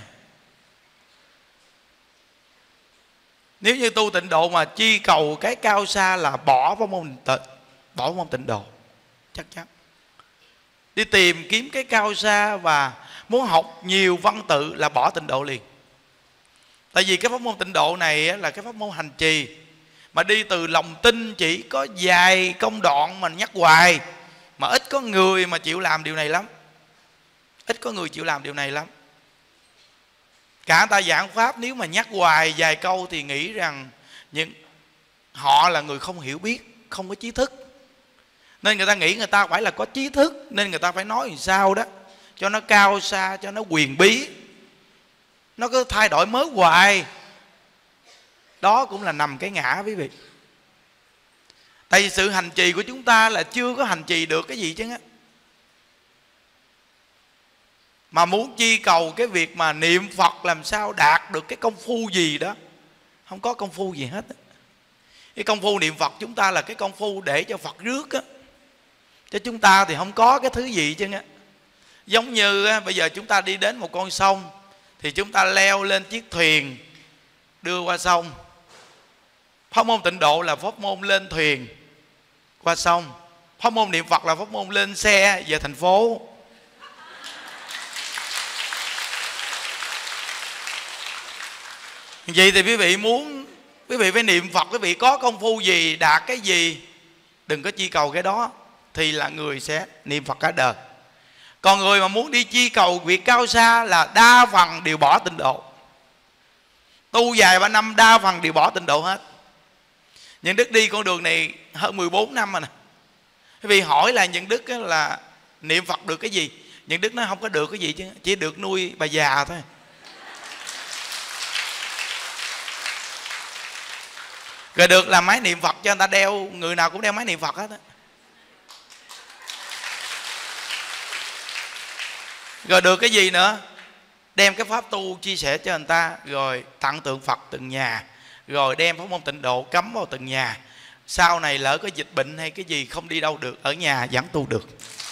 nếu như tu tịnh độ mà chi cầu cái cao xa là bỏ pháp môn tịnh độ chắc chắn. Đi tìm kiếm cái cao xa và muốn học nhiều văn tự là bỏ tịnh độ liền. Tại vì cái pháp môn tịnh độ này là cái pháp môn hành trì, mà đi từ lòng tin chỉ có vài công đoạn mà nhắc hoài, mà ít có người mà chịu làm điều này lắm. Ít có người chịu làm điều này lắm. Cả ta giảng pháp nếu mà nhắc hoài vài câu thì nghĩ rằng họ là người không hiểu biết, không có trí thức. Nên người ta nghĩ người ta phải là có trí thức, nên người ta phải nói làm sao đó cho nó cao xa, cho nó quyền bí. nó cứ thay đổi mới hoài. Đó cũng là nằm cái ngã quý vị. Tại vì sự hành trì của chúng ta là chưa có hành trì được cái gì chứ á. Mà muốn chi cầu cái việc mà niệm Phật làm sao đạt được cái công phu gì đó, không có công phu gì hết. Cái công phu niệm Phật chúng ta là cái công phu để cho Phật rước á, chứ chúng ta thì không có cái thứ gì chứ á. Giống như á, bây giờ chúng ta đi đến một con sông thì chúng ta leo lên chiếc thuyền đưa qua sông. Pháp môn tịnh độ là pháp môn lên thuyền qua sông. Pháp môn niệm Phật là pháp môn lên xe về thành phố. Vậy thì quý vị phải niệm Phật, quý vị có công phu gì, đạt cái gì, đừng có chi cầu cái đó, thì là người sẽ niệm Phật cả đời. Còn người mà muốn đi chi cầu việc cao xa là đa phần đều bỏ tịnh độ. Tu vài ba năm đa phần đều bỏ tịnh độ hết. Những Đức đi con đường này hơn 14 năm rồi nè. Quý vị hỏi là những Đức là niệm Phật được cái gì? Những Đức nói không có được cái gì chứ, chỉ được nuôi bà già thôi. Rồi được làm máy niệm Phật cho người ta đeo, người nào cũng đeo máy niệm Phật hết á. Rồi được cái gì nữa? Đem cái pháp tu chia sẻ cho người ta, rồi tặng tượng Phật từng nhà, rồi đem pháp môn tịnh độ cấm vào từng nhà. Sau này lỡ có dịch bệnh hay cái gì không đi đâu được, ở nhà vẫn tu được.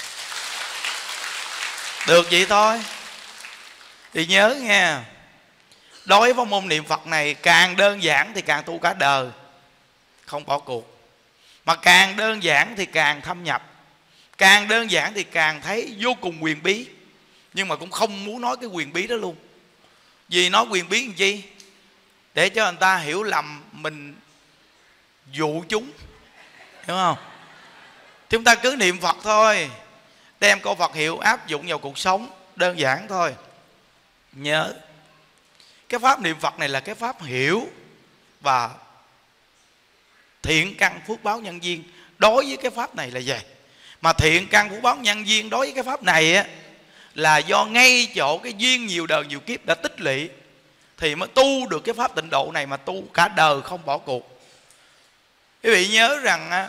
Được vậy thôi. Thì nhớ nghe, đối với pháp môn niệm Phật này càng đơn giản thì càng tu cả đời, không bỏ cuộc. Mà càng đơn giản thì càng thâm nhập, càng đơn giản thì càng thấy vô cùng huyền bí. Nhưng mà cũng không muốn nói cái huyền bí đó luôn. Vì nói huyền bí làm chi? Để cho người ta hiểu lầm mình dụ chúng, hiểu không? Chúng ta cứ niệm Phật thôi, đem câu Phật hiệu áp dụng vào cuộc sống, đơn giản thôi. Nhớ, cái pháp niệm Phật này là cái pháp hiểu và thiện căn phước báo nhân duyên. Đối với cái pháp này là vậy. Mà thiện căn phước báo nhân duyên đối với cái pháp này á, là do ngay chỗ cái duyên nhiều đời nhiều kiếp đã tích lũy, thì mới tu được cái pháp tịnh độ này, mà tu cả đời không bỏ cuộc. Quý vị nhớ rằng á,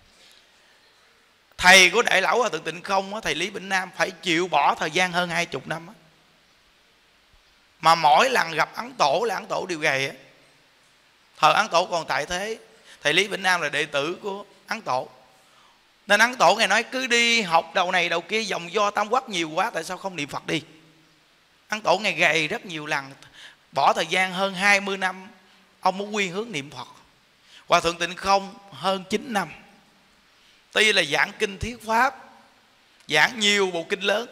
thầy của Đại Lão Hòa Thượng Tịnh Không á, thầy Lý Bỉnh Nam phải chịu bỏ thời gian hơn 20 năm á. Mà mỗi lần gặp Ấn Tổ là Ấn Tổ đều gầy á. Thời Ấn Tổ còn tại thế, thầy Lý Bỉnh Nam là đệ tử của Ấn Tổ. Nên Ấn Tổ ngày nói cứ đi học đầu này đầu kia dòng do tam quốc nhiều quá, tại sao không niệm Phật đi? Ấn Tổ ngày gầy rất nhiều lần, bỏ thời gian hơn 20 năm ông muốn quy hướng niệm Phật. Hòa Thượng Tịnh Không hơn 9 năm. Tuy là giảng kinh thuyết pháp, giảng nhiều bộ kinh lớn,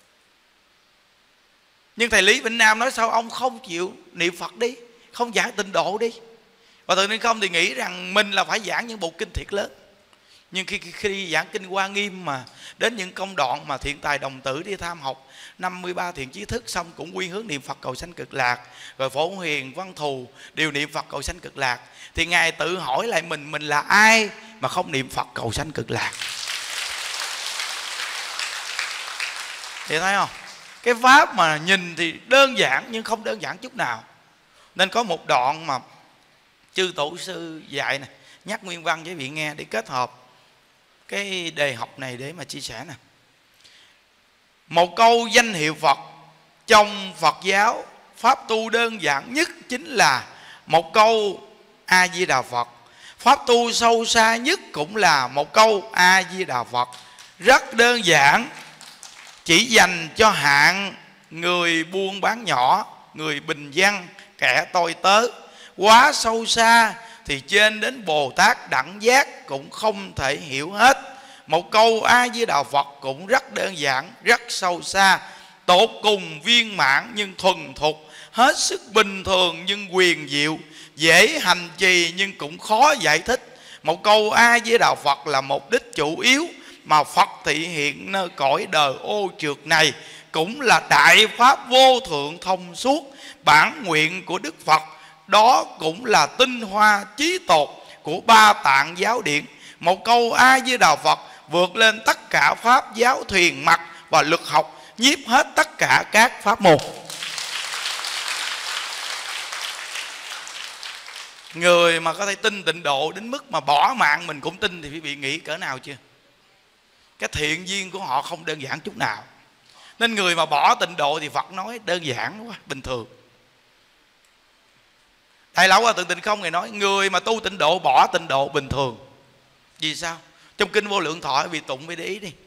nhưng thầy Lý Bỉnh Nam nói sao ông không chịu niệm Phật đi, không giảng tịnh độ đi. Hòa Thượng Tịnh Không thì nghĩ rằng mình là phải giảng những bộ kinh thiệt lớn. Nhưng khi giảng kinh Hoa Nghiêm mà đến những công đoạn mà thiện tài đồng tử đi tham học 53 thiện chí thức, xong cũng quy hướng niệm Phật cầu sanh cực lạc, rồi Phổ Huyền, Văn Thù đều niệm Phật cầu sanh cực lạc, thì Ngài tự hỏi lại mình là ai mà không niệm Phật cầu sanh cực lạc? Thì thấy không? Cái pháp mà nhìn thì đơn giản nhưng không đơn giản chút nào. Nên có một đoạn mà chư tổ sư dạy này, nhắc nguyên văn với vị nghe để kết hợp cái đề học này để mà chia sẻ nè. Một câu danh hiệu Phật trong Phật giáo, pháp tu đơn giản nhất chính là một câu A Di Đà Phật. Pháp tu sâu xa nhất cũng là một câu A Di Đà Phật. Rất đơn giản, chỉ dành cho hạng người buôn bán nhỏ, người bình dân, kẻ tôi tớ. Quá sâu xa thì trên đến Bồ Tát đẳng giác cũng không thể hiểu hết. Một câu A Di Đà Phật cũng rất đơn giản, rất sâu xa, tột cùng viên mãn nhưng thuần thục, hết sức bình thường nhưng quyền diệu, dễ hành trì nhưng cũng khó giải thích. Một câu A Di Đà Phật là mục đích chủ yếu mà Phật thị hiện nơi cõi đời ô trượt này, cũng là đại pháp vô thượng thông suốt, bản nguyện của Đức Phật. Đó cũng là tinh hoa chí tột của Ba Tạng giáo điện. Một câu A Di Đà Phật vượt lên tất cả pháp giáo thuyền mặt và lực học, nhiếp hết tất cả các pháp môn. Người mà có thể tin tịnh độ đến mức mà bỏ mạng mình cũng tin thì quý vị nghĩ cỡ nào chưa? Cái thiện duyên của họ không đơn giản chút nào. Nên người mà bỏ tịnh độ thì Phật nói đơn giản quá, bình thường. Đại Lão Hòa Thượng Tịnh Không Ngài nói người mà tu tịnh độ bỏ tịnh độ bình thường. Vì sao? Trong Kinh Vô Lượng Thọ vì tụng mới để ý đi.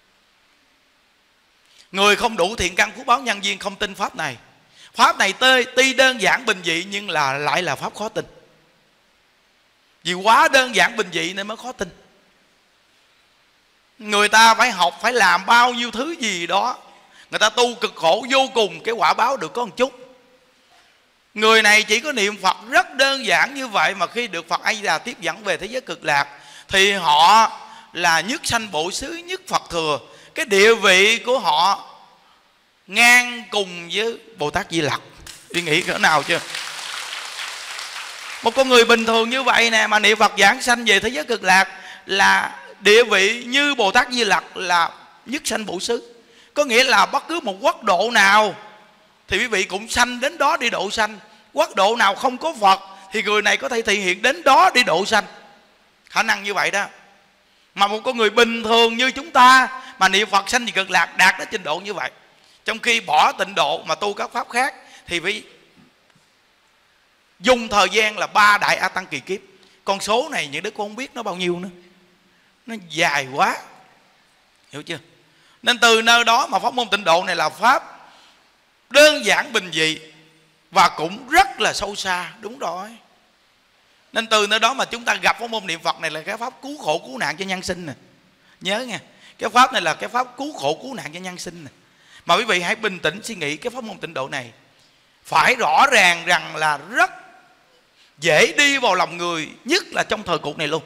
Người không đủ thiện căn phước báo nhân duyên không tin pháp này. Pháp này tuy đơn giản bình dị nhưng lại là pháp khó tin. Vì quá đơn giản bình dị nên mới khó tin. Người ta phải học, phải làm bao nhiêu thứ gì đó. Người ta tu cực khổ vô cùng, cái quả báo được có một chút. Người này chỉ có niệm Phật rất đơn giản như vậy mà khi được Phật A Di Đà tiếp dẫn về thế giới cực lạc thì họ là nhất sanh bộ xứ, nhất Phật thừa. Cái địa vị của họ ngang cùng với Bồ Tát Di Lặc. Đi nghĩ cỡ nào chưa? Một con người bình thường như vậy nè mà niệm Phật giảng sanh về thế giới cực lạc là địa vị như Bồ Tát Di Lặc, là nhất sanh bộ xứ. Có nghĩa là bất cứ một quốc độ nào thì quý vị cũng sanh đến đó đi độ sanh. Quốc độ nào không có Phật thì người này có thể thị hiện đến đó đi độ sanh. Khả năng như vậy đó. Mà một con người bình thường như chúng ta mà niệm Phật sanh về cực lạc đạt đến trình độ như vậy. Trong khi bỏ tịnh độ mà tu các pháp khác thì phải dùng thời gian là 3 đại A Tăng kỳ kiếp. Con số này những đứa con không biết nó bao nhiêu nữa, nó dài quá, hiểu chưa? Nên từ nơi đó mà pháp môn tịnh độ này là pháp đơn giản bình dị và cũng rất là sâu xa. Đúng rồi. Nên từ nơi đó mà chúng ta gặp pháp môn niệm Phật này là cái pháp cứu khổ cứu nạn cho nhân sinh nè. Nhớ nha, cái pháp này là cái pháp cứu khổ cứu nạn cho nhân sinh nè. Mà quý vị hãy bình tĩnh suy nghĩ cái pháp môn tịnh độ này phải rõ ràng rằng là rất dễ đi vào lòng người, nhất là trong thời cuộc này luôn.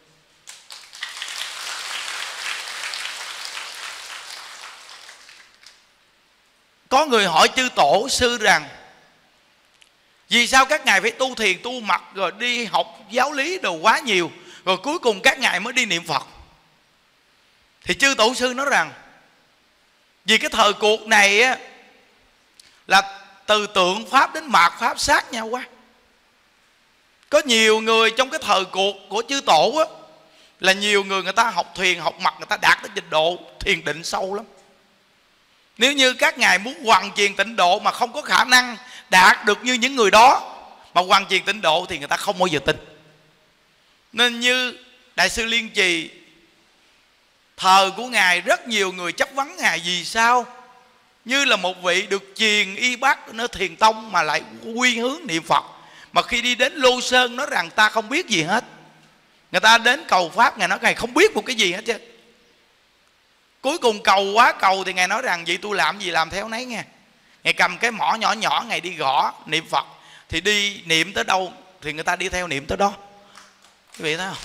Có người hỏi chư tổ sư rằng vì sao các ngài phải tu thiền tu mật rồi đi học giáo lý đồ quá nhiều rồi cuối cùng các ngài mới đi niệm Phật? Thì chư tổ sư nói rằng vì cái thời cuộc này á, là từ tượng pháp đến mạt pháp sát nhau quá. Có nhiều người trong cái thời cuộc của chư tổ á, là nhiều người ta học thiền học mật, người ta đạt đến trình độ thiền định sâu lắm. Nếu như các ngài muốn hoàn truyền tịnh độ mà không có khả năng đạt được như những người đó mà hoàn truyền tịnh độ thì người ta không bao giờ tin. Nên như Đại sư Liên Trì, thời của ngài rất nhiều người chấp vấn ngài vì sao như là một vị được truyền y bác nơi thiền tông mà lại quy hướng niệm Phật, mà khi đi đến Lô Sơn nói rằng ta không biết gì hết. Người ta đến cầu pháp, ngài nói ngài không biết một cái gì hết chứ. Cuối cùng cầu quá cầu thì ngài nói rằng vậy tôi làm gì làm theo nấy nghe. Ngài cầm cái mõ nhỏ nhỏ, ngài đi gõ niệm Phật, thì đi niệm tới đâu thì người ta đi theo niệm tới đó. Quý vị thấy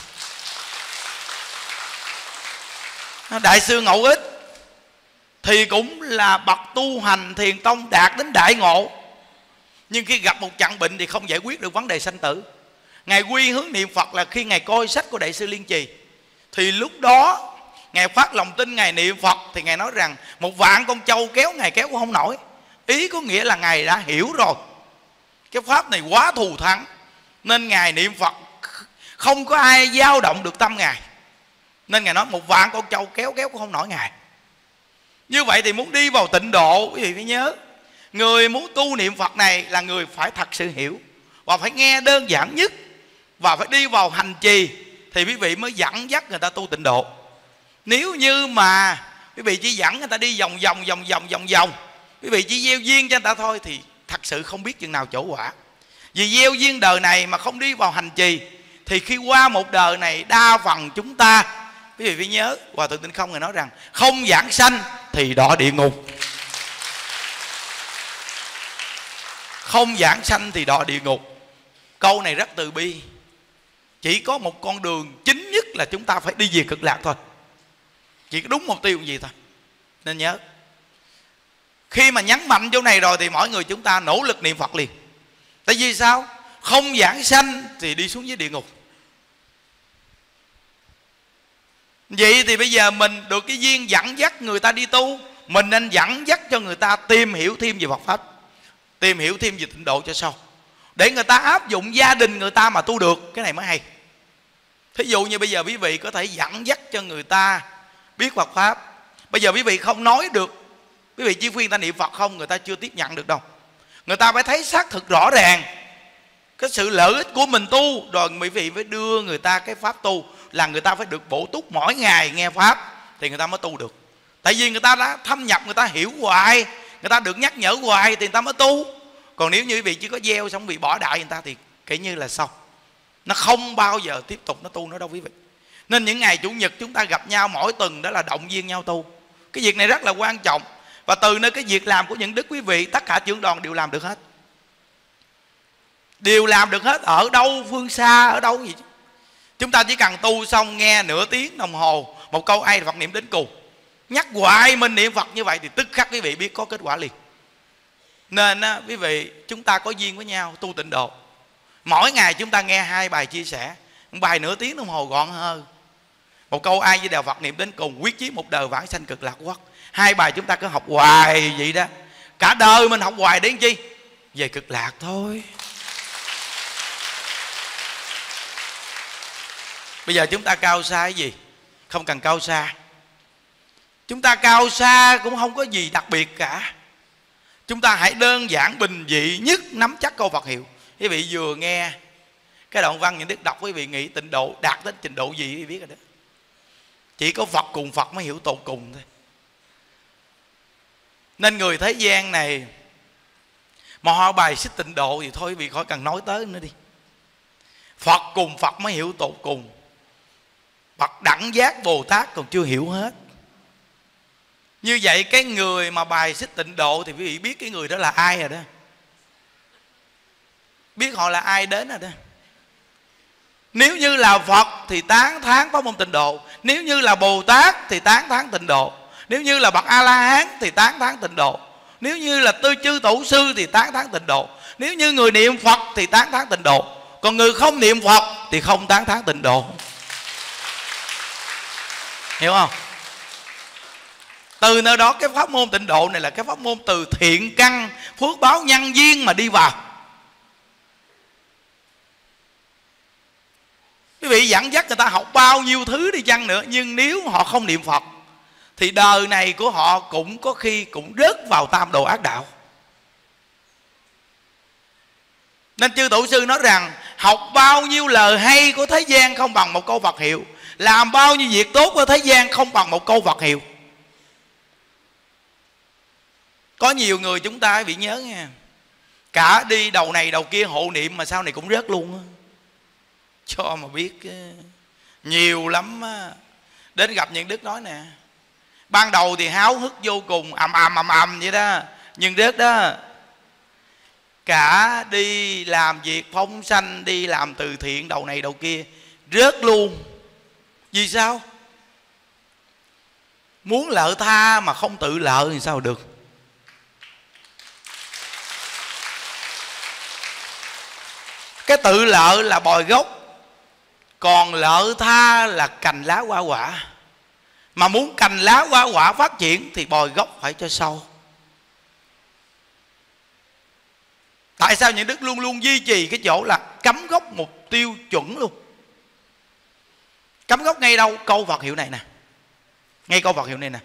không? Đại sư Ngẫu Ích thì cũng là bậc tu hành thiền tông đạt đến đại ngộ, nhưng khi gặp một trận bệnh thì không giải quyết được vấn đề sanh tử. Ngài quy hướng niệm Phật là khi ngài coi sách của Đại sư Liên Trì, thì lúc đó ngài phát lòng tin, ngài niệm Phật thì ngài nói rằng 1.000 con trâu kéo ngài kéo cũng không nổi. Ý có nghĩa là ngài đã hiểu rồi cái pháp này quá thù thắng, nên ngài niệm Phật không có ai dao động được tâm ngài. Nên ngài nói 1.000 con trâu kéo cũng không nổi ngài. Như vậy thì muốn đi vào tịnh độ, quý vị phải nhớ, người muốn tu niệm Phật này là người phải thật sự hiểu và phải nghe đơn giản nhất và phải đi vào hành trì thì quý vị mới dẫn dắt người ta tu tịnh độ. Nếu như mà quý vị chỉ dẫn người ta đi vòng vòng, quý vị chỉ gieo duyên cho người ta thôi thì thật sự không biết chừng nào chỗ quả. Vì gieo duyên đời này mà không đi vào hành trì thì khi qua một đời này đa phần chúng ta, quý vị phải nhớ, Hòa Thượng Tịnh Không ngài nói rằng không giảng sanh thì đọa địa ngục. Không giảng sanh thì đọa địa ngục. Câu này rất từ bi. Chỉ có một con đường chính nhất là chúng ta phải đi về cực lạc thôi. Chỉ có đúng mục tiêu gì thôi. Nên nhớ, khi mà nhấn mạnh chỗ này rồi thì mỗi người chúng ta nỗ lực niệm Phật liền. Tại vì sao? Không giảng sanh thì đi xuống dưới địa ngục. Vậy thì bây giờ mình được cái duyên dẫn dắt người ta đi tu, mình nên dẫn dắt cho người ta tìm hiểu thêm về Phật Pháp, tìm hiểu thêm về tịnh độ cho sâu. để người ta áp dụng gia đình người ta mà tu được. Cái này mới hay. Thí dụ như bây giờ quý vị có thể dẫn dắt cho người ta biết Phật Pháp. Bây giờ quý vị không nói được, quý vị chỉ khuyên người ta niệm Phật không, người ta chưa tiếp nhận được đâu. Người ta phải thấy xác thực rõ ràng cái sự lợi ích của mình tu, rồi quý vị phải đưa người ta cái pháp tu, là người ta phải được bổ túc mỗi ngày nghe Pháp thì người ta mới tu được. Tại vì người ta đã thâm nhập, người ta hiểu hoài, người ta được nhắc nhở hoài thì người ta mới tu. Còn nếu như quý vị chỉ có gieo xong bị bỏ đại người ta thì kể như là xong, nó không bao giờ tiếp tục nó tu nữa đâu quý vị. Nên những ngày Chủ nhật chúng ta gặp nhau mỗi tuần, đó là động viên nhau tu. Cái việc này rất là quan trọng. Và từ nơi cái việc làm của những đức quý vị, tất cả trưởng đoàn đều làm được hết. Đều làm được hết. Ở đâu phương xa, ở đâu gì. Chúng ta chỉ cần tu xong nghe nửa tiếng đồng hồ một câu ai Phật niệm đến cùng, nhắc hoài mình niệm Phật như vậy thì tức khắc quý vị biết có kết quả liền. Nên quý vị, chúng ta có duyên với nhau tu tịnh độ. Mỗi ngày chúng ta nghe 2 bài chia sẻ, một bài nửa tiếng đồng hồ gọn hơn, một câu ai với đạo Phật niệm đến cùng, quyết chí một đời vãng sanh cực lạc quốc. 2 bài chúng ta cứ học hoài vậy đó. Cả đời mình học hoài đến chi? Về cực lạc thôi. Bây giờ chúng ta cao xa cái gì? Không cần cao xa. Chúng ta cao xa cũng không có gì đặc biệt cả. Chúng ta hãy đơn giản bình dị nhất nắm chắc câu Phật hiệu. Quý vị vừa nghe cái đoạn văn những đức đọc, quý vị nghĩ tịnh độ đạt đến trình độ gì quý vị biết rồi đó. Chỉ có Phật cùng Phật mới hiểu tột cùng thôi. Nên người thế gian này mà họ bài xích tịnh độ thì thôi quý vị khỏi cần nói tới nữa đi. Phật cùng Phật mới hiểu tột cùng. Bậc đẳng giác Bồ Tát còn chưa hiểu hết. Như vậy cái người mà bài xích tịnh độ thì quý vị biết cái người đó là ai rồi đó. Biết họ là ai đến rồi đó. Nếu như là Phật thì tán thán pháp môn tịnh độ. Nếu như là Bồ Tát thì tán thán tịnh độ. Nếu như là bậc A-la-hán thì tán thán tịnh độ. Nếu như là tư chư tổ sư thì tán thán tịnh độ. Nếu như người niệm Phật thì tán thán tịnh độ. Còn người không niệm Phật thì không tán thán tịnh độ. Hiểu không? Từ nơi đó cái pháp môn tịnh độ này là cái pháp môn từ thiện căn, phước báo nhân duyên mà đi vào. Quý vị dẫn dắt người ta học bao nhiêu thứ đi chăng nữa, nhưng nếu họ không niệm Phật thì đời này của họ cũng có khi cũng rớt vào tam đồ ác đạo. Nên chư tổ sư nói rằng học bao nhiêu lời hay của thế gian không bằng một câu Phật hiệu, làm bao nhiêu việc tốt của thế gian không bằng một câu Phật hiệu. Có nhiều người chúng ta bị nhớ nha, cả đi đầu này đầu kia hộ niệm mà sau này cũng rớt luôn á. Cho mà biết nhiều lắm á. Đến gặp những đức nói nè, ban đầu thì háo hức vô cùng, ầm vậy đó, nhưng rớt đó. Cả đi làm việc phóng sanh, đi làm từ thiện đầu này đầu kia, rớt luôn. Vì sao? Muốn lợi tha mà không tự lợi thì sao được. Cái tự lợi là bòi gốc, còn lợi tha là cành lá hoa quả. Mà muốn cành lá hoa quả phát triển thì bòi gốc phải cho sâu. Tại sao những đức luôn luôn duy trì cái chỗ là cắm gốc mục tiêu chuẩn luôn? Cắm gốc ngay đâu? Câu Phật hiệu này nè. Ngay câu Phật hiệu này nè.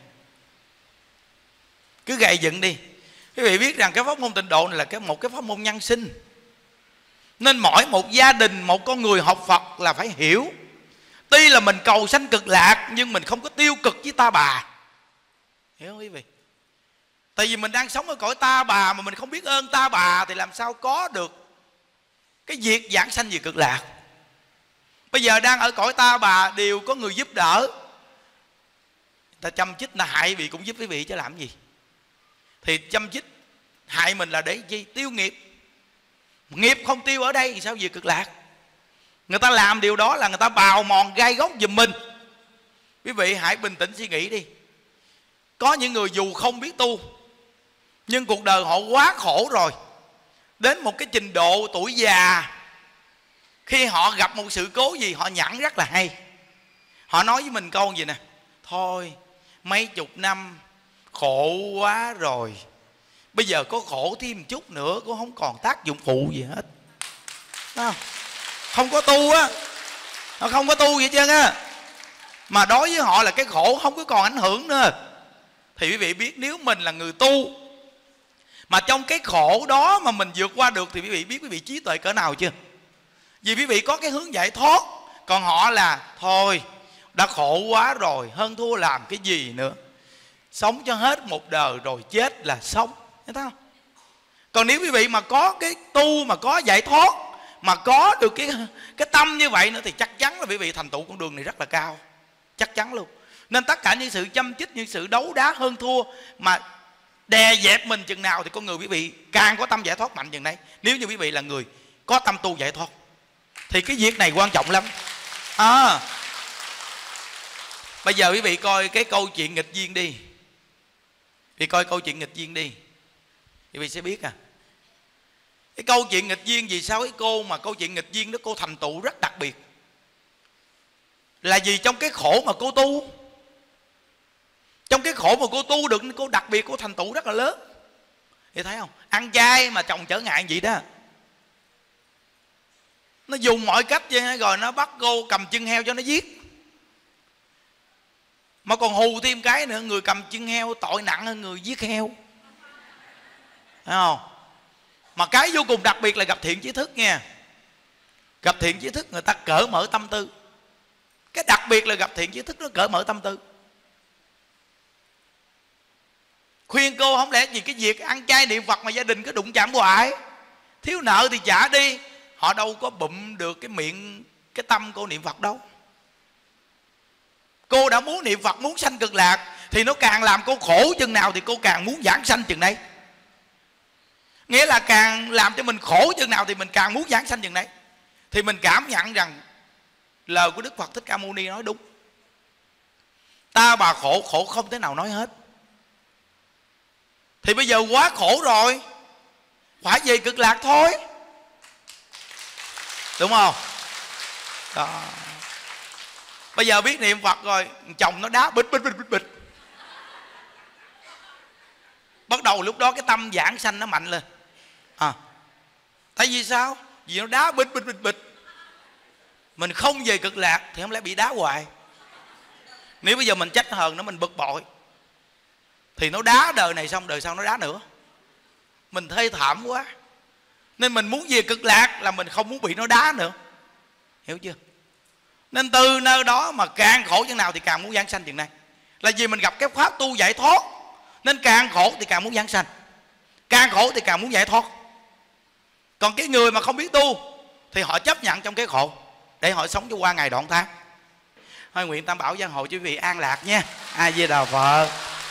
Cứ gầy dựng đi. Quý vị biết rằng cái pháp môn tịnh độ này là một cái pháp môn nhân sinh. Nên mỗi một gia đình, một con người học Phật là phải hiểu. Tuy là mình cầu sanh cực lạc, nhưng mình không có tiêu cực với ta bà. Hiểu không quý vị? Tại vì mình đang sống ở cõi ta bà mà mình không biết ơn ta bà thì làm sao có được cái việc giảng sanh về cực lạc. Bây giờ đang ở cõi ta bà đều có người giúp đỡ, ta chăm chích là hại vị cũng giúp quý vị chứ làm gì. Thì chăm chích hại mình là để chi? Tiêu nghiệp. Nghiệp không tiêu ở đây thì sao về cực lạc? Người ta làm điều đó là người ta bào mòn gai góc giùm mình. Quý vị hãy bình tĩnh suy nghĩ đi. Có những người dù không biết tu, nhưng cuộc đời họ quá khổ rồi, đến một cái trình độ tuổi già, khi họ gặp một sự cố gì họ nhẫn rất là hay. Họ nói với mình câu gì nè: thôi mấy chục năm khổ quá rồi, bây giờ có khổ thêm một chút nữa cũng không còn tác dụng phụ gì hết. Không có tu á, nó không có tu vậy trơn á, mà đối với họ là cái khổ không có còn ảnh hưởng nữa. Thì quý vị biết, nếu mình là người tu mà trong cái khổ đó mà mình vượt qua được, thì quý vị biết quý vị trí tuệ cỡ nào chưa? Vì quý vị có cái hướng giải thoát. Còn họ là thôi, đã khổ quá rồi, hơn thua làm cái gì nữa, sống cho hết một đời rồi chết là sống, thấy không? Còn nếu quý vị mà có cái tu, mà có giải thoát, mà có được cái tâm như vậy nữa, thì chắc chắn là quý vị thành tựu con đường này rất là cao, chắc chắn luôn. Nên tất cả những sự châm chích, những sự đấu đá hơn thua mà đè dẹp mình chừng nào, thì con người quý vị càng có tâm giải thoát mạnh chừng đấy. Nếu như quý vị là người có tâm tu giải thoát thì cái việc này quan trọng lắm. Bây giờ quý vị coi cái câu chuyện nghịch duyên đi. Vì coi câu chuyện nghịch duyên đi, quý vị sẽ biết cái câu chuyện nghịch duyên. Vì sao cái cô mà câu chuyện nghịch duyên đó cô thành tựu rất đặc biệt? Là vì trong cái khổ mà cô tu, trong cái khổ mà cô tu được, cô đặc biệt, cô thành tựu rất là lớn. Thì thấy không, ăn chay mà chồng trở ngại vậy đó, nó dùng mọi cách vậy, rồi nó bắt cô cầm chân heo cho nó giết. Mà còn hù thêm cái nữa, người cầm chân heo tội nặng hơn người giết heo, thấy không? Mà cái vô cùng đặc biệt là gặp thiện trí thức nha. Gặp thiện trí thức người ta cởi mở tâm tư. Cái đặc biệt là gặp thiện trí thức nó cởi mở tâm tư. Khuyên cô không lẽ vì cái việc ăn chay niệm Phật mà gia đình cứ đụng chạm hoài, thiếu nợ thì trả đi. Họ đâu có bụm được cái miệng, cái tâm cô niệm Phật đâu. Cô đã muốn niệm Phật, muốn sanh cực lạc, thì nó càng làm cô khổ chừng nào thì cô càng muốn giảng sanh chừng đấy. Nghĩa là càng làm cho mình khổ chừng nào thì mình càng muốn giảng sanh chừng đấy. Thì mình cảm nhận rằng lời của Đức Phật Thích Ca Mâu Ni nói đúng. Ta bà khổ, khổ không thể nào nói hết. Thì bây giờ quá khổ rồi, phải về cực lạc thôi, đúng không? Đó. Bây giờ biết niệm Phật rồi, chồng nó đá bịch bịch bịch bịch bịch. Bắt đầu lúc đó cái tâm giảng sanh nó mạnh lên. Tại vì sao? Vì nó đá bịch bịch bịch bịch. Mình không về cực lạc thì không lẽ bị đá hoài. Nếu bây giờ mình trách hờn nó, mình bực bội, thì nó đá đời này xong đời sau nó đá nữa. Mình thê thảm quá. Nên mình muốn về cực lạc là mình không muốn bị nó đá nữa. Hiểu chưa? Nên từ nơi đó mà càng khổ chừng nào thì càng muốn giảng sanh chừng này. Là vì mình gặp cái pháp tu giải thoát, nên càng khổ thì càng muốn giảng sanh, càng khổ thì càng muốn giải thoát. Còn cái người mà không biết tu thì họ chấp nhận trong cái khổ để họ sống cho qua ngày đoạn tháng. Thôi nguyện Tam Bảo Gia hộ cho quý vị an lạc nha. A Di Đà Phật.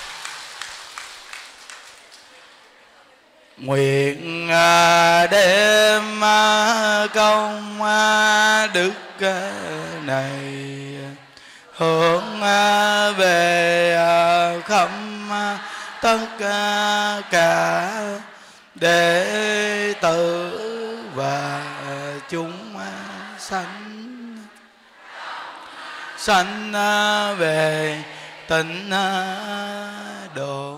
Nguyện đem công đức này hướng về khắp tất cả đệ tử và chúng sanh, sanh về tịnh độ.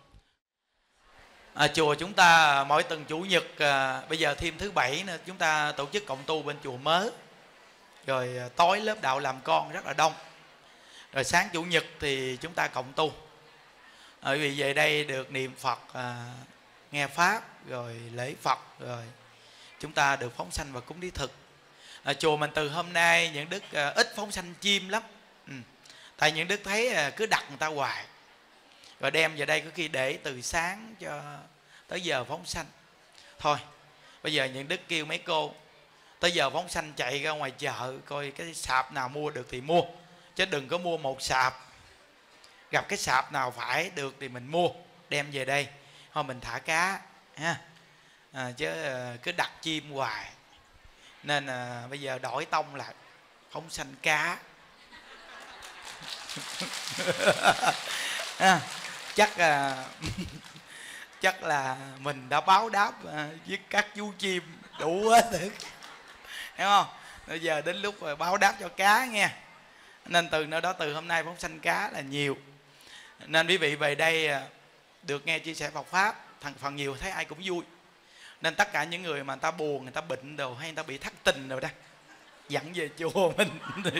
Chùa chúng ta mỗi tuần chủ nhật, bây giờ thêm thứ bảy nữa, chúng ta tổ chức cộng tu bên chùa mới. Rồi tối lớp đạo làm con rất là đông. Rồi sáng chủ nhật thì chúng ta cộng tu. Bởi vì về đây được niệm Phật, nghe Pháp, rồi lễ Phật, rồi chúng ta được phóng sanh và cúng thí thực. Chùa mình từ hôm nay những đức ít phóng sanh chim lắm. Tại những đức thấy cứ đặt người ta hoài, rồi đem về đây có khi để từ sáng cho tới giờ phóng sanh. Thôi bây giờ những đức kêu mấy cô tới giờ phóng sanh chạy ra ngoài chợ coi cái sạp nào mua được thì mua, chứ đừng có mua một sạp. Gặp cái sạp nào phải được thì mình mua đem về đây, thôi mình thả cá ha. Chứ cứ đặt chim hoài. Nên bây giờ đổi tông lại phóng sanh cá. Chắc là mình đã báo đáp với các chú chim đủ hết rồi, hiểu không? Bây giờ đến lúc rồi báo đáp cho cá nghe. Nên từ nơi đó, từ hôm nay phóng sanh cá là nhiều. Nên quý vị về đây được nghe chia sẻ Phật pháp, phần nhiều thấy ai cũng vui. Nên tất cả những người mà người ta buồn, người ta bệnh đồ, hay người ta bị thất tình rồi đó, dẫn về chùa mình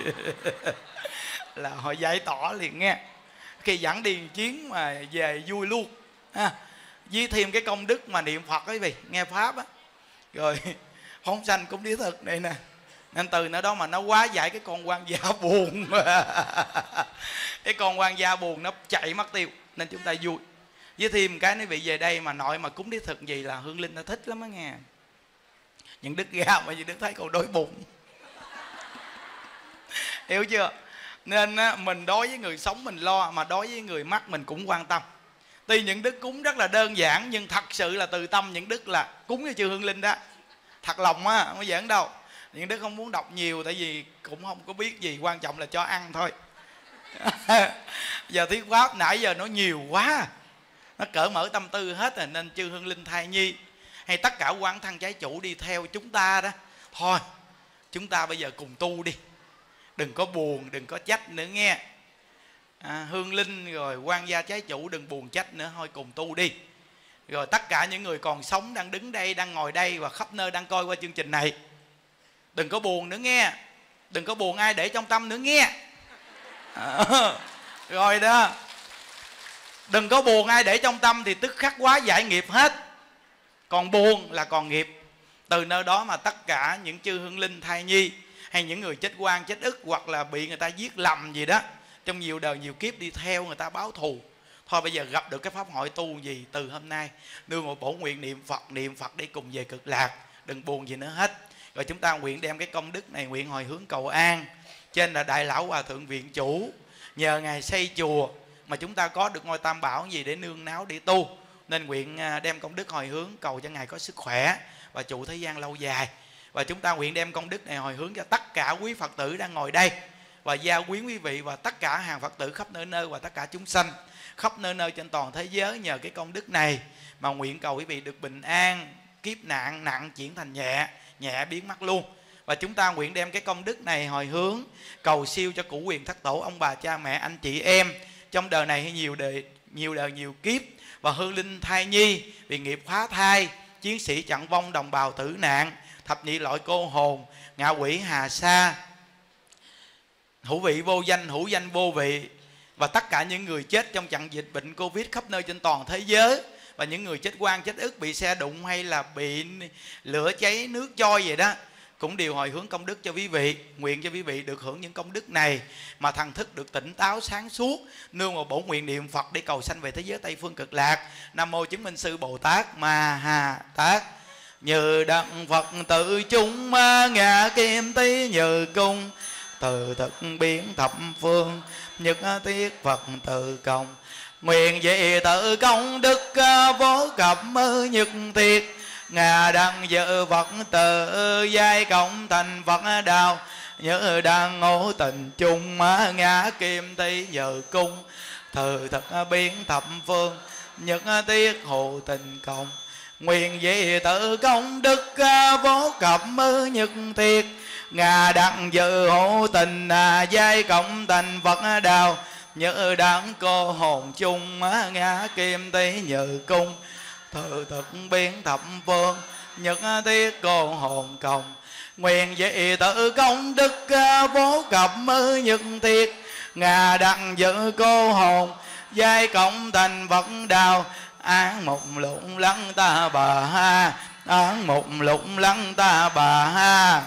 là họ giải tỏa liền nghe. Khi dẫn đi chuyến mà về vui luôn ha. Với thêm cái công đức mà niệm Phật ấy, vì nghe Pháp á, rồi phóng sanh cũng đĩa thực đây nè. Nên từ nơi đó mà nó quá giải cái con quan gia buồn cái con quan gia buồn nó chạy mất tiêu. Nên chúng ta vui. Với thêm cái, nói vị về đây mà nội mà cúng đĩa thực gì là Hương Linh nó thích lắm á nghe. Những Đức ra mà những Đức thấy con đói bụng hiểu chưa? Nên mình đối với người sống mình lo, mà đối với người mắc mình cũng quan tâm. Tuy những Đức cúng rất là đơn giản, nhưng thật sự là từ tâm những Đức là cúng cho chư Hương Linh đó. Thật lòng á, không có giỡn đâu. Những Đức không muốn đọc nhiều, tại vì cũng không có biết gì, quan trọng là cho ăn thôi giờ thuyết pháp nãy giờ nó nhiều quá, nó cởi mở tâm tư hết rồi. Nên chư Hương Linh thai nhi hay tất cả quán thân trái chủ đi theo chúng ta đó, thôi chúng ta bây giờ cùng tu đi, đừng có buồn, đừng có trách nữa nghe. Hương Linh rồi quan gia trái chủ đừng buồn trách nữa, thôi cùng tu đi. Rồi tất cả những người còn sống đang đứng đây, đang ngồi đây và khắp nơi đang coi qua chương trình này, đừng có buồn nữa nghe. Đừng có buồn ai để trong tâm nữa nghe. Rồi đó, đừng có buồn ai để trong tâm thì tức khắc quá giải nghiệp hết. Còn buồn là còn nghiệp. Từ nơi đó mà tất cả những chư Hương Linh thai nhi hay những người chết oan chết ức, hoặc là bị người ta giết lầm gì đó, trong nhiều đời nhiều kiếp đi theo người ta báo thù, thôi bây giờ gặp được cái pháp hội tu gì, từ hôm nay nương một bổn nguyện niệm Phật để cùng về cực lạc, đừng buồn gì nữa hết. Rồi chúng ta nguyện đem cái công đức này nguyện hồi hướng cầu an trên là Đại Lão Hòa Thượng Viện Chủ, nhờ Ngài xây chùa mà chúng ta có được ngôi Tam Bảo gì để nương náo để tu. Nên nguyện đem công đức hồi hướng cầu cho Ngài có sức khỏe và trụ thế gian lâu dài. Và chúng ta nguyện đem công đức này hồi hướng cho tất cả quý Phật tử đang ngồi đây, và gia quyến quý vị và tất cả hàng Phật tử khắp nơi nơi, và tất cả chúng sanh khắp nơi nơi trên toàn thế giới. Nhờ cái công đức này mà nguyện cầu quý vị được bình an, kiếp nạn nặng chuyển thành nhẹ, nhẹ biến mất luôn. Và chúng ta nguyện đem cái công đức này hồi hướng cầu siêu cho cửu quyền thất tổ, ông bà cha mẹ anh chị em trong đời này hay nhiều đời nhiều kiếp. Và Hương Linh thai nhi vì nghiệp phá thai, chiến sĩ trận vong, đồng bào tử nạn, thập nhị loại cô hồn, ngạ quỷ hà sa, hữu vị vô danh, hữu danh vô vị, và tất cả những người chết trong trận dịch bệnh Covid khắp nơi trên toàn thế giới, và những người chết oan chết ức, bị xe đụng hay là bị lửa cháy nước trôi vậy đó, cũng đều hồi hướng công đức cho quý vị. Nguyện cho quý vị được hưởng những công đức này mà thần thức được tỉnh táo sáng suốt, nương vào bổn nguyện niệm Phật để cầu sanh về thế giới Tây Phương Cực Lạc. Nam mô Chứng Minh Sư Bồ Tát Ma Ha Tát. Như đặng Phật tự chúng ngạ kim tí như cung, từ thực biến thập phương nhất thiết Phật tự công. Nguyện về tự công đức vô cập nhất thiết, ngà đăng dự Phật tự giai cộng thành Phật đạo. Như đang ngộ tình chung ngã kim tí nhờ cung, từ thực biến thập phương nhất thiết hộ tình công. Nguyện về tự công đức vô cập nhất thiết, ngà đặng dự hộ tình giai cộng thành Phật đạo. Như đáng cô hồn chung ngã kim tí nhờ cung, từ thực biến thập phương nhất thiết cô hồn cộng. Nguyện về tự công đức vô cập nhất thiết, ngà đặng dự cô hồn giai cộng thành Phật đạo. Án một lụng lắng ta bà ha, án một lụng lắng ta bà ha,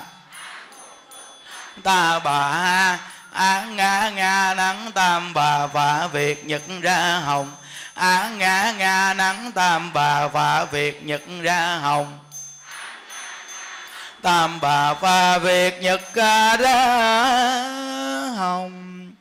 ta bà ha. Án ngã ngã nắng tam bà phá việc nhật ra hồng, án ngã ngã nắng tam bà phá việc nhật ra hồng, tam bà phá việc nhật ra hồng.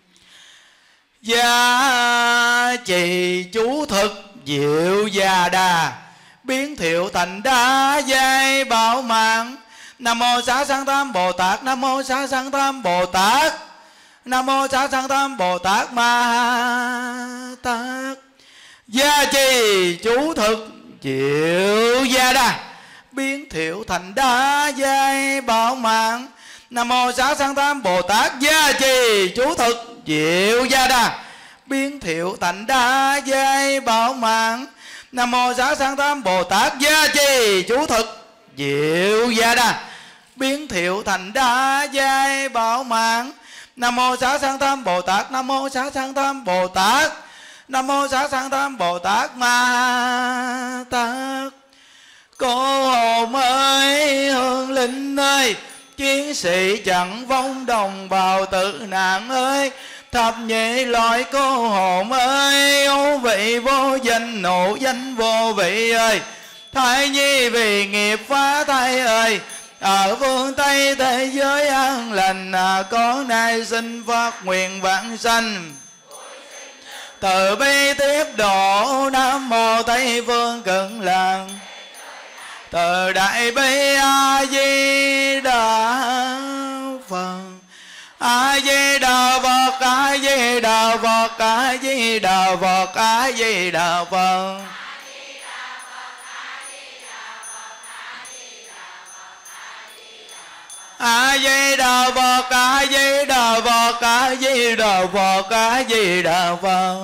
Gia trì chú thực diệu gia đà, biến thiệu thành đa giai bảo mạng. Nam mô Xá Sanh Tam Bồ Tát, Nam mô Xá Sanh Tam Bồ Tát, Nam mô Xá Sanh Tam Bồ Tát Ma Tát. Gia trì chú thực diệu gia đà, biến thiệu thành đa giai bảo mạng. Nam mô Xá Sanh Tam Bồ Tát. Gia trì chú thực diệu gia đà, biến thiệu thành đa giai bảo mạng. Nam mô Xá Sanh Tam Bồ Tát Gia Trì chú thực diệu gia đa biến thiệu thành đa giai bảo mạng. Nam mô Xá Sanh Tam Bồ Tát. Nam mô Xá Sanh Tam Bồ Tát. Nam mô Xá Sanh Tam Bồ Tát Ma Tát. Cô hồn ơi, hương linh ơi, chiến sĩ chẳng vong đồng bào tử nạn ơi, thập nhị loại cô hồn ơi, ô vị vô danh nộ danh vô vị ơi, thai nhi vì nghiệp phá thai ơi, ở phương Tây thế giới an lành, có nay xin phát nguyện vãng sanh từ bi tiếp độ. Nam mô Tây Phương Cực Lạc từ đại bi A Di Đà Phật. A Di Đà Phật. A Di Đà Phật. A Di Đà Phật. A Di Đà Phật. A Di Đà Phật. A Di Đà Phật. A Di Đà Phật. A Di Đà Phật.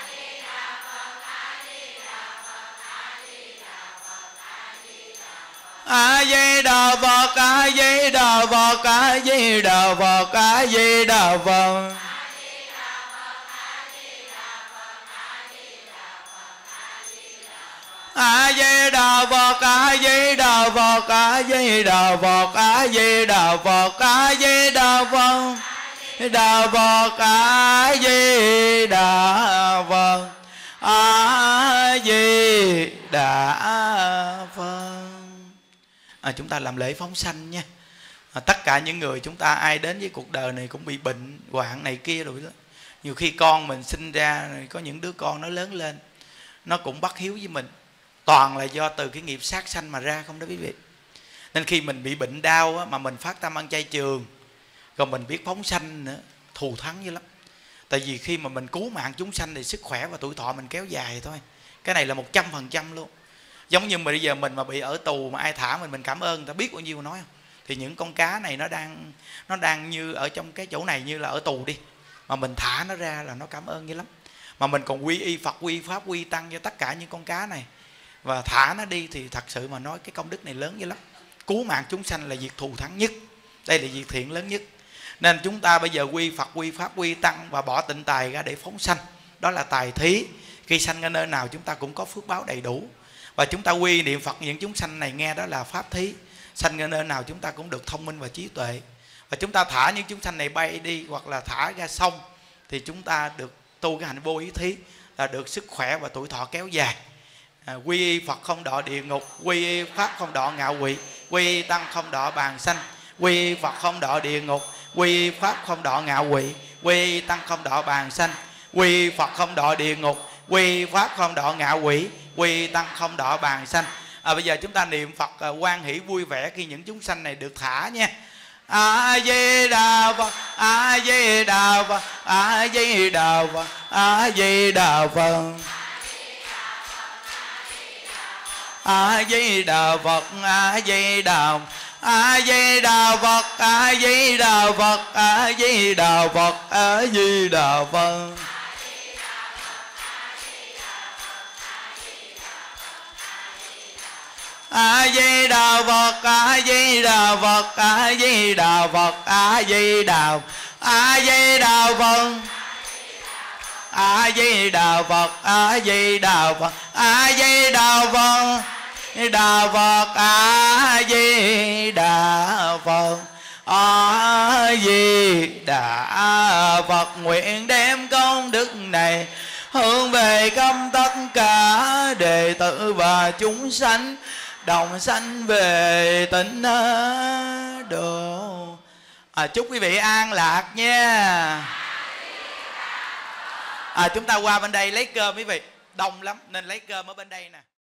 A Di Đà Phật. A Di Đà Phật. A Di Đà Phật. A Di Đà Phật. A Di Đà Phật. A Di Đà Phật. A Di Đà Phật. A Di Đà Phật. A Di Đà Phật. Đà Phật. A Di Đà Phật. A Di Đà Phật. Chúng ta làm lễ phóng sanh nha. Tất cả những người chúng ta ai đến với cuộc đời này cũng bị bệnh hoạn này kia rồi đó. Nhiều khi con mình sinh ra, có những đứa con nó lớn lên nó cũng bất hiếu với mình, toàn là do từ cái nghiệp sát sanh mà ra không đó quý vị. Nên khi mình bị bệnh đau á, mà mình phát tâm ăn chay trường, rồi mình biết phóng sanh nữa, thù thắng dữ lắm. Tại vì khi mà mình cứu mạng chúng sanh thì sức khỏe và tuổi thọ mình kéo dài thôi. Cái này là 100% luôn. Giống như bây giờ mình mà bị ở tù mà ai thả mình cảm ơn người ta biết bao nhiêu nói không. Thì những con cá này nó đang như ở trong cái chỗ này như là ở tù đi, mà mình thả nó ra là nó cảm ơn dữ lắm. Mà mình còn quy y Phật, quy Pháp, quy Tăng cho tất cả những con cá này, và thả nó đi thì thật sự mà nói cái công đức này lớn dữ lắm. Cứu mạng chúng sanh là việc thù thắng nhất, đây là việc thiện lớn nhất. Nên chúng ta bây giờ quy Phật, quy Pháp, quy Tăng và bỏ tịnh tài ra để phóng sanh. Đó là tài thí. Khi sanh ở nơi nào chúng ta cũng có phước báo đầy đủ. Và chúng ta quy niệm Phật những chúng sanh này nghe đó là pháp thí. Sanh ở nơi nào chúng ta cũng được thông minh và trí tuệ. Và chúng ta thả những chúng sanh này bay đi hoặc là thả ra sông thì chúng ta được tu cái hạnh vô ý thí, là được sức khỏe và tuổi thọ kéo dài. Quy y Phật không đọa địa ngục, quy y Pháp không đọa ngạ quỷ, quy y Tăng không đọa bàn sanh, quy y Phật không đọa địa ngục, quy y Pháp không đọa ngạ quỷ, quy y Tăng không đọa bàn sanh, quy y Phật không đọa địa ngục, quy y Pháp không đọa ngạ quỷ, quy y Tăng không đọa bàn sanh. Bây giờ chúng ta niệm Phật hoan hỷ vui vẻ khi những chúng sanh này được thả nha. A Di Đà Phật. A Di Đà Phật. A Di Đà Phật. A Di Đà Phật. A Di Đà Phật. A Di Đà. A Di Đà Phật. A Di Đà Phật. A Di Đà Phật. A Di Đà Phật. A Di Đà Phật. A Di Đà Phật. A Di Đà Phật. A Di Đà. A Di Đà Phật. A Di Đà Phật. A Di Đà Phật. A Di Đà Phật. Đà Phật. A Di Đà Phật. A Di Đà Phật. Nguyện đem công đức này hướng về khắp tất cả đệ tử và chúng sanh, đồng sanh về tịnh độ. Chúc quý vị an lạc nha. Chúng ta qua bên đây lấy cơm quý vị, đông lắm nên lấy cơm ở bên đây nè.